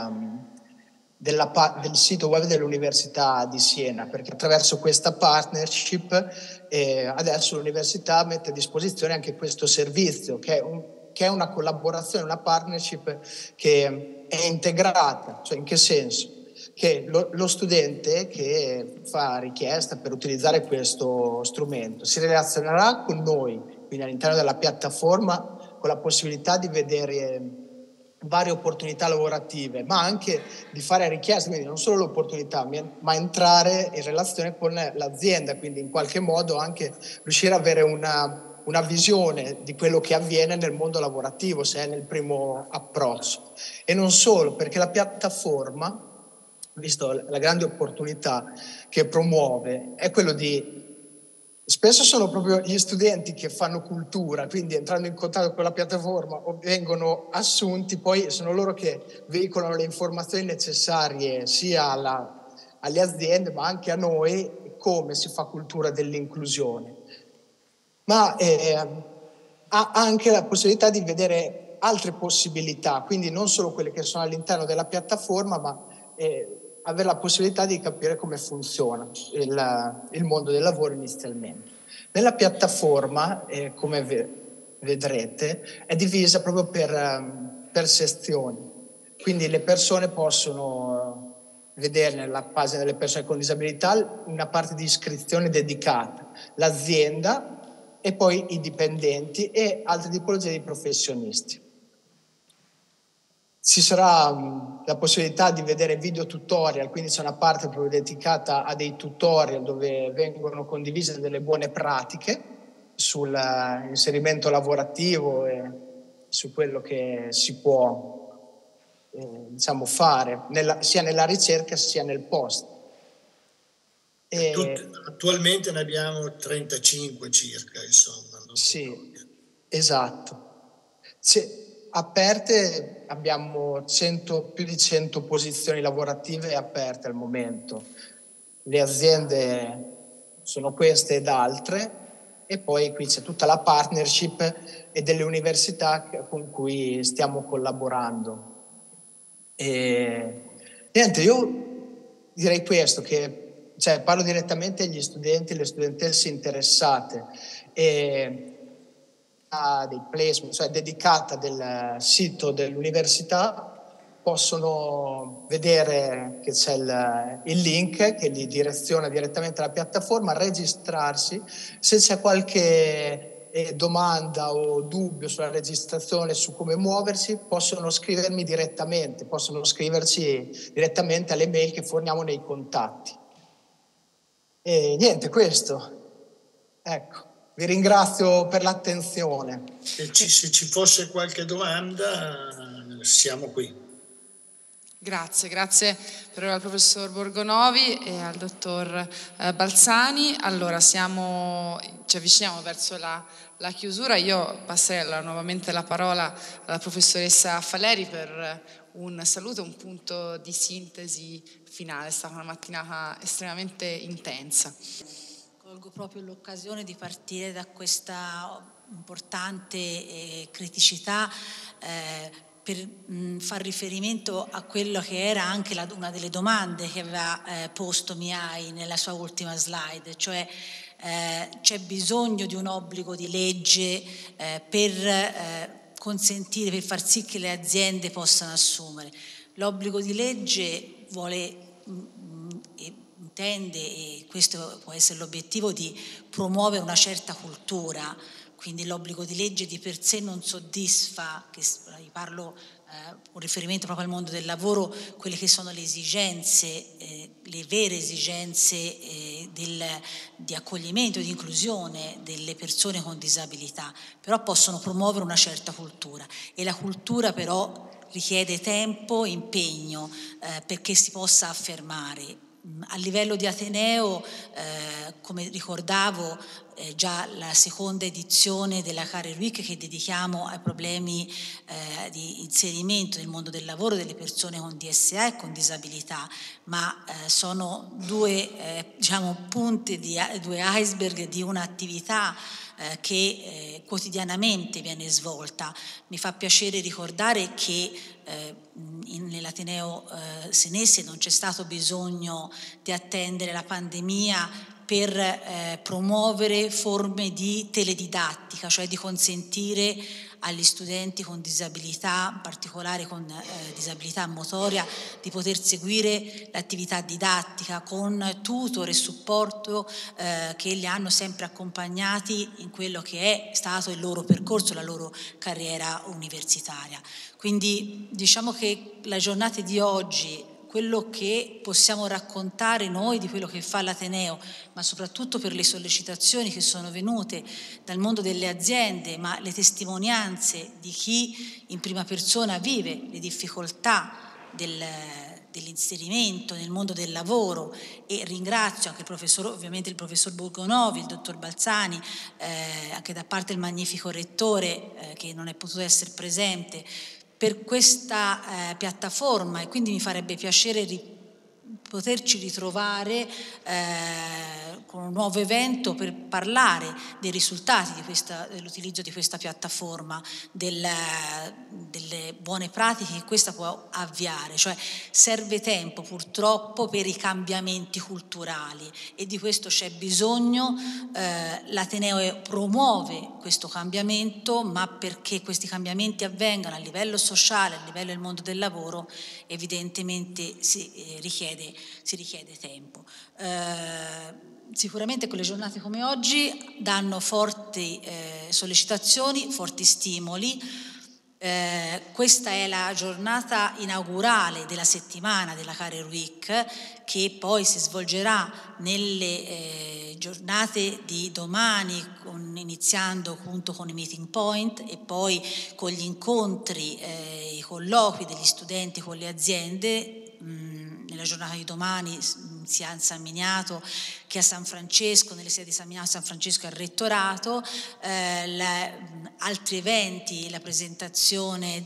S11: del sito web dell'Università di Siena, perché attraverso questa partnership adesso l'università mette a disposizione anche questo servizio, che è una collaborazione, una partnership che è integrata. Cioè, in che senso? Che lo studente che fa richiesta per utilizzare questo strumento si relazionerà con noi, quindi all'interno della piattaforma, con la possibilità di vedere varie opportunità lavorative, ma anche di fare richieste, quindi non solo l'opportunità, ma entrare in relazione con l'azienda, quindi in qualche modo anche riuscire ad avere una visione di quello che avviene nel mondo lavorativo, se è nel primo approccio. E non solo, perché la piattaforma, visto la grande opportunità che promuove, è quello di... Spesso sono proprio gli studenti che fanno cultura, quindi entrando in contatto con la piattaforma vengono assunti, poi sono loro che veicolano le informazioni necessarie sia alle aziende ma anche a noi, come si fa cultura dell'inclusione. Ma ha anche la possibilità di vedere altre possibilità, quindi non solo quelle che sono all'interno della piattaforma, ma avere la possibilità di capire come funziona il mondo del lavoro inizialmente. Nella piattaforma, come vedrete, è divisa proprio per sezioni, quindi le persone possono vedere nella pagina delle persone con disabilità una parte di iscrizione dedicata, l'azienda e poi i dipendenti e altre tipologie di professionisti. Ci sarà la possibilità di vedere video tutorial, quindi c'è una parte proprio dedicata a dei tutorial dove vengono condivise delle buone pratiche sull'inserimento lavorativo e su quello che si può fare sia nella ricerca sia nel post.
S10: Attualmente ne abbiamo 35 circa, insomma. No?
S11: Sì, esatto. Aperte abbiamo più di 100 posizioni lavorative aperte al momento. Le aziende sono queste ed altre, e poi qui c'è tutta la partnership e delle università con cui stiamo collaborando. E niente, io direi questo, che parlo direttamente agli studenti e alle studentesse interessate, e dei placement, cioè dedicata del sito dell'università, possono vedere che c'è il link che li direziona direttamente alla piattaforma, registrarsi. Se c'è qualche domanda o dubbio sulla registrazione, su come muoversi, possono scrivermi direttamente, possono scriverci direttamente alle mail che forniamo nei contatti. E niente, questo. Ecco. Vi ringrazio per l'attenzione.
S10: Se ci fosse qualche domanda, siamo qui.
S1: Grazie al professor Borgonovi e al dottor Balzani. Allora, ci avviciniamo verso la chiusura. Io passerei nuovamente la parola alla professoressa Faleri per un saluto, un punto di sintesi finale. È stata una mattinata estremamente intensa.
S2: Colgo proprio l'occasione di partire da questa importante criticità per far riferimento a quello che era anche una delle domande che aveva posto Mihai nella sua ultima slide, cioè c'è bisogno di un obbligo di legge per consentire, per far sì che le aziende possano assumere. L'obbligo di legge intende, e questo può essere l'obiettivo, di promuovere una certa cultura. Quindi l'obbligo di legge di per sé non soddisfa, parlo con riferimento proprio al mondo del lavoro, quelle che sono le esigenze, le vere esigenze di accoglimento, di inclusione delle persone con disabilità, però possono promuovere una certa cultura, e la cultura però richiede tempo e impegno perché si possa affermare. A livello di Ateneo, come ricordavo, già la seconda edizione della Career Week che dedichiamo ai problemi di inserimento nel mondo del lavoro delle persone con DSA e con disabilità, ma sono due punte, due iceberg di un'attività che quotidianamente viene svolta. Mi fa piacere ricordare che nell'Ateneo senese non c'è stato bisogno di attendere la pandemia per promuovere forme di teledidattica, cioè di consentire agli studenti con disabilità, in particolare con disabilità motoria, di poter seguire l'attività didattica con tutor e supporto che li hanno sempre accompagnati in quello che è stato il loro percorso, la loro carriera universitaria. Quindi diciamo che la giornata di oggi, quello che possiamo raccontare noi di quello che fa l'Ateneo, ma soprattutto per le sollecitazioni che sono venute dal mondo delle aziende, ma le testimonianze di chi in prima persona vive le difficoltà dell'inserimento nel mondo del lavoro, e ringrazio anche ovviamente il professor Borgonovi, il dottor Balzani, anche da parte del magnifico rettore che non è potuto essere presente, per questa piattaforma, e quindi mi farebbe piacere poterci ritrovare con un nuovo evento per parlare dei risultati dell'utilizzo di questa piattaforma, delle buone pratiche che questa può avviare. Cioè serve tempo purtroppo per i cambiamenti culturali, e di questo c'è bisogno. L'Ateneo promuove questo cambiamento, ma perché questi cambiamenti avvengano a livello sociale, a livello del mondo del lavoro, evidentemente si richiede tempo. Sicuramente quelle giornate come oggi danno forti sollecitazioni, forti stimoli. Questa è la giornata inaugurale della settimana della Career Week, che poi si svolgerà nelle giornate di domani, iniziando appunto con i meeting point e poi con gli incontri, i colloqui degli studenti con le aziende. Nella giornata di domani sia a San Miniato che a San Francesco, nelle sedi di San Miniato, San Francesco e al Rettorato, altri eventi, la presentazione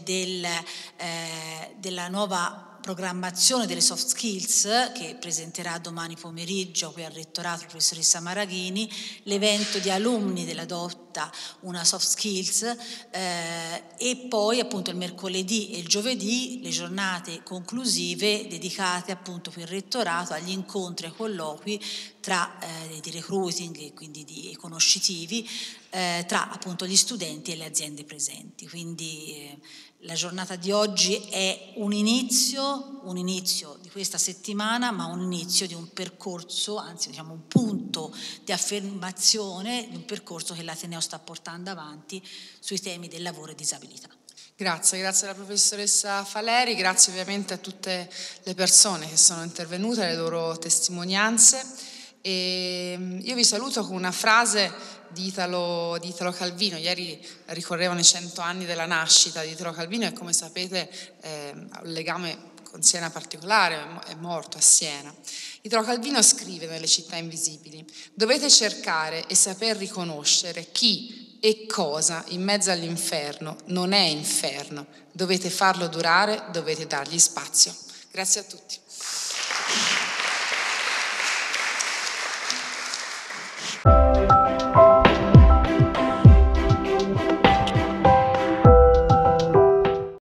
S2: della nuova programmazione delle soft skills che presenterà domani pomeriggio qui al Rettorato la professoressa Maraghini, l'evento di alunni della volta una soft skills, e poi appunto il mercoledì e il giovedì le giornate conclusive dedicate appunto per il rettorato agli incontri e ai colloqui tra di recruiting e quindi conoscitivi tra appunto gli studenti e le aziende presenti. Quindi la giornata di oggi è un inizio di questa settimana, ma un inizio di un percorso, anzi diciamo un punto di affermazione di un percorso che l'Ateneo sta portando avanti sui temi del lavoro e disabilità.
S1: Grazie alla professoressa Faleri, grazie ovviamente a tutte le persone che sono intervenute, alle loro testimonianze. E io vi saluto con una frase di Italo Calvino. Ieri ricorrevano i 100 anni della nascita di Italo Calvino e, come sapete, ha un legame con Siena particolare, è morto a Siena. Italo Calvino scrive nelle Città invisibili: dovete cercare e saper riconoscere chi e cosa in mezzo all'inferno non è inferno, dovete farlo durare, dovete dargli spazio. Grazie a tutti.